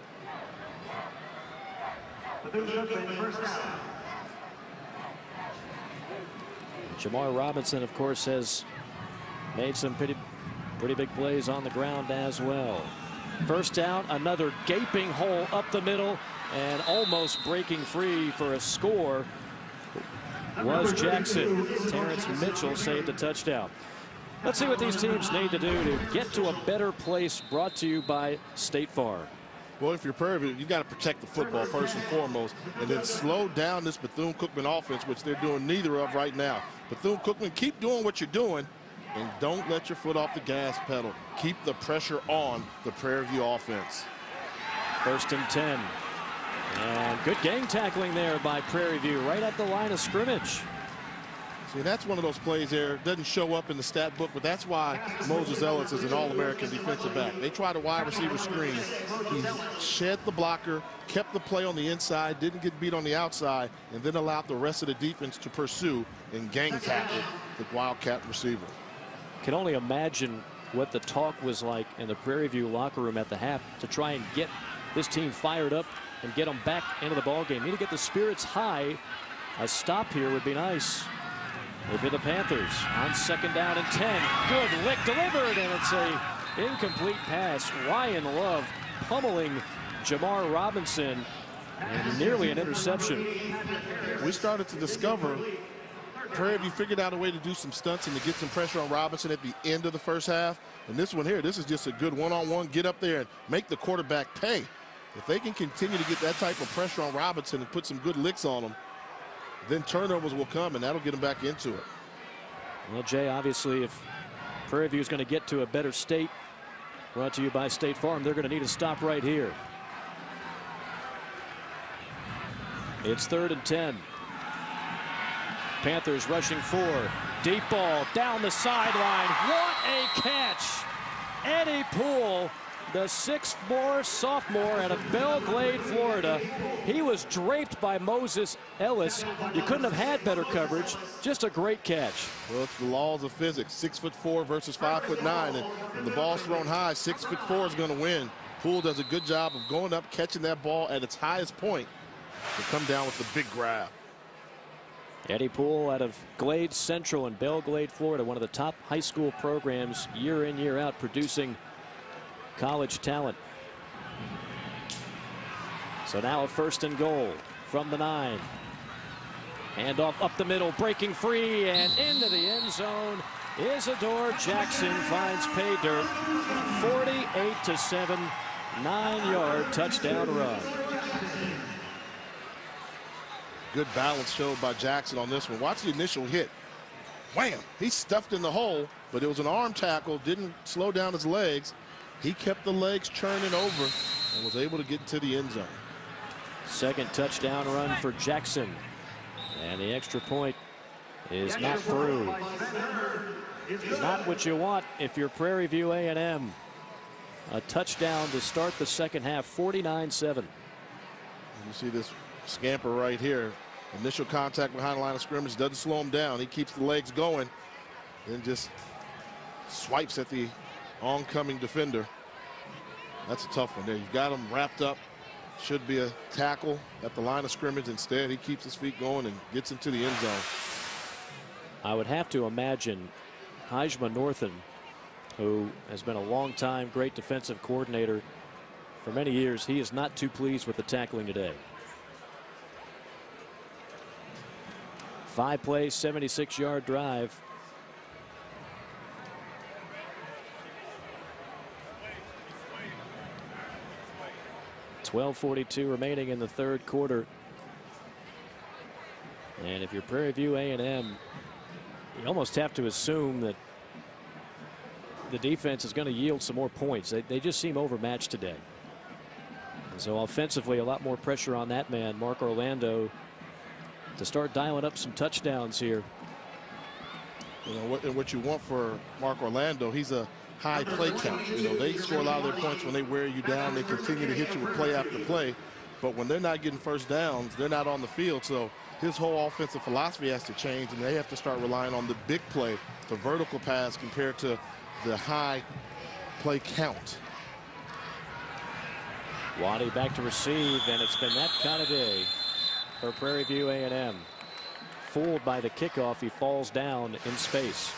S2: Jamar Robinson, of course, has made some pretty, pretty big plays on the ground as well. First down, another gaping hole up the middle, and almost breaking free for a score was Jackson. Terrence Mitchell saved a touchdown. Let's see what these teams need to do to get to a better place, brought to you by State Farm.
S3: Well, if you're Prairie View, you got to protect the football first and foremost, and then slow down this Bethune-Cookman offense, which they're doing neither of right now. Bethune-Cookman, keep doing what you're doing, and don't let your foot off the gas pedal. Keep the pressure on the Prairie View offense.
S2: First and ten. And good gang tackling there by Prairie View, right at the line of scrimmage.
S3: See, that's one of those plays there. Doesn't show up in the stat book, but that's why Moses Ellis is an All-American defensive back. They tried a wide receiver screen. He shed the blocker, kept the play on the inside, didn't get beat on the outside, and then allowed the rest of the defense to pursue and gang tackle the Wildcat receiver.
S2: Can only imagine what the talk was like in the Prairie View locker room at the half to try and get this team fired up and get them back into the ball game. Need to get the spirits high. A stop here would be nice. Maybe the Panthers on second down and ten. Good lick delivered, and it's a incomplete pass. Ryan Love pummeling Jamar Robinson, and nearly an interception.
S3: We started to discover Prairie View figured out a way to do some stunts and to get some pressure on Robinson at the end of the first half. And this one here, this is just a good one-on-one. Get up there and make the quarterback pay. If they can continue to get that type of pressure on Robinson and put some good licks on him, then turnovers will come, and that'll get them back into it.
S2: Well, Jay, obviously, if Prairie View is going to get to a better state, brought to you by State Farm, they're going to need a stop right here. It's third and ten. Panthers rushing four. Deep ball down the sideline. What a catch! Eddie Poole, the sophomore, sophomore out of Belle Glade, Florida. He was draped by Moses Ellis. You couldn't have had better coverage. Just a great catch.
S3: Well, it's the laws of physics. Six foot four versus five foot nine, and when the ball's thrown high, six foot four is going to win. Poole does a good job of going up, catching that ball at its highest point to come down with the big grab.
S2: Eddie Poole out of Glade Central in Belle Glade, Florida, one of the top high school programs year in, year out, producing college talent. So now a first and goal from the nine. Handoff up the middle, breaking free and into the end zone. Isidore Jackson finds pay dirt. forty-eight to seven, nine-yard touchdown run.
S3: Good balance showed by Jackson on this one. Watch the initial hit. Wham! He stuffed in the hole, but it was an arm tackle. Didn't slow down his legs. He kept the legs churning over and was able to get into the end zone.
S2: Second touchdown run for Jackson. And the extra point is not through. Not what you want if you're Prairie View A and M. A touchdown to start the second half, forty-nine seven.
S3: You see this scamper right here. Initial contact behind the line of scrimmage doesn't slow him down. He keeps the legs going, then just swipes at the oncoming defender. That's a tough one there. You've got him wrapped up. Should be a tackle at the line of scrimmage. Instead, he keeps his feet going and gets into the end zone.
S2: I would have to imagine Heisman Northen, who has been a long time great defensive coordinator for many years, he is not too pleased with the tackling today. Five play, seventy-six yard drive. twelve forty-two remaining in the third quarter. And if you're Prairie View A and M, you almost have to assume that the defense is going to yield some more points. They, they just seem overmatched today. And so offensively, a lot more pressure on that man, Mark Orlando, to start dialing up some touchdowns here.
S3: You know what, and what you want for Mark Orlando, he's a high play count. You know, they score a lot of their points when they wear you down. They continue to hit you with play after play. But when they're not getting first downs, they're not on the field. So his whole offensive philosophy has to change, and they have to start relying on the big play, the vertical pass, compared to the high play count.
S2: Waddy back to receive, and it's been that kind of day for Prairie View A and M. Fooled by the kickoff, he falls down in space.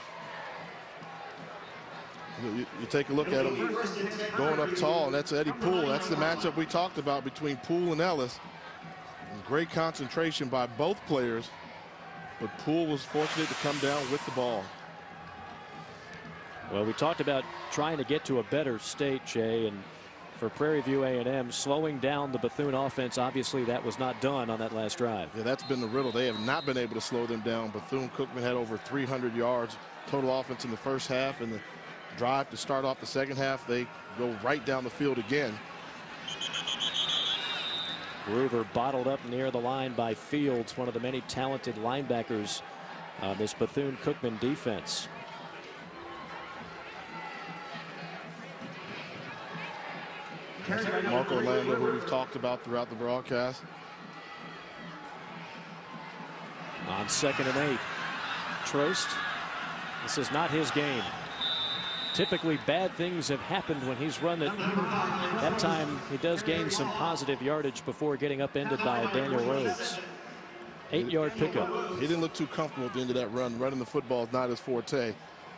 S3: You, you take a look at him going up tall, and that's Eddie Poole. That's the matchup we talked about between Poole and Ellis. And great concentration by both players, but Poole was fortunate to come down with the ball.
S2: Well, we talked about trying to get to a better state, Jay, and for Prairie View A and M, slowing down the Bethune offense. Obviously, that was not done on that last drive.
S3: Yeah, that's been the riddle. They have not been able to slow them down. Bethune Cookman had over three hundred yards total offense in the first half, and the drive to start off the second half, they go right down the field again.
S2: Groover bottled up near the line by Fields, one of the many talented linebackers on this Bethune Cookman defense.
S3: Mark Orlando, who we've talked about throughout the broadcast.
S2: On second and eight, Trost, this is not his game. Typically bad things have happened when he's run it. That time he does gain some positive yardage before getting upended by Daniel Rhodes. Eight yard pickup.
S3: He didn't look too comfortable at the end of that run. Running the football is not his forte.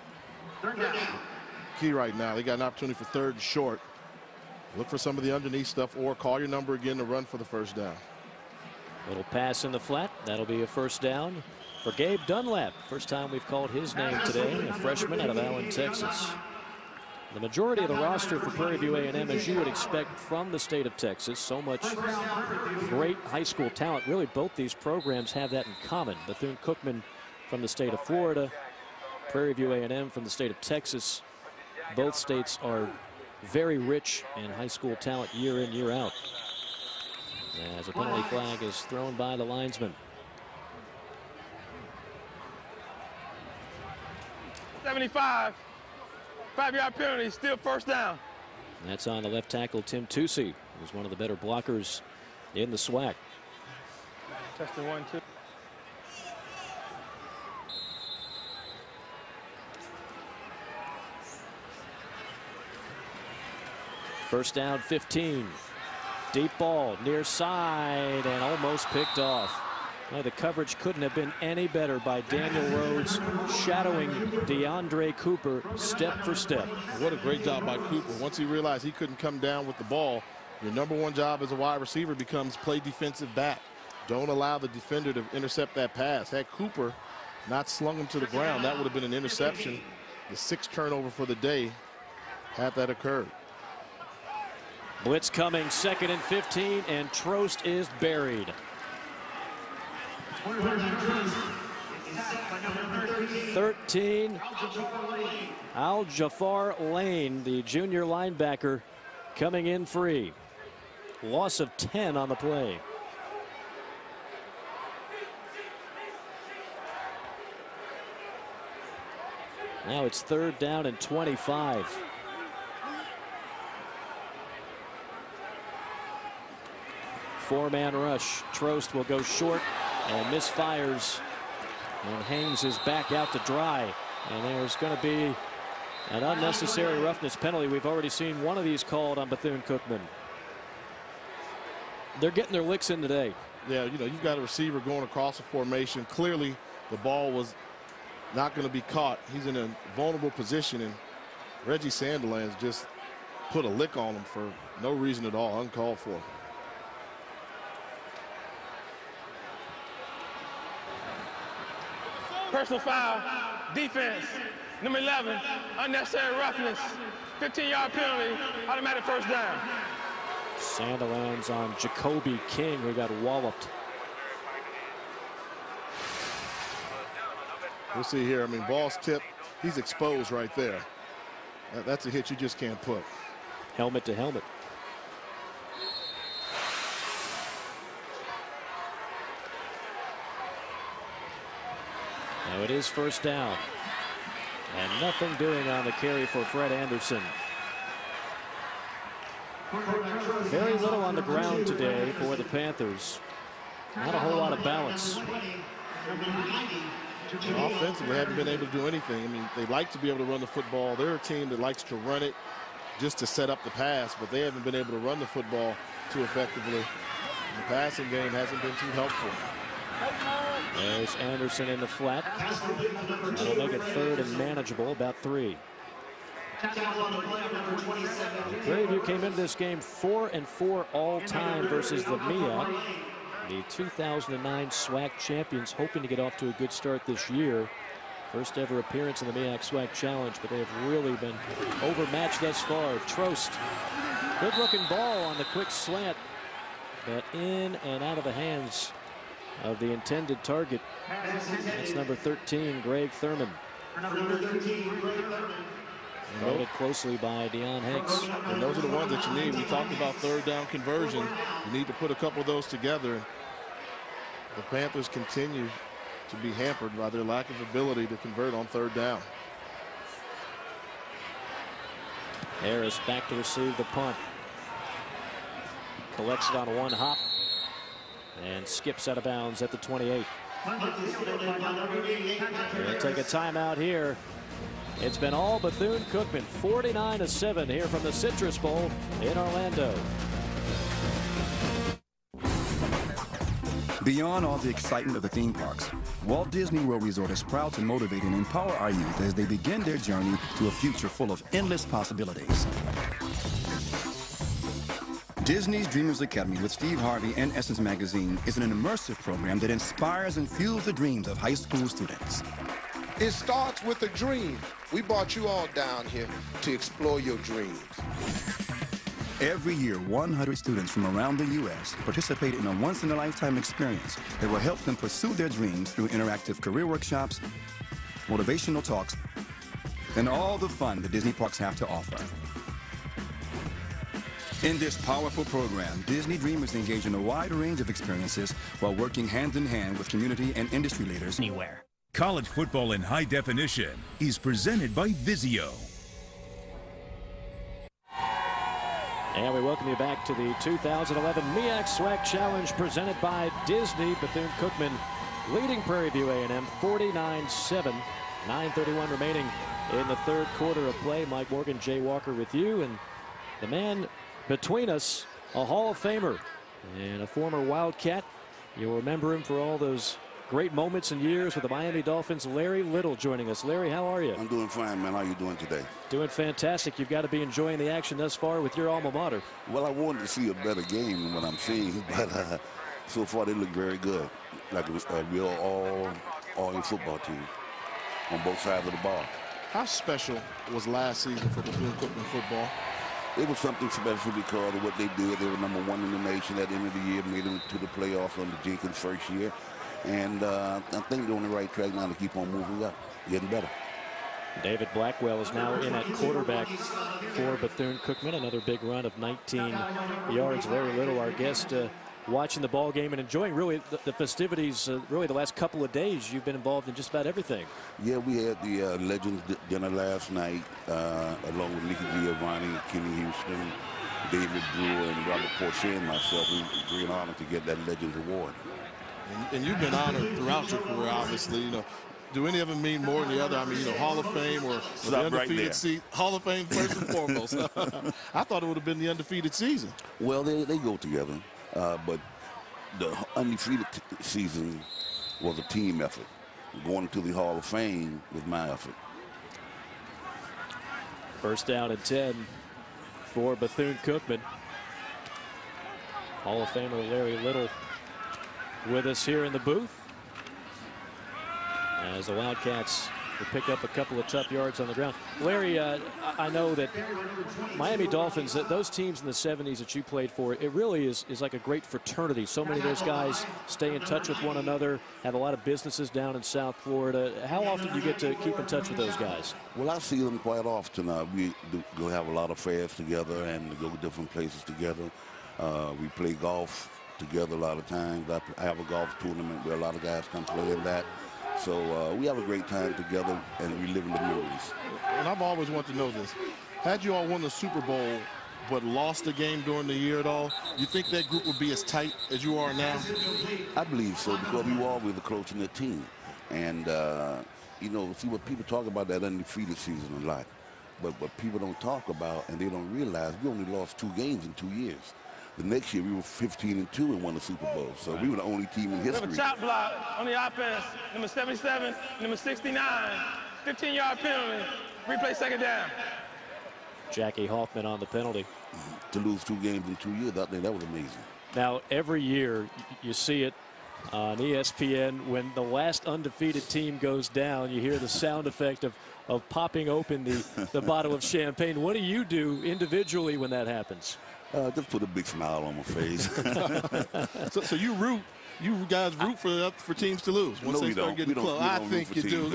S3: Key right now, they got an opportunity for third and short. Look for some of the underneath stuff, or call your number again to run for the first down.
S2: Little pass in the flat. That'll be a first down for Gabe Dunlap. First time we've called his name today, a freshman out of Allen, Texas. The majority of the roster for Prairie View A and M, as you would expect from the state of Texas, so much great high school talent. Really, both these programs have that in common. Bethune Cookman from the state of Florida, Prairie View A and M from the state of Texas. Both states are very rich in high school talent year in, year out. As a penalty flag is thrown by the linesman.
S5: seventy-five, five-yard penalty, still first down.
S2: That's on the left tackle, Tim Tucci, who's one of the better blockers in the SWAC.
S5: Testing one, two.
S2: First down, fifteen. Deep ball, near side, and almost picked off. Well, the coverage couldn't have been any better by Daniel Rhodes, shadowing DeAndre Cooper step for step.
S3: What a great job by Cooper. Once he realized he couldn't come down with the ball, your number one job as a wide receiver becomes play defensive back. Don't allow the defender to intercept that pass. Had Cooper not slung him to the ground, that would have been an interception. The sixth turnover for the day had that occurred.
S2: Blitz coming, second and fifteen, and Trost is buried. thirteen, Al-Jafar Lane, the junior linebacker, coming in free. Loss of ten on the play. Now it's third down and twenty-five. Four-man rush. Trost will go short and misfires and hangs his back out to dry. And there's going to be an unnecessary roughness penalty. We've already seen one of these called on Bethune Cookman. They're getting their licks in today.
S3: Yeah, you know, you've got a receiver going across the formation. Clearly, the ball was not going to be caught. He's in a vulnerable position, and Reggie Sandilands just put a lick on him for no reason at all, uncalled for.
S5: Personal foul, defense, number eleven, unnecessary roughness, fifteen yard penalty, automatic first down.
S2: Sandilands on Jacoby King, who got walloped.
S3: We'll see here. I mean, ball's tipped. He's exposed right there. That, that's a hit you just can't put.
S2: Helmet to helmet. Now it is first down. And nothing doing on the carry for Fred Anderson. Very little on the ground today for the Panthers. Not a whole lot of balance.
S3: Offensively, haven't been able to do anything. I mean, they like to be able to run the football. They're a team that likes to run it just to set up the pass, but they haven't been able to run the football too effectively. And the passing game hasn't been too helpful.
S2: There's Anderson in the flat. That'll make it third and manageable, about three. Prairie View came into this game four and four all time versus the M E A C. The two thousand nine SWAC champions, hoping to get off to a good start this year. First ever appearance in the M E A C SWAC Challenge, but they have really been overmatched thus far. Trost, good looking ball on the quick slant, but in and out of the hands of the intended target. That's number thirteen, Greg Thurman. Noted closely by Deion Hanks.
S3: And those are the ones that you need. We talked about third down conversion. You need to put a couple of those together. The Panthers continue to be hampered by their lack of ability to convert on third down.
S2: Harris back to receive the punt. Collects it on one hop and skips out of bounds at the twenty-eight. We'll take a timeout here. It's been all Bethune Cookman, forty-nine to seven here from the Citrus Bowl in Orlando.
S7: Beyond all the excitement of the theme parks, Walt Disney World Resort is proud to motivate and empower our youth as they begin their journey to a future full of endless possibilities. Disney's Dreamers Academy with Steve Harvey and Essence Magazine is an immersive program that inspires and fuels the dreams of high school students.
S22: It starts with a dream. We brought you all down here to explore your dreams.
S7: Every year, one hundred students from around the U S participate in a once-in-a-lifetime experience that will help them pursue their dreams through interactive career workshops, motivational talks, and all the fun the Disney parks have to offer. In this powerful program, Disney Dreamers engage in a wide range of experiences while working hand-in-hand with community and industry leaders anywhere.
S1: College football in high definition is presented by Vizio.
S2: And we welcome you back to the two thousand eleven M E A C SWAC Challenge presented by Disney. Bethune Cookman leading Prairie View A and M forty-nine seven. nine thirty-one remaining in the third quarter of play. Mike Morgan, Jay Walker with you. And the man between us, a Hall of Famer and a former Wildcat. You'll remember him for all those great moments and years with the Miami Dolphins. Larry Little joining us. Larry, how are you?
S23: I'm doing fine, man. How are you doing today?
S2: Doing fantastic. You've got to be enjoying the action thus far with your alma mater.
S23: Well, I wanted to see a better game than what I'm seeing, but uh, so far they look very good. Like it was a real all, all-in football team on both sides of the ball.
S3: How special was last season for Bethune Cookman football?
S23: It was something special because of what they did. They were number one in the nation at the end of the year, made it to the playoffs under Jenkins' first year. And uh, I think they're on the right track now to keep on moving up, getting better.
S2: David Blackwell is now in at quarterback for Bethune Cookman. Another big run of nineteen yards. Larry Little, our guest, uh, watching the ball game and enjoying really the, the festivities. Uh, really, the last couple of days, you've been involved in just about everything.
S23: Yeah, we had the uh, Legends dinner last night, uh, along with Nicky Giovanni, Kenny Houston, David Brewer, and Robert Porcher and myself. We were great honor to get that Legends Award.
S3: And, and you've been honored throughout your career, obviously. You know, do any of them mean more than the other? I mean, you know, Hall of Fame or, or the undefeated
S23: right
S3: season? Hall of Fame first and foremost. I thought it would have been the undefeated season.
S23: Well, they, they go together, uh, but the undefeated season was a team effort. Going to the Hall of Fame was my effort.
S2: First down and ten for Bethune Cookman. Hall of Famer Larry Little with us here in the booth as the Wildcats will pick up a couple of tough yards on the ground. Larry, uh, I know that Miami Dolphins, that those teams in the seventies that you played for, it really is, is like a great fraternity. So many of those guys stay in touch with one another, have a lot of businesses down in South Florida. How often do you get to keep in touch with those guys?
S23: Well, I see them quite often. Uh, we do go have a lot of fairs together and go different places together. Uh, we play golf together a lot of times. I have a golf tournament where a lot of guys come play in that. So uh, we have a great time together and reliving the memories.
S3: And I've always wanted to know this. Had you all won the Super Bowl but lost a game during the year at all, you think that group would be as tight as you are now?
S23: I believe so, because we were always a close-knit team. And, uh, you know, see what people talk about that undefeated season a lot. But what people don't talk about and they don't realize, we only lost two games in two years. The next year, we were fifteen and two and won the Super Bowl. So right. we were the only team in history.
S5: We have a chop block on the offense, number seventy-seven, number sixty-nine, fifteen yard penalty, replay second down.
S2: Jackie Hoffman on the penalty.
S23: To lose two games in two years, I think that was amazing.
S2: Now, every year, you see it on E S P N when the last undefeated team goes down. You hear the sound effect of, of popping open the, the bottle of champagne. What do you do individually when that happens?
S23: Uh, just put a big smile on my face.
S3: so, so you root, you guys root for for teams to lose. Once
S23: no,
S3: they
S23: we
S3: start
S23: don't.
S3: getting
S23: We don't,
S3: close.
S23: we
S3: I
S23: don't
S3: think you do.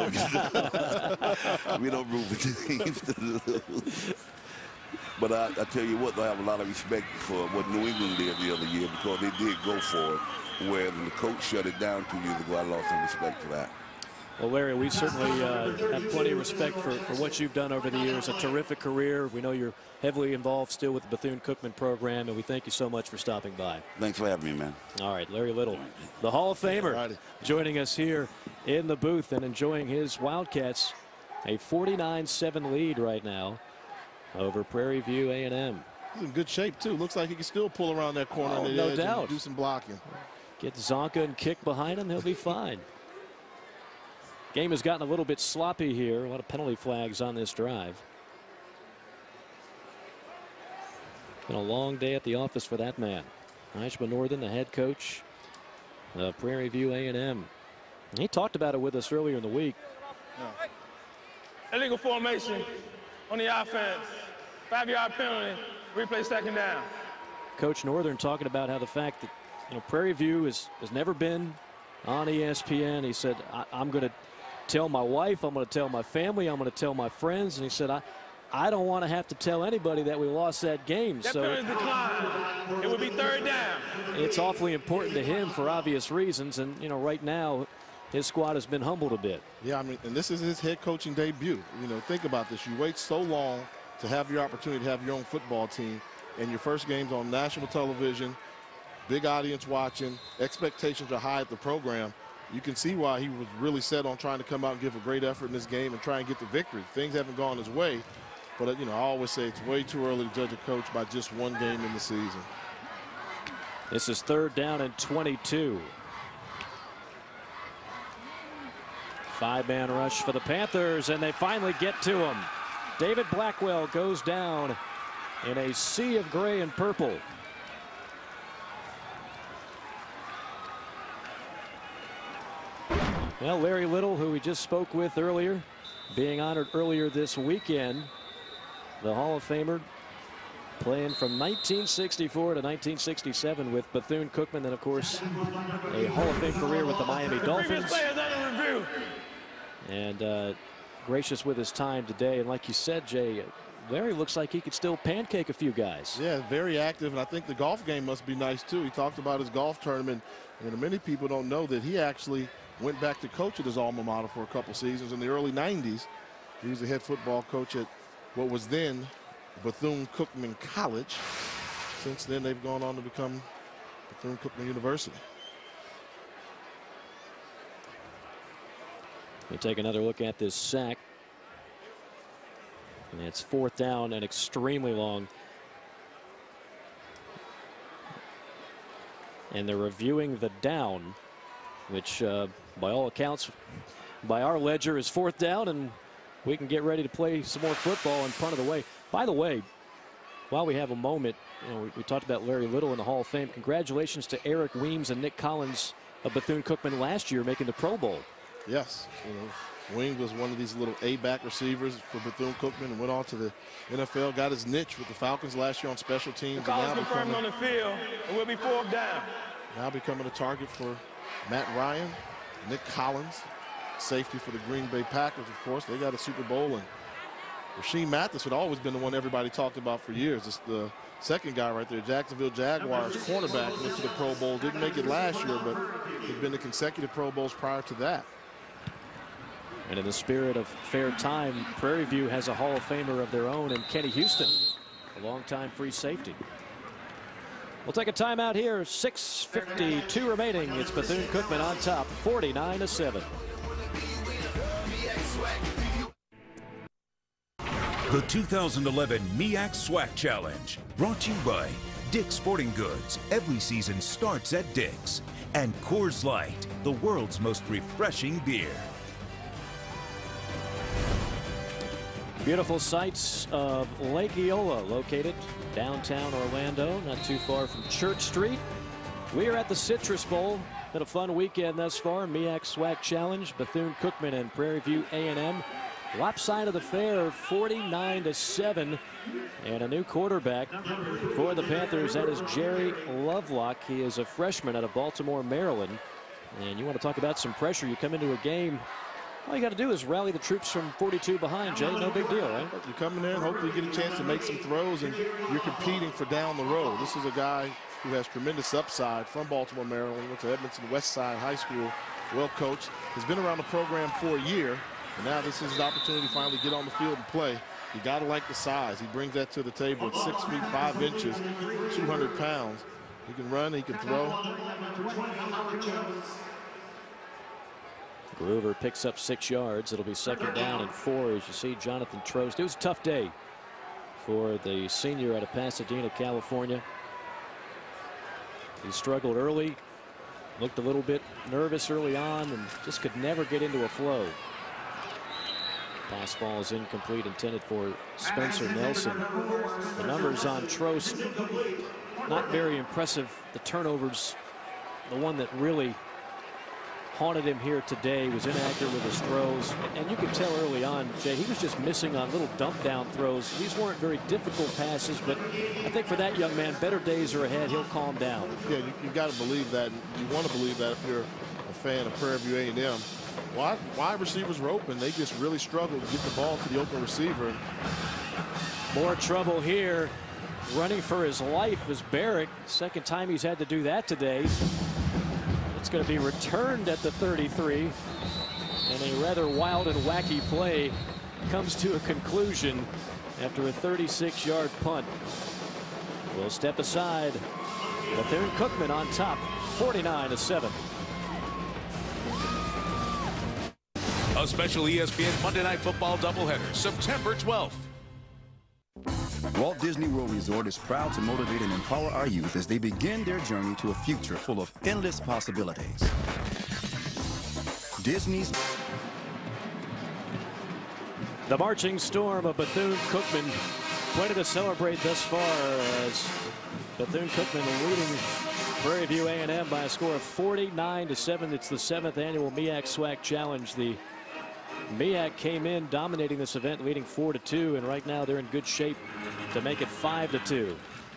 S23: we don't root for teams to lose. But I, I tell you what, I have a lot of respect for what New England did the other year, because they did go for it. Where the coach shut it down two years ago, I lost some respect for that.
S2: Well, Larry, we certainly uh, have plenty of respect for, for what you've done over the years. A terrific career. We know you're heavily involved still with the Bethune-Cookman program, and we thank you so much for stopping by.
S23: Thanks for having me, man.
S2: All right, Larry Little, the Hall of Famer, joining us here in the booth and enjoying his Wildcats a forty-nine seven lead right now over Prairie View A and M.
S3: He's in good shape, too. Looks like he can still pull around that corner
S2: Oh,
S3: on the
S2: no
S3: edge
S2: doubt.
S3: and do some blocking.
S2: Get Zonka and kick behind him, he'll be fine. Game has gotten a little bit sloppy here. A lot of penalty flags on this drive. Been a long day at the office for that man. Ishma Northern, the head coach of Prairie View A and M. He talked about it with us earlier in the week.
S5: No. Illegal formation on the offense. Five yard penalty, replay second down.
S2: Coach Northern talking about how the fact that, you know, Prairie View has, has never been on E S P N. He said, I, I'm going to tell my wife, I'm going to tell my family, I'm going to tell my friends. And he said, I, I don't want to have to tell anybody that we lost that game.
S5: That
S2: so
S5: penalty declined. It would be third down.
S2: It's awfully important to him for obvious reasons. And, you know, right now, his squad has been humbled a bit.
S3: Yeah, I mean, and this is his head coaching debut. You know, think about this. You wait so long to have your opportunity to have your own football team, and your first game's on national television, big audience watching, expectations are high at the program. You can see why he was really set on trying to come out and give a great effort in this game and try and get the victory. Things haven't gone his way, but, you know, I always say it's way too early to judge a coach by just one game in the season.
S2: This is third down and twenty-two. Five-man rush for the Panthers, and they finally get to him. David Blackwell goes down in a sea of gray and purple. Well, Larry Little, who we just spoke with earlier, being honored earlier this weekend. The Hall of Famer playing from nineteen sixty-four to nineteen sixty-seven with Bethune Cookman, then of course a Hall of Fame career with the Miami Dolphins. And uh, gracious with his time today. And like you said, Jay, Larry looks like he could still pancake a few guys.
S3: Yeah, very active, and I think the golf game must be nice too. He talked about his golf tournament, and many people don't know that he actually went back to coach at his alma mater for a couple seasons in the early nineties. He was the head football coach at what was then Bethune Cookman College. Since then, they've gone on to become Bethune Cookman University.
S2: We take another look at this sack. And it's fourth down and extremely long. And they're reviewing the down, which uh, by all accounts, by our ledger, is fourth down, and we can get ready to play some more football and punt it away. By the way, While we have a moment, you know, we, we talked about Larry Little in the Hall of Fame. Congratulations to Eric Weems and Nick Collins of Bethune-Cookman last year making the Pro Bowl.
S3: Yes. You know, Weems was one of these little A-back receivers for Bethune-Cookman and went on to the N F L, got his niche with the Falcons last year on special teams.
S5: The call is confirmed on the field, and we'll be fourth down.
S3: Now becoming a target for Matt Ryan, Nick Collins, safety for the Green Bay Packers, of course. They got a Super Bowl, and Rasheem Mathis had always been the one everybody talked about for years. It's the second guy right there, Jacksonville Jaguars cornerback, went to the Pro Bowl. Didn't make it last year, but had been to consecutive Pro Bowls prior to that.
S2: And in the spirit of fair time, Prairie View has a Hall of Famer of their own in Kenny Houston, a longtime free safety. We'll take a timeout here. six fifty-two remaining. It's Bethune-Cookman on top, forty-nine to seven.
S1: The two thousand eleven MEAC SWAC Challenge, brought to you by Dick's Sporting Goods. Every season starts at Dick's. And Coors Light, the world's most refreshing beer.
S2: Beautiful sights of Lake Eola, located downtown Orlando, not too far from Church Street. We are at the Citrus Bowl. Been a fun weekend thus far. MEAC SWAC Challenge, Bethune-Cookman and Prairie View A and M. Lopsided affair, forty-nine to seven. And a new quarterback for the Panthers. That is Jerry Lovelock. He is a freshman out of Baltimore, Maryland. And you want to talk about some pressure. You come into a game, all you got to do is rally the troops from forty-two behind, Jay. No big deal, right?
S3: You come in there and hopefully you get a chance to make some throws, and you're competing for down the road. This is a guy who has tremendous upside from Baltimore, Maryland. Went to Edmondson West Side High School, well coached. Has been around the program for a year, and now this is his opportunity to finally get on the field and play. You got to like the size. He brings that to the table at six feet five inches, two hundred pounds. He can run, he can throw.
S2: Groover picks up six yards. It'll be second down and four as you see Jonathan Trost. It was a tough day for the senior out of Pasadena, California. He struggled early, looked a little bit nervous early on, and just could never get into a flow. Pass ball is incomplete, intended for Spencer Nelson. The numbers on Trost, not very impressive. The turnovers, the one that really haunted him here today, was inaccurate with his throws, and you could tell early on, Jay, he was just missing on little dump down throws. These weren't very difficult passes, but I think for that young man, better days are ahead. He'll calm down.
S3: Yeah, you, you've got to believe that. You want to believe that if you're a fan of Prairie View A and M. Wide, wide receivers were open. They just really struggled to get the ball to the open receiver.
S2: More trouble here. Running for his life is Barrick. Second time he's had to do that today. It's going to be returned at the thirty-three, and a rather wild and wacky play comes to a conclusion after a thirty-six yard punt. We'll step aside. Bethune-Cookman on top, forty-nine to seven.
S21: A special E S P N Monday Night Football doubleheader, September twelfth.
S7: Walt Disney World Resort is proud to motivate and empower our youth as they begin their journey to a future full of endless possibilities. Disney's
S2: The marching storm of Bethune-Cookman, plenty to celebrate thus far as Bethune-Cookman leading Prairie View A and M by a score of forty-nine to seven. It's the seventh annual MEAC SWAC Challenge. The MEAC came in dominating this event, leading four to two, and right now they're in good shape to make it five to two.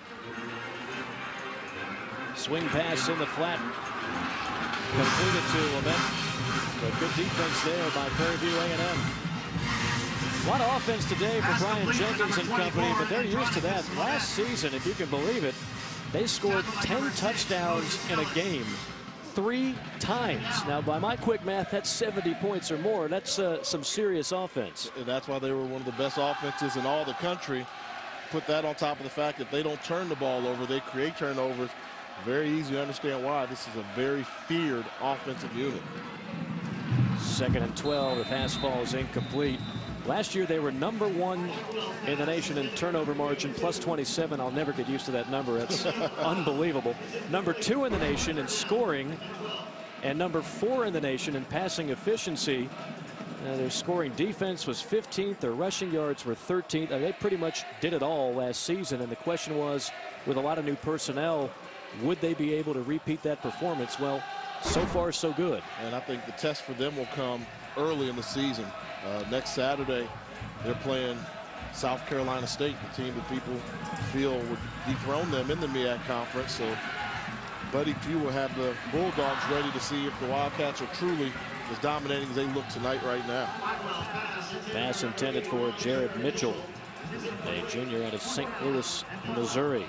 S2: Swing pass in the flat, completed to Lament, but good defense there by Prairie View A and M. A lot of offense today for Brian Jenkins and company, but they're used to that. Last season, if you can believe it, they scored ten touchdowns in a game three times. Now, by my quick math, that's seventy points or more. That's uh, some serious offense.
S3: And that's why they were one of the best offenses in all the country. Put that on top of the fact that they don't turn the ball over. They create turnovers. Very easy to understand why. This is a very feared offensive unit.
S2: Second and twelve. The pass ball is incomplete. Last year they were number one in the nation in turnover margin, plus twenty-seven. I'll never get used to that number. That's unbelievable. Number two in the nation in scoring, and number four in the nation in passing efficiency. Uh, their scoring defense was fifteenth. Their rushing yards were thirteenth. Uh, they pretty much did it all last season. And the question was, with a lot of new personnel, would they be able to repeat that performance? Well, so far, so good.
S3: And I think the test for them will come early in the season. Uh, next Saturday, they're playing South Carolina State, the team that people feel would dethrone them in the MEAC conference. So Buddy Pugh will have the Bulldogs ready to see if the Wildcats are truly as dominating as they look tonight right now.
S2: Pass intended for Jared Mitchell, a junior out of Saint Louis, Missouri.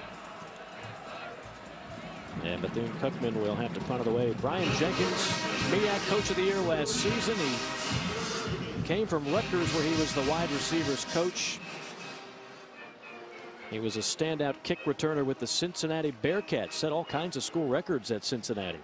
S2: And Bethune Cookman will have to punt it away. Brian Jenkins, MEAC Coach of the Year last season. He came from Rutgers, where he was the wide receivers coach. He was a standout kick returner with the Cincinnati Bearcats. Set all kinds of school records at Cincinnati.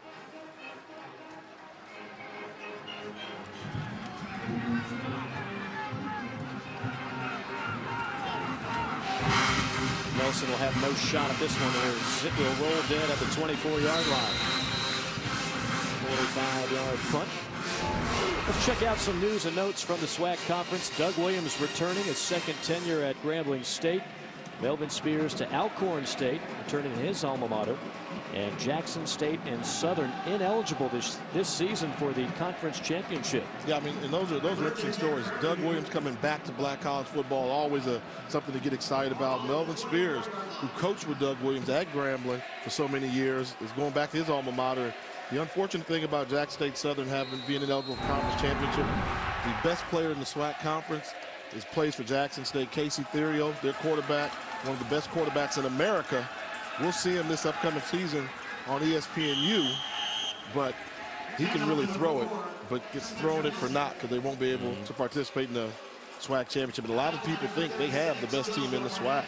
S2: Nelson will have no shot at this one. It will roll dead at the twenty-four yard line. forty-five yard punt. Let's check out some news and notes from the SWAC conference. Doug Williams returning his second tenure at Grambling State. Melvin Spears to Alcorn State, returning his alma mater. And Jackson State and Southern ineligible this this season for the conference championship.
S3: Yeah, I mean, and those are those are interesting stories. Doug Williams coming back to black college football, always a something to get excited about. Melvin Spears, who coached with Doug Williams at Grambling for so many years, is going back to his alma mater. The unfortunate thing about Jackson State Southern having being ineligible for conference championship, the best player in the SWAC conference is plays for Jackson State, Casey Therio, their quarterback, one of the best quarterbacks in America. We'll see him this upcoming season on E S P N U, but he can really throw it, but gets thrown it for naught because they won't be able to participate in the SWAC championship. But a lot of people think they have the best team in the SWAC.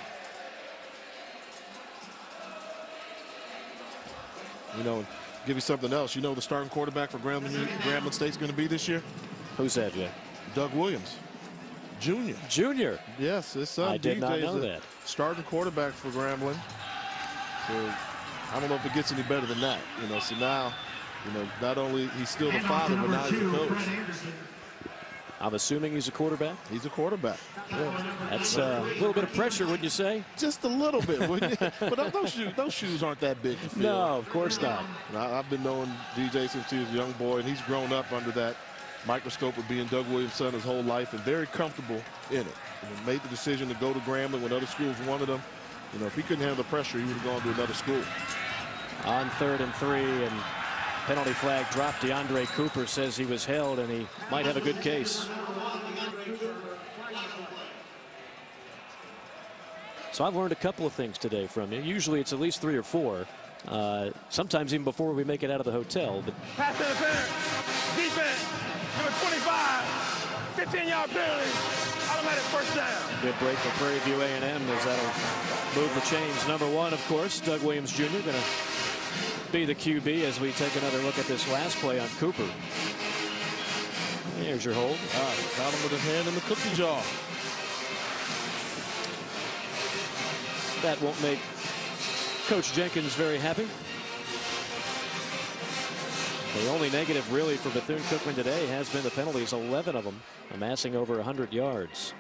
S3: You know, give you something else. You know the starting quarterback for Grambling, Grambling State's going to be this year?
S2: Who's that, Jay?
S3: Doug Williams. Junior.
S2: Junior?
S3: Yes, his son
S2: I did
S3: D J
S2: not
S3: is
S2: know
S3: a
S2: that.
S3: starting quarterback for Grambling. So I don't know if it gets any better than that. You know, so now, you know, not only he's still the father, but now he's a coach.
S2: I'm assuming he's a quarterback?
S3: He's a quarterback.
S2: Yeah. That's uh, a little bit of pressure, wouldn't you say?
S3: Just a little bit, wouldn't you? But those shoes, those shoes aren't that big to feel.
S2: No, of course not.
S3: I, I've been knowing D J since he was a young boy, and he's grown up under that microscope of being Doug Williams' son his whole life, and very comfortable in it. And he made the decision to go to Grambling when other schools wanted him. You know, if he couldn't handle the pressure, he would have gone to another school.
S2: On third and three, and penalty flag dropped. DeAndre Cooper says he was held, and he might have a good case. So I've learned a couple of things today from you. Usually it's at least three or four. Uh, sometimes even before we make it out of the hotel. But
S5: pass interference, defense, number twenty-five, fifteen yard penalty, automatic first down.
S2: Good break for Prairie View A and M as that'll move the chains. Number one, of course, Doug Williams Junior going to be the Q B as we take another look at this last play on Cooper. There's your hold.
S3: Ah, got him with his hand in the cookie jar.
S2: That won't make Coach Jenkins very happy. The only negative really for Bethune Cookman today has been the penalties, eleven of them, amassing over one hundred yards.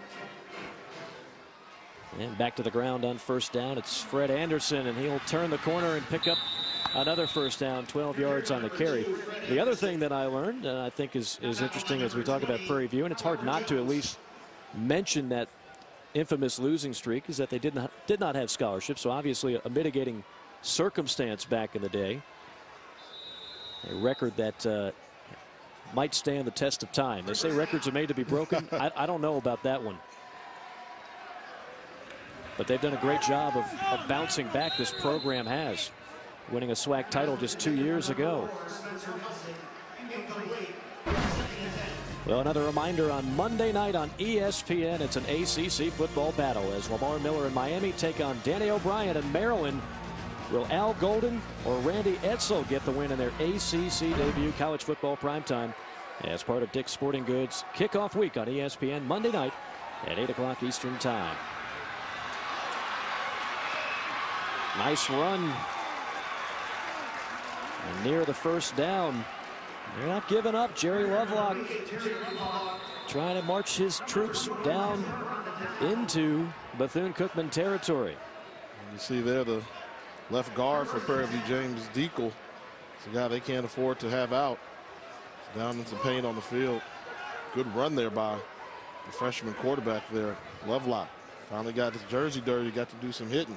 S2: And back to the ground on first down. It's Fred Anderson, and he'll turn the corner and pick up another first down, twelve yards on the carry. The other thing that I learned, and I think is, is interesting as we talk about Prairie View, and it's hard not to at least mention that infamous losing streak, is that they did not did not have scholarships, so obviously a mitigating circumstance back in the day. A record that uh, might stand the test of time. They say records are made to be broken. I, I don't know about that one. But they've done a great job of, of bouncing back, this program has, winning a SWAC title just two years ago. Well, another reminder on Monday night on E S P N, it's an A C C football battle as Lamar Miller and Miami take on Danny O'Brien and Maryland. Will Al Golden or Randy Edsel get the win in their A C C debut? College football primetime as part of Dick's Sporting Goods kickoff week on E S P N Monday night at eight o'clock Eastern time. Nice run. And near the first down. They're not giving up. Jerry Lovelock trying to march his troops down into Bethune Cookman territory.
S3: You see there the left guard for Prairie View, James Deacle. It's a guy they can't afford to have out. He's down in some pain on the field. Good run there by the freshman quarterback there, Lovelock. Finally got his jersey dirty, got to do some hitting.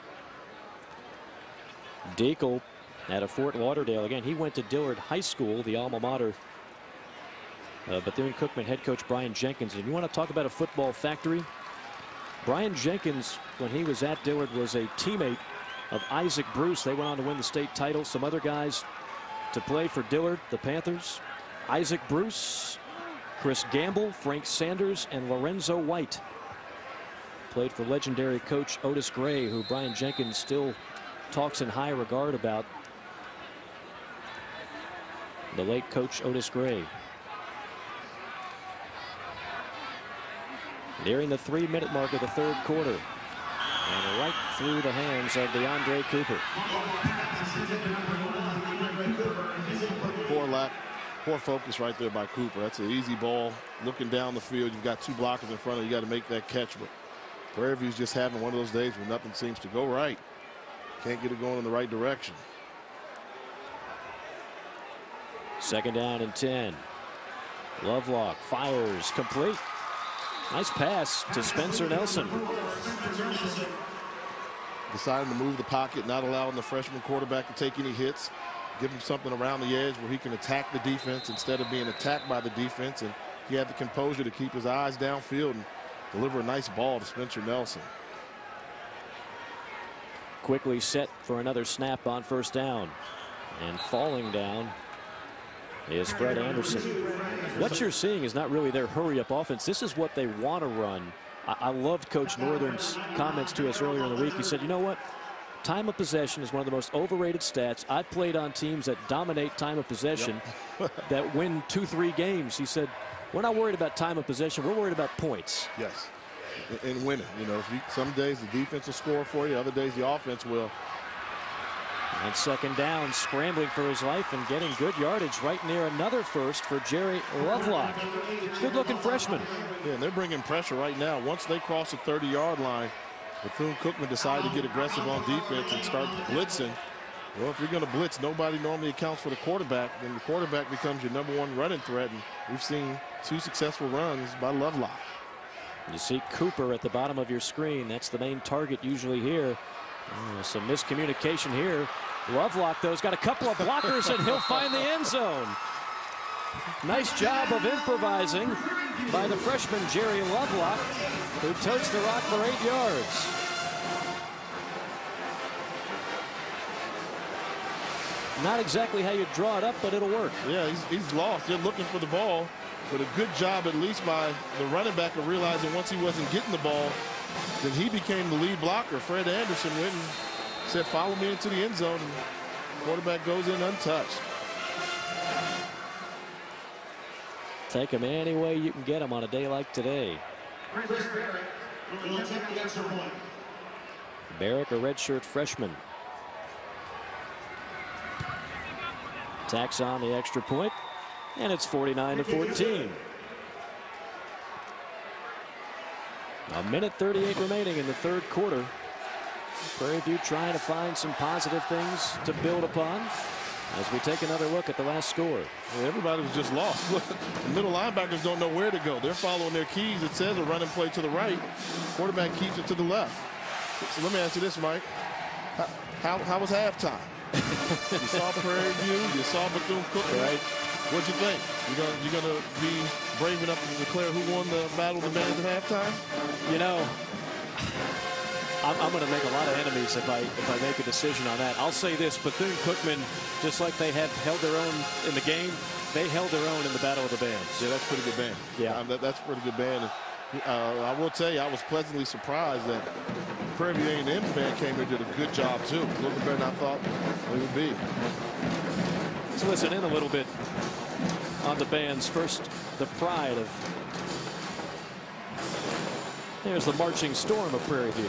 S2: Deacle out of Fort Lauderdale. Again, he went to Dillard High School, the alma mater of Bethune Cookman head coach Brian Jenkins. And you want to talk about a football factory? Brian Jenkins, when he was at Dillard, was a teammate of Isaac Bruce. They went on to win the state title. Some other guys to play for Dillard, the Panthers: Isaac Bruce, Chris Gamble, Frank Sanders, and Lorenzo White. Played for legendary coach Otis Gray, who Brian Jenkins still talks in high regard about. The late coach Otis Gray. Nearing the three minute mark of the third quarter. And right through the hands of DeAndre Cooper.
S3: Poor lack, poor focus right there by Cooper. That's an easy ball. Looking down the field, you've got two blockers in front of you. You got to make that catch. But Prairie View's just having one of those days where nothing seems to go right. Can't get it going in the right direction.
S2: Second down and ten. Lovelock fires complete. Nice pass to Spencer Nelson.
S3: Deciding to move the pocket, not allowing the freshman quarterback to take any hits. Give him something around the edge where he can attack the defense instead of being attacked by the defense. And he had the composure to keep his eyes downfield and deliver a nice ball to Spencer Nelson.
S2: Quickly set for another snap on first down. And falling down is Fred Anderson. What you're seeing is not really their hurry-up offense. This is what they want to run. I, I loved Coach Northern's comments to us earlier in the week. He said, you know what? Time of possession is one of the most overrated stats. I've played on teams that dominate time of possession, yep. that win two, three games. He said, we're not worried about time of possession. We're worried about points.
S3: Yes, and winning. You know, if you, some days the defense will score for you. Other days the offense will.
S2: On second down, scrambling for his life and getting good yardage right near another first for Jerry Lovelock. Good-looking freshman.
S3: Yeah, and they're bringing pressure right now. Once they cross the thirty yard line, Bethune-Cookman decided to get aggressive on defense and start blitzing. Well, if you're going to blitz, nobody normally accounts for the quarterback. Then the quarterback becomes your number one running threat. And we've seen two successful runs by Lovelock.
S2: You see Cooper at the bottom of your screen. That's the main target usually here. Oh, some miscommunication here. Lovelock, though, has got a couple of blockers and he'll find the end zone. Nice job of improvising by the freshman Jerry Lovelock, who totes the rock for eight yards. Not exactly how you draw it up, but it'll work.
S3: Yeah, he's, he's lost. They're looking for the ball, but a good job at least by the running back of realizing once he wasn't getting the ball, then he became the lead blocker. Fred Anderson went and said, follow me into the end zone. And the quarterback goes in untouched.
S2: Take him any way you can get him on a day like today. Barrick, a redshirt freshman. Tacks on the extra point, and it's forty-nine to fourteen. A minute thirty-eight remaining in the third quarter. Prairie View trying to find some positive things to build upon as we take another look at the last score.
S3: Well, everybody was just lost. Look, the middle linebackers don't know where to go. They're following their keys. It says a running play to the right. Quarterback keeps it to the left. So let me ask you this, Mike. How, how, how was halftime? You saw Prairie View. You saw Bethune Cookman. Right. What'd you think? You gonna you gonna be brave enough to declare who won the battle of the bands at halftime?
S2: You know, I'm, I'm going to make a lot of enemies if I if I make a decision on that. I'll say this: Bethune Cookman, just like they have held their own in the game, they held their own in the battle of the bands.
S3: Yeah, that's a pretty good band.
S2: Yeah,
S3: um, that, that's a pretty good band. And, uh, I will tell you, I was pleasantly surprised that Prairie View A and M's band came here and did a good job too. A little bit better than I thought they would be.
S2: Let's listen in a little bit on the bands. First, the pride of. There's the marching storm of Prairie View.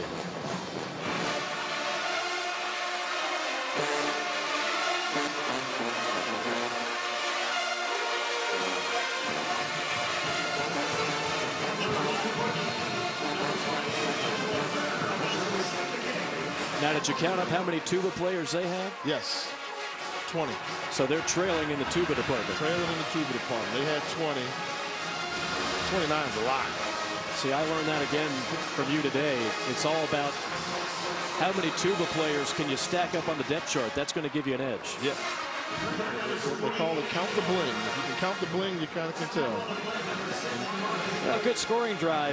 S2: Now, did you count up how many tuba players they have?
S3: Yes, twenty.
S2: So they're trailing in the tuba department.
S3: Trailing in the tuba department. They had twenty. twenty-nine is a lot.
S2: See, I learned that again from you today. It's all about how many tuba players can you stack up on the depth chart. That's going to give you an edge.
S3: Yeah. They call it count the bling. If you can count the bling, you kind of can tell.
S2: A good scoring drive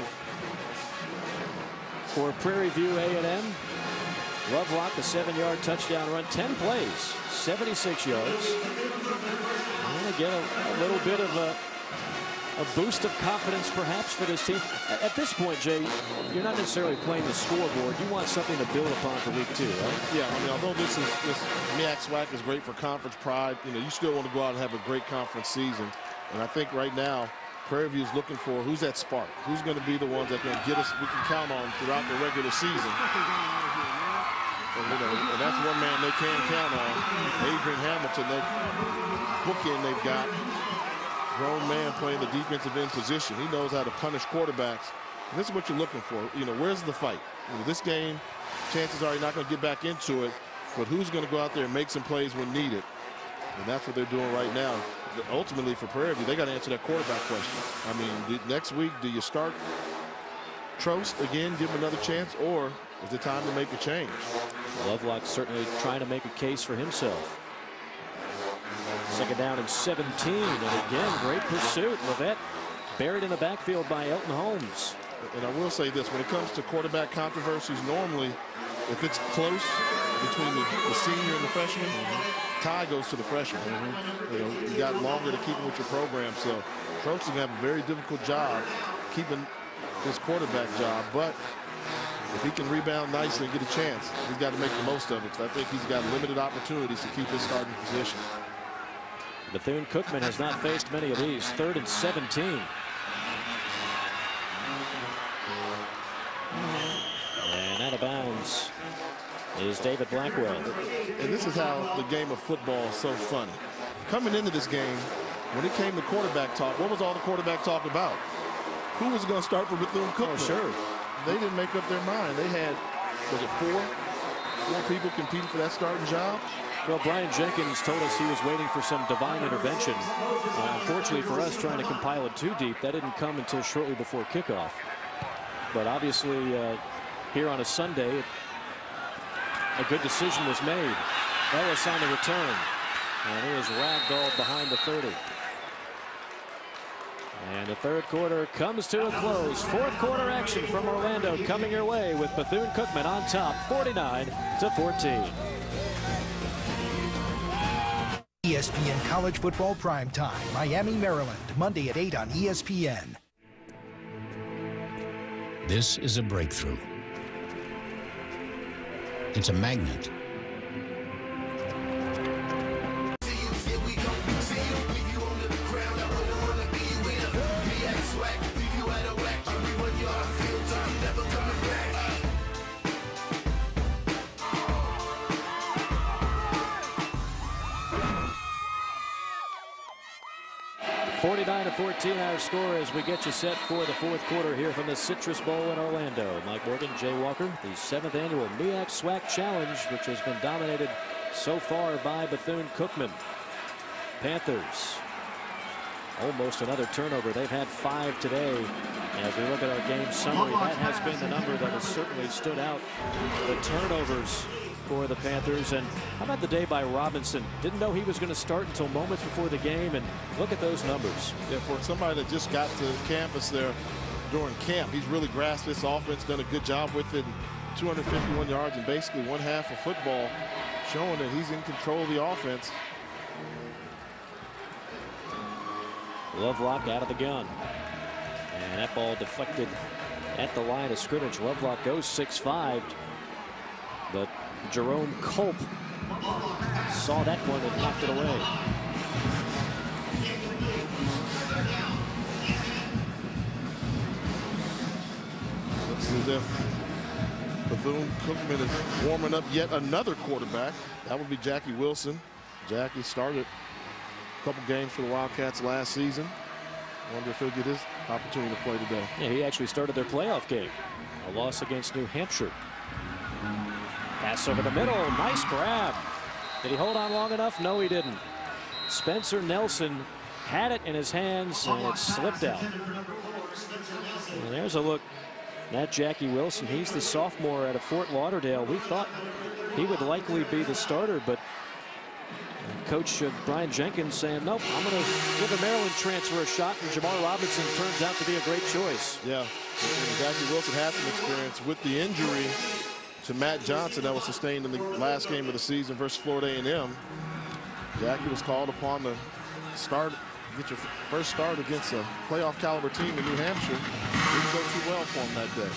S2: for Prairie View A and M. Lovelock, a seven-yard touchdown run, ten plays, seventy-six yards. And again, a, a little bit of a, a boost of confidence, perhaps, for this team. At, at this point, Jay, you're not necessarily playing the scoreboard. You want something to build upon for week two, right?
S3: Yeah, I mean, although this is this MEAC SWAC is great for conference pride, you know, you still want to go out and have a great conference season. And I think right now, Prairie View is looking for who's that spark, who's going to be the ones that can get us, we can count on throughout the regular season. And, you know, and that's one man they can count on. Adrian Hamilton, that bookend they've got. Grown man playing the defensive end position. He knows how to punish quarterbacks. And this is what you're looking for. You know, where's the fight? You know, this game, chances are you're not going to get back into it, but who's going to go out there and make some plays when needed? And that's what they're doing right now. Ultimately, for Prairie View, they got to answer that quarterback question. I mean, next week, do you start Trost again, give him another chance, or is it time to make a change?
S2: Lovelock certainly trying to make a case for himself. Second down and seventeen, and again, great pursuit. Levette buried in the backfield by Elton Holmes.
S3: And I will say this, when it comes to quarterback controversies, normally, if it's close between the, the senior and the freshman, mm-hmm. tie goes to the freshman. Mm-hmm. You know, you got longer to keep him with your program, so Trost is going to have a very difficult job keeping his quarterback job, but if he can rebound nicely and get a chance, he's got to make the most of it, because I think he's got limited opportunities to keep his starting position.
S2: Bethune Cookman has not faced many of these. Third and seventeen. And out of bounds is David Blackwell.
S3: And this is how the game of football is so funny. Coming into this game, when it came to quarterback talk, what was all the quarterback talk about? Who was going to start for Bethune Cookman?
S2: Oh, sure.
S3: They didn't make up their mind. They had, was it four? Four people competing for that starting job?
S2: Well, Brian Jenkins told us he was waiting for some divine intervention. Uh, unfortunately for us, trying to compile it too deep, that didn't come until shortly before kickoff. But obviously, uh, here on a Sunday, a good decision was made. Ellis on the return, and he was ragdolled behind the thirty. And the third quarter comes to a close. Fourth quarter action from Orlando coming your way with Bethune Cookman on top, forty-nine to fourteen.
S6: E S P N College Football Primetime, Miami, Maryland, Monday at eight on E S P N.
S9: This is a breakthrough. It's a magnet.
S2: forty-nine to fourteen our score as we get you set for the fourth quarter here from the Citrus Bowl in Orlando. Mike Morgan, Jay Walker, the seventh annual MEAC SWAC Challenge, which has been dominated so far by Bethune Cookman. Panthers, almost another turnover. They've had five today. As we look at our game summary, that has been the number that has certainly stood out. The turnovers for the Panthers. And how about the day by Robinson? Didn't know he was going to start until moments before the game, and look at those numbers.
S3: Yeah, for somebody that just got to campus there during camp, he's really grasped this offense, done a good job with it. two hundred fifty-one yards in basically one half of football, showing that he's in control of the offense.
S2: Lovelock out of the gun, and that ball deflected at the line of scrimmage. Lovelock goes six five, but Jerome Culp saw that one and knocked it away.
S3: Looks as if Bethune Cookman is warming up yet another quarterback. That would be Jackie Wilson. Jackie started a couple games for the Wildcats last season. Wonder if he'll get his opportunity to play today.
S2: Yeah, he actually started their playoff game, a loss against New Hampshire. Pass over the middle. Nice grab. Did he hold on long enough? No, he didn't. Spencer Nelson had it in his hands, and it slipped out. And there's a look at Jackie Wilson. He's the sophomore out of Fort Lauderdale. We thought he would likely be the starter, but Coach uh, Brian Jenkins saying, nope, I'm going to give the Maryland transfer a shot, and Jamar Robinson turns out to be a great choice.
S3: Yeah, and Jackie Wilson had some experience with the injury to Matt Johnson that was sustained in the last game of the season versus Florida A and M. Jackie was called upon to start, get your first start against a playoff caliber team in New Hampshire. Didn't go too well for him that day.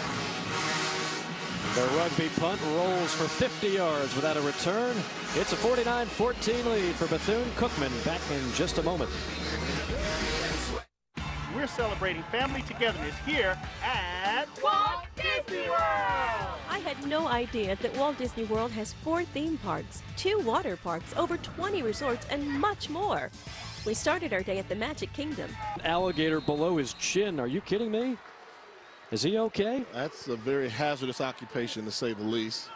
S2: The rugby punt rolls for fifty yards without a return. It's a forty-nine fourteen lead for Bethune Cookman. Back in just a moment.
S4: We're celebrating family togetherness here at Walt Disney World.
S8: I had no idea that Walt Disney World has four theme parks, two water parks, over twenty resorts, and much more. We started our day at the Magic Kingdom.
S2: Alligator below his chin. Are you kidding me? Is he okay?
S3: That's a very hazardous occupation, to say the least.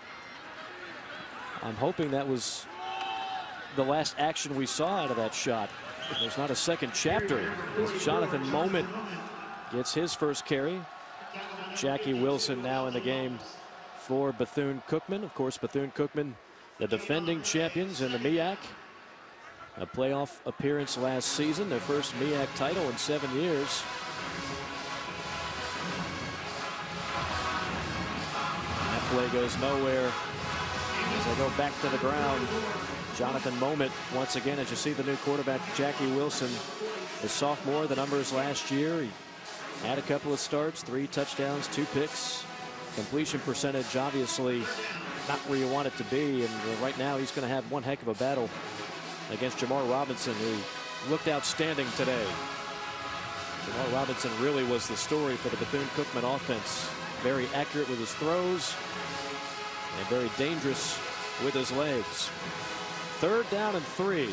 S2: I'm hoping that was the last action we saw out of that shot. There's not a second chapter. Jonathan Moment gets his first carry. Jackie Wilson now in the game for Bethune Cookman. Of course, Bethune Cookman, the defending champions in the MEAC. A playoff appearance last season, their first MEAC title in seven years. That play goes nowhere as they go back to the ground. Jonathan Moment, once again, as you see the new quarterback, Jackie Wilson, the sophomore, the numbers last year. He had a couple of starts, three touchdowns, two picks. Completion percentage, obviously, not where you want it to be. And right now, he's going to have one heck of a battle against Jamar Robinson, who looked outstanding today. Jamar Robinson really was the story for the Bethune-Cookman offense. Very accurate with his throws and very dangerous with his legs. Third down and three.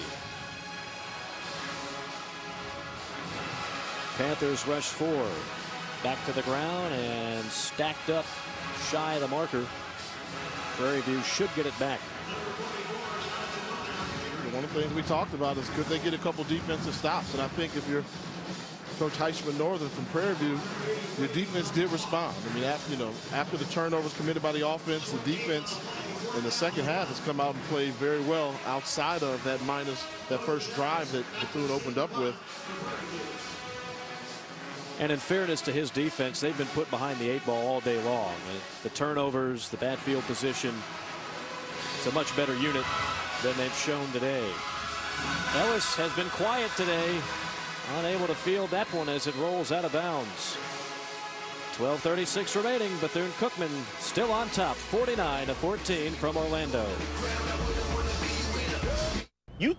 S2: Panthers rush four. Back to the ground and stacked up shy of the marker. Prairie View should get it back.
S3: One of the things we talked about is could they get a couple defensive stops? And I think if you're Coach Heisman Northern from Prairie View, your defense did respond. I mean, after, you know, after the turnovers committed by the offense, the defense in the second half has come out and played very well outside of that minus that first drive that Bethune opened up with.
S2: And in fairness to his defense, they've been put behind the eight ball all day long. The turnovers, the bad field position, it's a much better unit than they've shown today. Ellis has been quiet today, unable to field that one as it rolls out of bounds. twelve thirty-six remaining. Bethune-Cookman still on top, forty-nine to fourteen from Orlando.
S4: You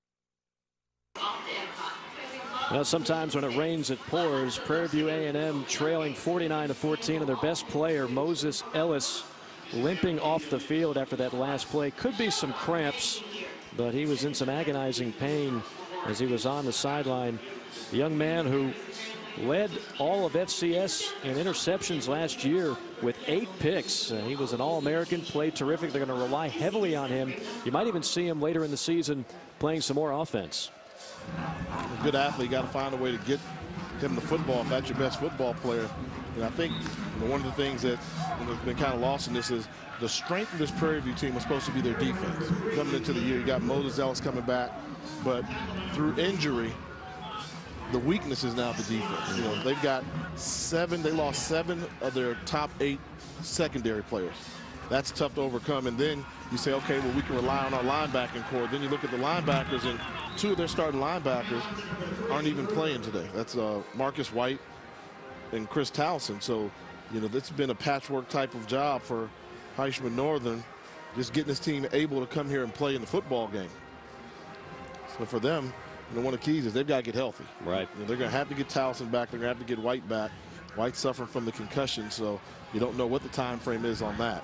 S2: Well, sometimes when it rains, it pours. Prairie View A and M trailing forty-nine to fourteen, and their best player, Moses Ellis, limping off the field after that last play. Could be some cramps, but he was in some agonizing pain as he was on the sideline. The young man who led all of F C S in interceptions last year with eight picks. Uh, he was an All-American, played terrific. They're going to rely heavily on him. You might even see him later in the season playing some more offense.
S3: A good athlete, got to find a way to get him the football if that's your best football player. And I think, you know, one of the things that, you know, has been kind of lost in this is the strength of this Prairie View team was supposed to be their defense. Coming into the year, you got Moses Ellis coming back, but through injury, the weakness is now the defense. You know, they've got seven, they lost seven of their top eight secondary players. That's tough to overcome. And then you say, okay, well, we can rely on our linebacking core. Then you look at the linebackers, and two of their starting linebackers aren't even playing today. That's uh, Marcus White and Chris Towson. So, you know, it's been a patchwork type of job for Heisman Northern, just getting his team able to come here and play in the football game. So for them, you know, one of the keys is they've got to get healthy.
S2: Right.
S3: You know, they're going to have to get Towson back. They're going to have to get White back. White's suffering from the concussion, so you don't know what the time frame is on that.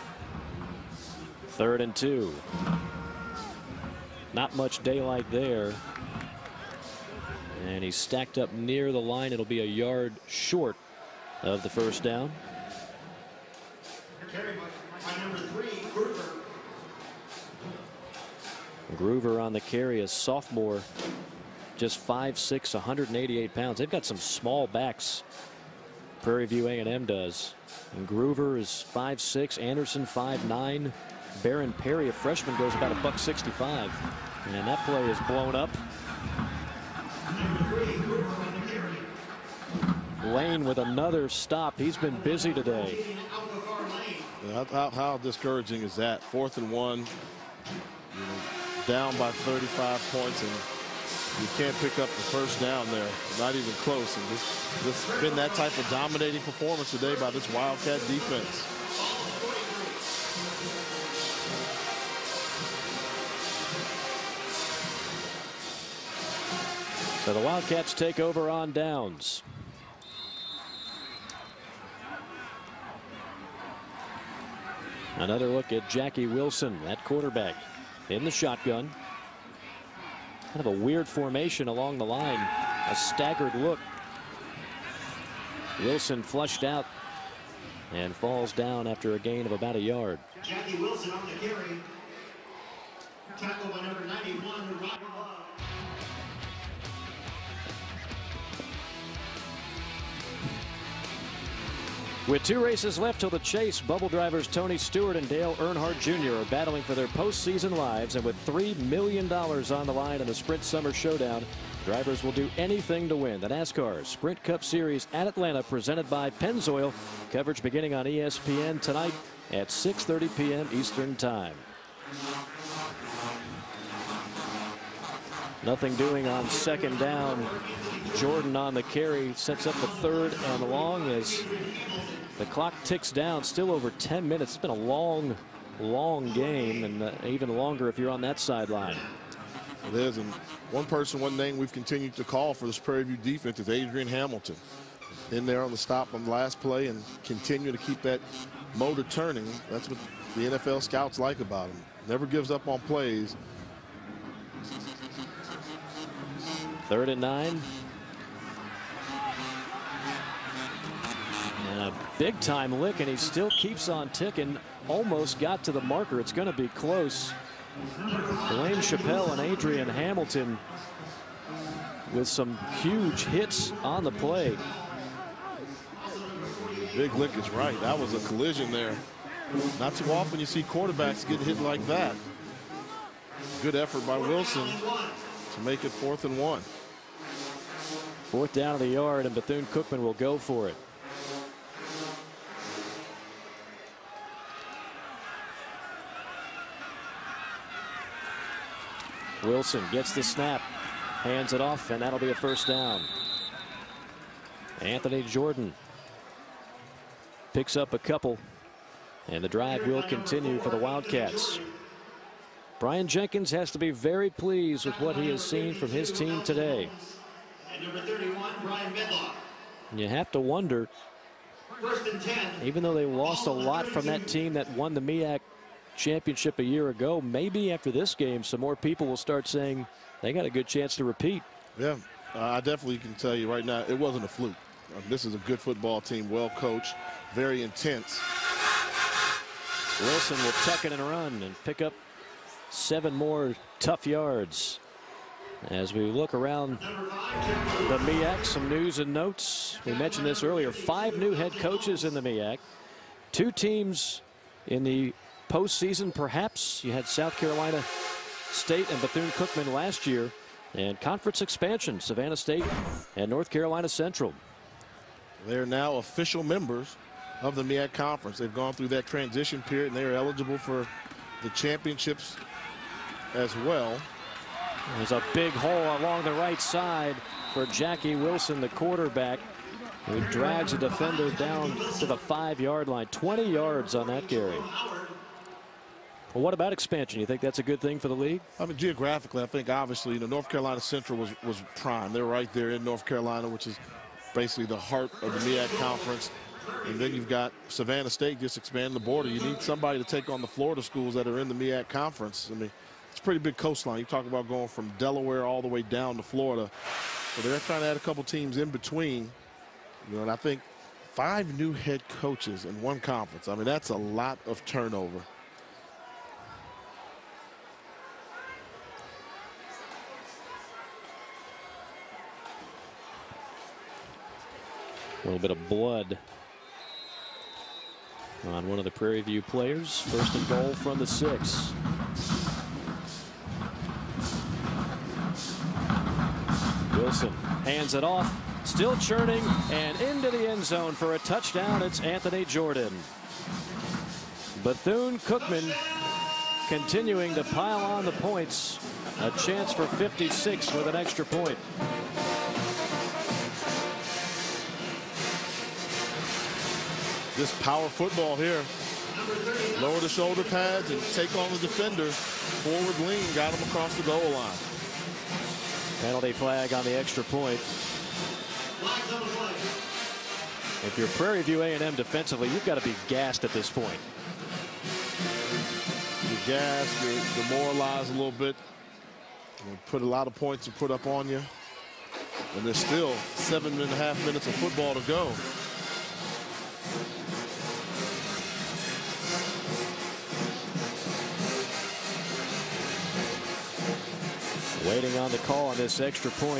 S2: Third and two. Not much daylight there. And he's stacked up near the line. It'll be a yard short of the first down.
S10: number three, Groover.
S2: Groover on the carry, a sophomore, just five six, one hundred eighty-eight pounds. They've got some small backs. Prairie View A and M does. And Groover is five six, Anderson five nine, Baron Perry, a freshman, goes about a buck sixty-five. And that play is blown up. Lane with another stop. He's been busy today.
S3: Yeah, how, how discouraging is that? Fourth and one, you know, down by thirty-five points, and you can't pick up the first down there. Not even close. And this, this has been that type of dominating performance today by this Wildcat defense.
S2: So the Wildcats take over on downs. Another look at Jackie Wilson, that quarterback, in the shotgun. Kind of a weird formation along the line, a staggered look. Wilson flushed out and falls down after a gain of about a yard.
S10: Jackie Wilson on the carry. Tackled by number ninety-one, Robert Love.
S2: With two races left till the chase, bubble drivers Tony Stewart and Dale Earnhardt Junior are battling for their postseason lives, and with three million dollars on the line in the Sprint Summer Showdown, drivers will do anything to win. The NASCAR Sprint Cup Series at Atlanta, presented by Pennzoil. Coverage beginning on E S P N tonight at six thirty p m Eastern Time. Nothing doing on second down. Jordan on the carry sets up the third and long as the clock ticks down. Still over ten minutes. It's been a long, long game, and uh, even longer if you're on that sideline.
S3: It is, and one person, one name we've continued to call for this Prairie View defense is Adrian Hamilton. In there on the stop on the last play and continue to keep that motor turning. That's what the N F L scouts like about him. Never gives up on plays.
S2: Third and nine. And a big time lick, and he still keeps on ticking. Almost got to the marker. It's going to be close. Dwayne Chappelle and Adrian Hamilton with some huge hits on the play.
S3: Big lick is right. That was a collision there. Not too often you see quarterbacks get hit like that. Good effort by Wilson to make it fourth and one.
S2: Fourth down of the yard, and Bethune Cookman will go for it. Wilson gets the snap, hands it off, and that'll be a first down. Anthony Jordan picks up a couple, and the drive will continue for the Wildcats. Brian Jenkins has to be very pleased with what he has seen from his team today.
S10: And number thirty-one, Brian Medlock.
S2: And you have to wonder,
S10: First and ten.
S2: even though they lost a lot from that team that won the MEAC championship a year ago, maybe after this game some more people will start saying they got a good chance to repeat.
S3: Yeah, uh, I definitely can tell you right now it wasn't a fluke. Uh, this is a good football team, well coached, very intense.
S2: Wilson will tuck it and run and pick up seven more tough yards. As we look around the MEAC, some news and notes. We mentioned this earlier, five new head coaches in the MEAC, two teams in the postseason perhaps. You had South Carolina State and Bethune Cookman last year, and conference expansion, Savannah State and North Carolina Central.
S3: They're now official members of the MEAC conference. They've gone through that transition period, and they are eligible for the championships as well.
S2: There's a big hole along the right side for Jackie Wilson, the quarterback, who drags a defender down to the five-yard line. twenty yards on that carry. Well, what about expansion? You think that's a good thing for the league?
S3: I mean, geographically, I think obviously, you know, North Carolina Central was, was prime. They're right there in North Carolina, which is basically the heart of the MEAC conference. And then you've got Savannah State just expanding the border. You need somebody to take on the Florida schools that are in the MEAC conference. I mean, it's a pretty big coastline. You talk about going from Delaware all the way down to Florida. So they're trying to add a couple teams in between. You know, and I think Five new head coaches in one conference. I mean, that's a lot of turnover.
S2: A little bit of blood on one of the Prairie View players. First and goal from the six. Wilson hands it off, still churning, and into the end zone for a touchdown. It's Anthony Jordan. Bethune Cookman continuing to pile on the points. A chance for fifty-six with an extra point.
S3: This power football here. Lower the shoulder pads and take on the defender. Forward lean, got him across the goal line.
S2: Penalty flag on the extra point. If you're Prairie View A and M defensively, you've got to be gassed at this point.
S3: You're gassed, you're demoralized a little bit. You put a lot of points to put up on you. And there's still seven and a half minutes of football to go.
S2: Waiting on the call on this extra point.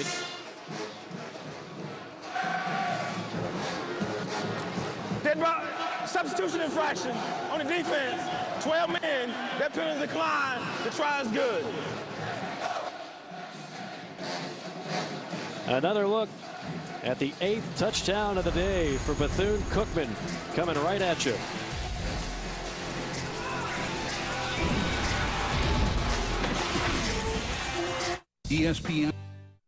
S5: Dead ball, substitution infraction on the defense. twelve men, that penalty decline. The try is good.
S2: Another look at the eighth touchdown of the day for Bethune Cookman, coming right at you.
S21: E S P N.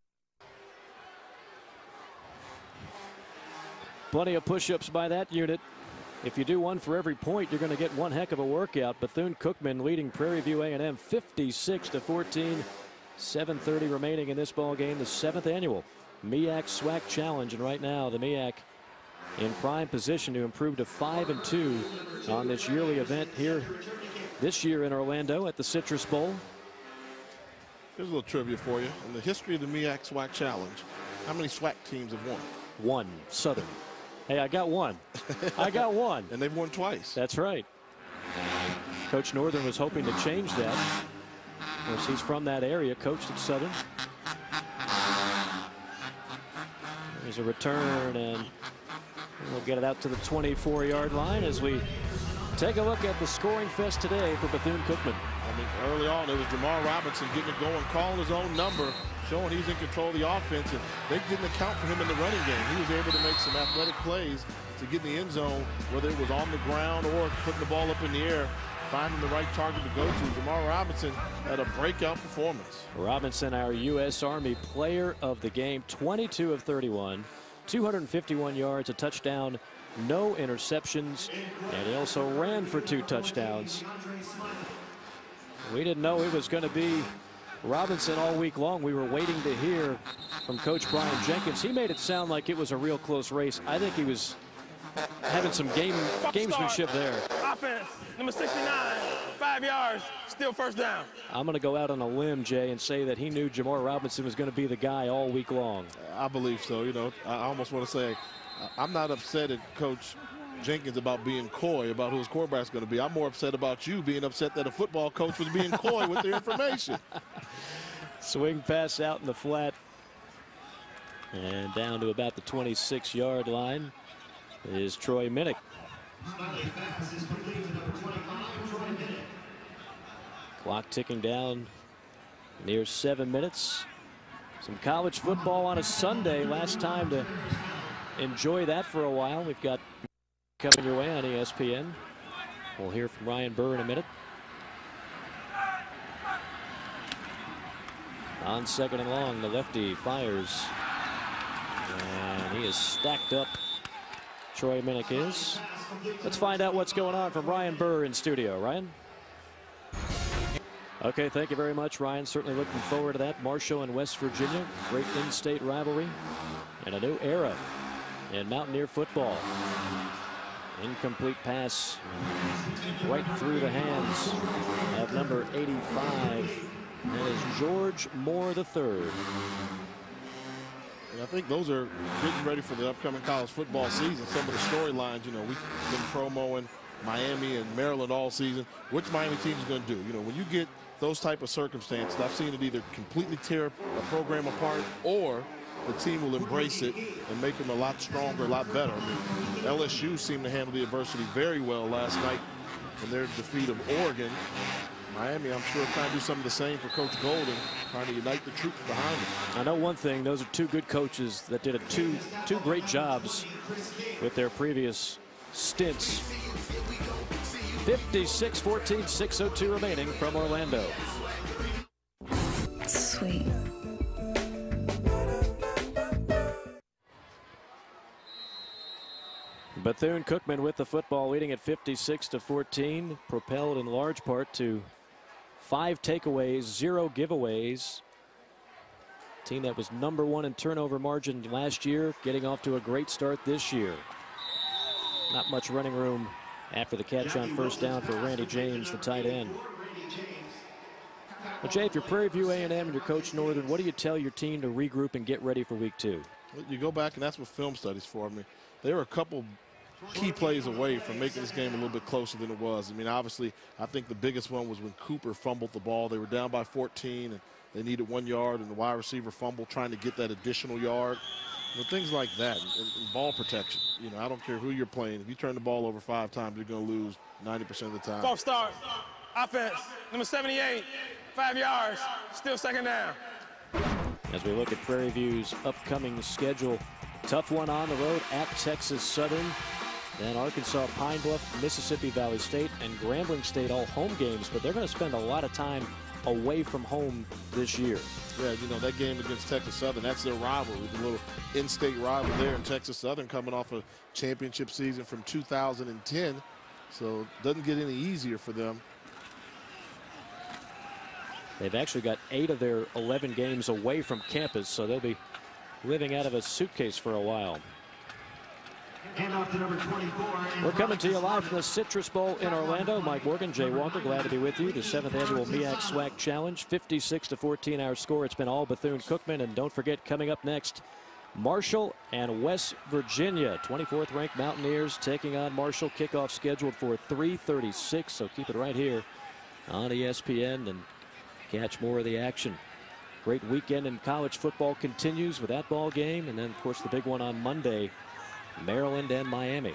S2: Plenty of push-ups by that unit. If you do one for every point, you're going to get one heck of a workout. Bethune Cookman leading Prairie View A and M fifty-six to fourteen. seven thirty remaining in this ball game. The seventh annual MEAC SWAC Challenge, and right now the MEAC in prime position to improve to five and two on this yearly event here this year in Orlando at the Citrus Bowl.
S3: Here's a little trivia for you. In the history of the MEAC SWAC Challenge, how many SWAC teams have won?
S2: One. Southern. Hey, I got one. I got one.
S3: And they've won twice.
S2: That's right. Coach Northern was hoping to change that. Of course, he's from that area, coached at Southern. There's a return, and we'll get it out to the twenty-four yard line as we take a look at the scoring fest today for Bethune Cookman.
S3: I mean, early on, it was Jamar Robinson getting it going, calling his own number, showing he's in control of the offense, and they didn't account for him in the running game. He was able to make some athletic plays to get in the end zone, whether it was on the ground or putting the ball up in the air, finding the right target to go to. Jamar Robinson had a breakout performance.
S2: Robinson, our U S Army player of the game, twenty-two of thirty-one, two hundred fifty-one yards, a touchdown, no interceptions, and he also ran for two touchdowns. We didn't know it was going to be Robinson all week long. We were waiting to hear from Coach Brian Jenkins. He made it sound like it was a real close race. I think he was having some game gamesmanship there.
S5: Offense, number sixty-nine, five yards, still first down.
S2: I'm going to go out on a limb, Jay, and say that he knew Jamar Robinson was going to be the guy all week long.
S3: I believe so. You know, I almost want to say I'm not upset at Coach Jenkins about being coy about who his quarterback's going to be. I'm more upset about you being upset that a football coach was being coy with their information.
S2: Swing pass out in the flat and down to about the twenty-six yard line is Troy Minnick. Clock ticking down near seven minutes. Some college football on a Sunday. Last time to enjoy that for a while. We've got coming your way on E S P N. We'll hear from Ryan Burr in a minute. On second and long, the lefty fires. And he is stacked up. Troy Minnick is. Let's find out what's going on from Ryan Burr in studio. Ryan? Okay, thank you very much, Ryan. Certainly looking forward to that. Marshall and West Virginia, great in-state rivalry and a new era in Mountaineer football. Incomplete pass right through the hands of number eighty-five. That is George Moore the third.
S3: And I think those are getting ready for the upcoming college football season. Some of the storylines, you know, we've been promoing Miami and Maryland all season. Which Miami team is going to do? You know, when you get those type of circumstances, I've seen it either completely tear a program apart or the team will embrace it and make them a lot stronger, a lot better. I mean, L S U seemed to handle the adversity very well last night in their defeat of Oregon. Miami, I'm sure, trying to do some of the same for Coach Golden, trying to unite the troops behind him.
S2: I know one thing, those are two good coaches that did a two, two great jobs with their previous stints. fifty-six fourteen, six oh two remaining from Orlando.
S16: Sweet.
S2: Bethune Cookman with the football, leading at fifty-six to fourteen, propelled in large part to five takeaways, zero giveaways. Team that was number one in turnover margin last year, getting off to a great start this year. Not much running room after the catch on first down for Randy James, the tight end. Well, Jay, if you're Prairie View A and M and you're Coach Northern, what do you tell your team to regroup and get ready for week two?
S3: You go back, and that's what film studies for. I mean, there were a couple key plays away from making this game a little bit closer than it was. I mean, obviously, I think the biggest one was when Cooper fumbled the ball. They were down by fourteen, and they needed one yard, and the wide receiver fumbled trying to get that additional yard. You know, things like that, and, and ball protection. You know, I don't care who you're playing. If you turn the ball over five times, you're going to lose ninety percent of the time.
S5: False start. Offense, number seventy-eight, five yards, still second down.
S2: As we look at Prairie View's upcoming schedule, tough one on the road at Texas Southern. Then Arkansas, Pine Bluff, Mississippi Valley State, and Grambling State all home games, but they're going to spend a lot of time away from home this year.
S3: Yeah, you know, that game against Texas Southern, that's their rivalry, the little in-state rival there in Texas Southern, coming off a championship season from two thousand ten. So it doesn't get any easier for them.
S2: They've actually got eight of their eleven games away from campus, so they'll be living out of a suitcase for a while.
S10: Handoff to number twenty-four.
S2: We're coming to you live from the Citrus Bowl in Orlando. Mike Morgan, Jay Walker, glad to be with you. The seventh annual MEAC SWAC Challenge, fifty-six to fourteen our score. It's been all Bethune Cookman, and don't forget, coming up next, Marshall and West Virginia. twenty-fourth ranked Mountaineers taking on Marshall. Kickoff scheduled for three thirty-six, so keep it right here on E S P N and catch more of the action. Great weekend in college football continues with that ball game, and then, of course, the big one on Monday, Maryland and Miami.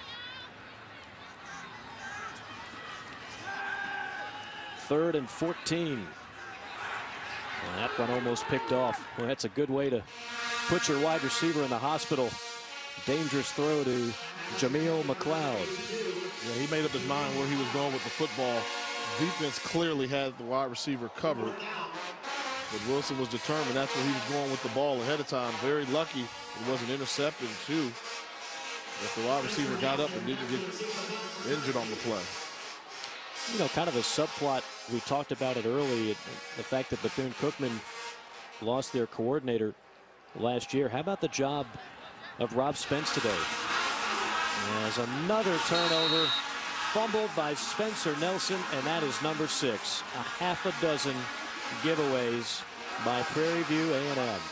S2: Third and fourteen. And that one almost picked off. Well, that's a good way to put your wide receiver in the hospital. Dangerous throw to Jameel McLeod.
S3: Yeah, he made up his mind where he was going with the football. Defense clearly had the wide receiver covered, but Wilson was determined. That's where he was going with the ball ahead of time. Very lucky it wasn't intercepted, too. If the wide receiver got up and didn't get injured on the play.
S2: You know, kind of a subplot, we talked about it early, the fact that Bethune Cookman lost their coordinator last year. How about the job of Rob Spence today? There's another turnover, fumbled by Spencer Nelson, and that is number six. A half a dozen giveaways by Prairie View A and M.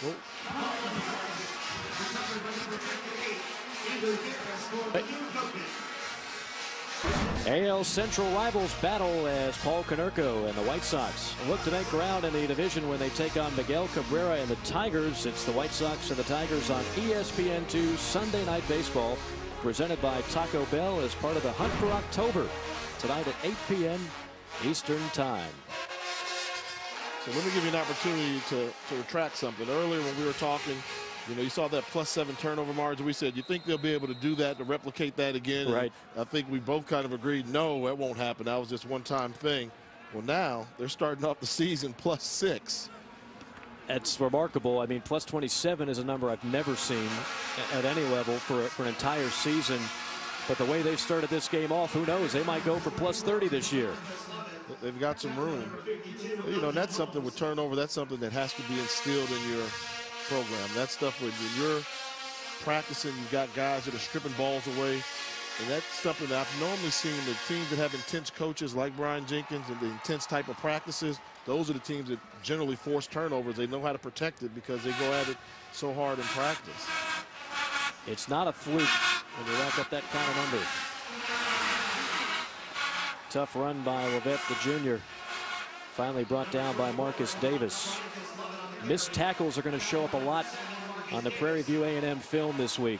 S2: A L Central rivals battle as Paul Konerko and the White Sox look to make ground in the division when they take on Miguel Cabrera and the Tigers. It's the White Sox and the Tigers on E S P N two Sunday Night Baseball, presented by Taco Bell as part of the Hunt for October, tonight at eight p m Eastern Time.
S3: So let me give you an opportunity to, to retract something. Earlier when we were talking, you know, you saw that plus seven turnover margin. We said, you think they'll be able to do that, to replicate that again?
S2: Right.
S3: And I think we both kind of agreed, no, that won't happen. That was just one-time thing. Well, now they're starting off the season plus six.
S2: That's remarkable. I mean, plus twenty-seven is a number I've never seen at any level for, for an entire season. But the way they've started this game off, who knows? They might go for plus thirty this year.
S3: They've got some room. You know, and that's something with turnover. That's something that has to be instilled in your program. That stuff when you're practicing, you've got guys that are stripping balls away. And that's something that I've normally seen. The teams that have intense coaches like Brian Jenkins and the intense type of practices, those are the teams that generally force turnovers. They know how to protect it because they go at it so hard in practice.
S2: It's not a fluke when you rack up that kind of number. Tough run by Levette, the junior. Finally brought down by Marcus Davis. Missed tackles are going to show up a lot on the Prairie View A and M film this week.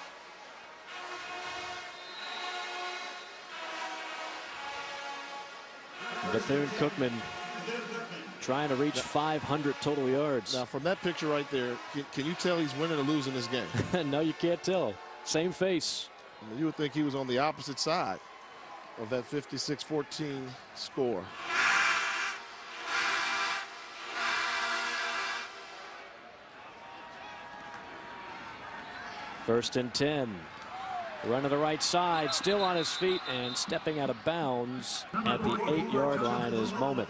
S2: Bethune Cookman trying to reach five hundred total yards.
S3: Now, from that picture right there, can, can you tell he's winning or losing this game?
S2: No, you can't tell. Same face.
S3: I mean, you would think he was on the opposite side of that fifty-six fourteen score.
S2: First and ten. Run to the right side, still on his feet and stepping out of bounds at the eight-yard line is Moment.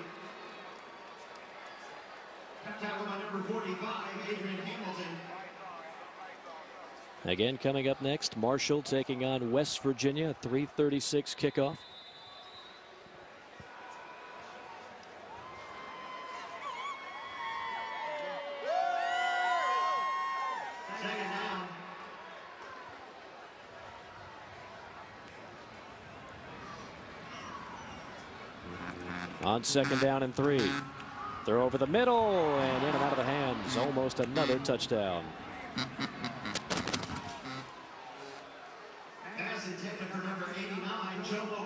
S2: Again, coming up next, Marshall taking on West Virginia, three thirty-six kickoff. On second down and three. Throw over the middle and in and out of the hands. Almost another touchdown.
S10: Pass intended for number eighty-nine, Joe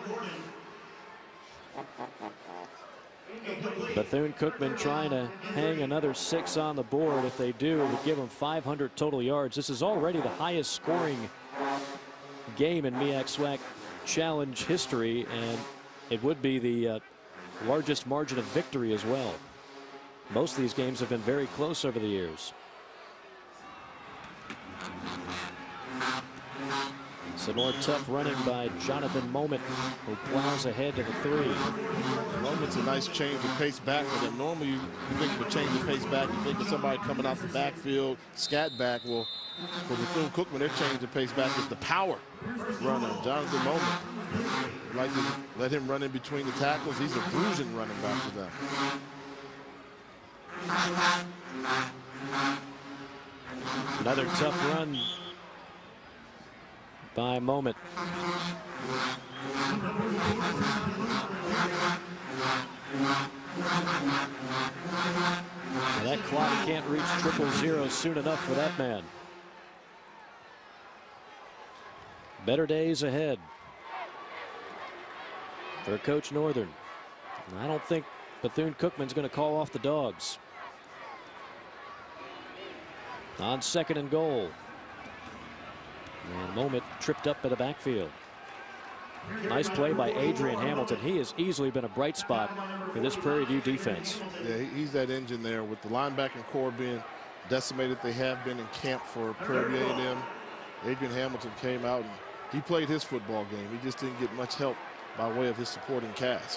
S10: Gordon.
S2: Bethune Cookman trying to hang another six on the board. If they do, it would give them five hundred total yards. This is already the highest scoring game in MEAC SWAC Challenge history, and it would be the uh, largest margin of victory as well. Most of these games have been very close over the years. Some more tough running by Jonathan Moment, who plows ahead to the three.
S3: Moment's a nice change of pace back for them. Normally, you, you think of a change of pace back, you think of somebody coming out the backfield, scat back. Well, for Bethune Cookman, their change of pace back is the power runner, Jonathan Moment. I'd like to let him run in between the tackles. He's a bruising running back for them.
S2: Another tough run by Moment. Now that clock can't reach triple zero soon enough for that man. Better days ahead for Coach Northern. I don't think Bethune Cookman's going to call off the Dogs. On second and goal. And Moment tripped up in the backfield. Nice play by Adrian Hamilton. He has easily been a bright spot for this Prairie View defense.
S3: Yeah, he's that engine there with the linebacking core being decimated. They have been in camp for Prairie View A and M. Adrian Hamilton came out and he played his football game. He just didn't get much help by way of his supporting cast.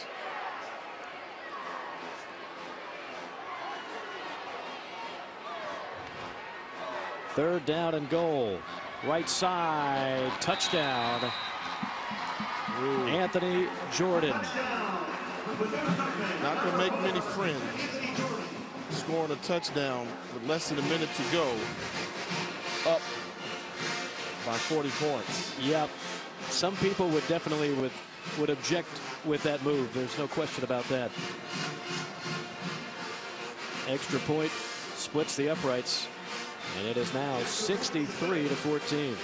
S2: Third down and goal. Right side, touchdown. Ooh. Anthony Jordan.
S3: Not going to make many friends. Scoring a touchdown with less than a minute to go. Up by forty points.
S2: Yep. Some people would definitely would, would object with that move. There's no question about that. Extra point splits the uprights. And it is now sixty-three to fourteen.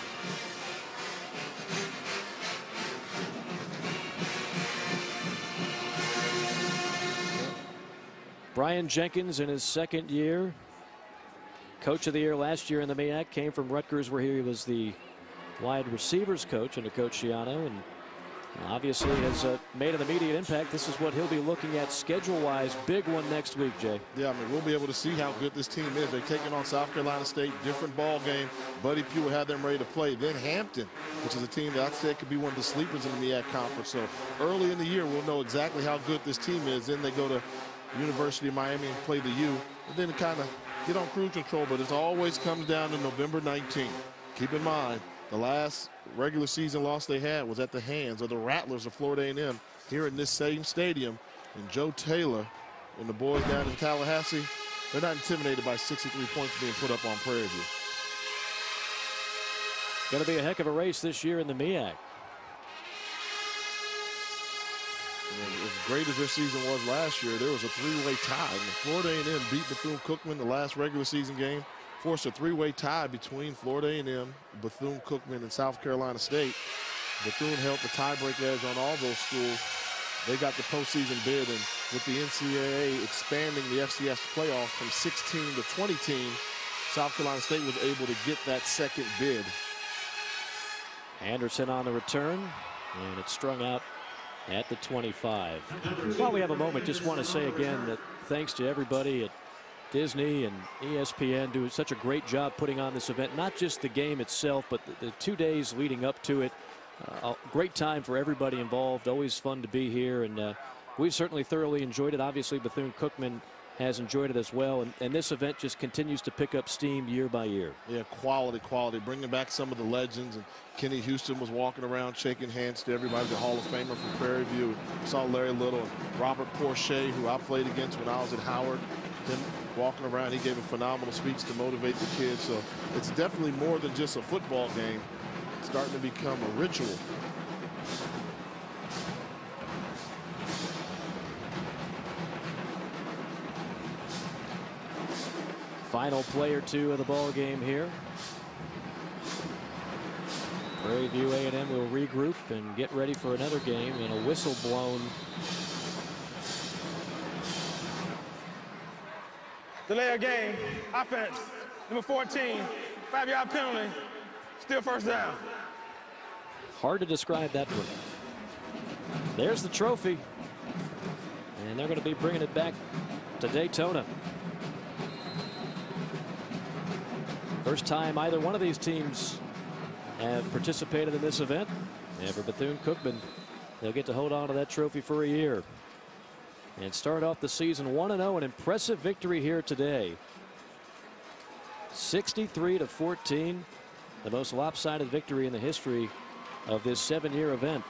S2: Brian Jenkins in his second year. Coach of the year last year in the MEAC, came from Rutgers where he was the wide receivers coach under Coach Schiano, and obviously has uh, made an immediate impact. This is what he'll be looking at schedule-wise. Big one next week, Jay.
S3: Yeah, I mean, we'll be able to see how good this team is. They're taking on South Carolina State, different ball game. Buddy Pugh will have them ready to play. Then Hampton, which is a team that I said could be one of the sleepers in the MEAC conference. So early in the year, we'll know exactly how good this team is. Then they go to University of Miami and play the U, and then kind of get on cruise control. But it always comes down to November nineteenth. Keep in mind, The last regular season loss they had was at the hands of the Rattlers of Florida A and M here in this same stadium. And Joe Taylor and the boys down in Tallahassee, they're not intimidated by sixty-three points being put up on Prairie View.
S2: Going to be a heck of a race this year in the MEAC.
S3: As great as their season was last year, there was a three-way tie. And Florida A and M beat Bethune-Cookman the last regular season game, forced a three-way tie between Florida A and M, Bethune-Cookman, and South Carolina State. Bethune held the tiebreak edge on all those schools. They got the postseason bid, and with the N C double A expanding the F C S playoff from sixteen to twenty teams, South Carolina State was able to get that second bid.
S2: Anderson on the return, and it's strung out at the twenty-five. While we have a moment, just want to say again that thanks to everybody at Disney and E S P N doing such a great job putting on this event, not just the game itself, but the, the two days leading up to it. Uh, a great time for everybody involved. Always fun to be here, and uh, we've certainly thoroughly enjoyed it. Obviously, Bethune-Cookman has enjoyed it as well, and, and this event just continues to pick up steam year by year.
S3: Yeah, quality, quality. Bringing back some of the legends, and Kenny Houston was walking around shaking hands to everybody, the Hall of Famer from Prairie View. Saw Larry Little and Robert Porcher, who I played against when I was at Howard. Him walking around, he gave a phenomenal speech to motivate the kids. So it's definitely more than just a football game. It's starting to become a ritual.
S2: Final play or two of the ball game here. Prairie View A and M will regroup and get ready for another game, and a whistle blown.
S5: Delay of game, offense, number fourteen, five-yard penalty, still first down.
S2: Hard to describe that one. There's the trophy, and they're going to be bringing it back to Daytona. First time either one of these teams have participated in this event. And for Bethune-Cookman, they'll get to hold on to that trophy for a year. And start off the season one and oh, an impressive victory here today. sixty-three to fourteen, the most lopsided victory in the history of this seven-year event.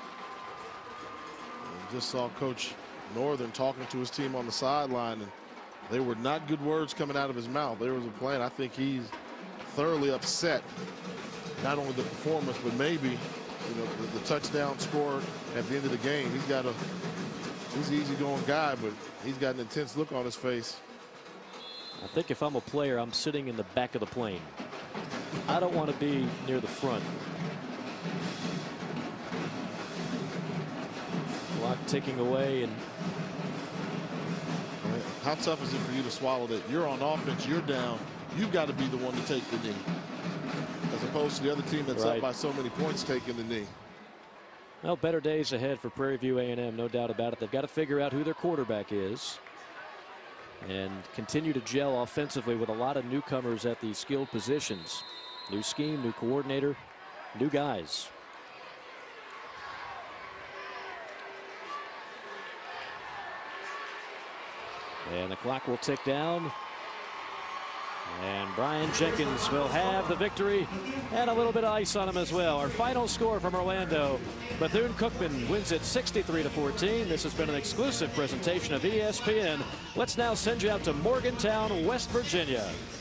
S3: I just saw Coach Northern talking to his team on the sideline, and they were not good words coming out of his mouth. There was a plan. I think he's thoroughly upset, not only the performance, but maybe you know the, the touchdown score at the end of the game. He's got a he's an easygoing guy, but he's got an intense look on his face.
S2: I think if I'm a player, I'm sitting in the back of the plane. I don't want to be near the front. Clock ticking away, and
S3: how tough is it for you to swallow that? You're on offense, you're down. You've got to be the one to take the knee, as opposed to the other team that's
S2: right.
S3: up by so many points taking the knee.
S2: Well, better days ahead for Prairie View A and M, no doubt about it. They've got to figure out who their quarterback is and continue to gel offensively with a lot of newcomers at the skilled positions. New scheme, new coordinator, new guys. And the clock will tick down. And Brian Jenkins will have the victory and a little bit of ice on him as well. Our final score from Orlando, Bethune-Cookman wins it sixty-three to fourteen. This has been an exclusive presentation of E S P N. Let's now send you out to Morgantown, West Virginia.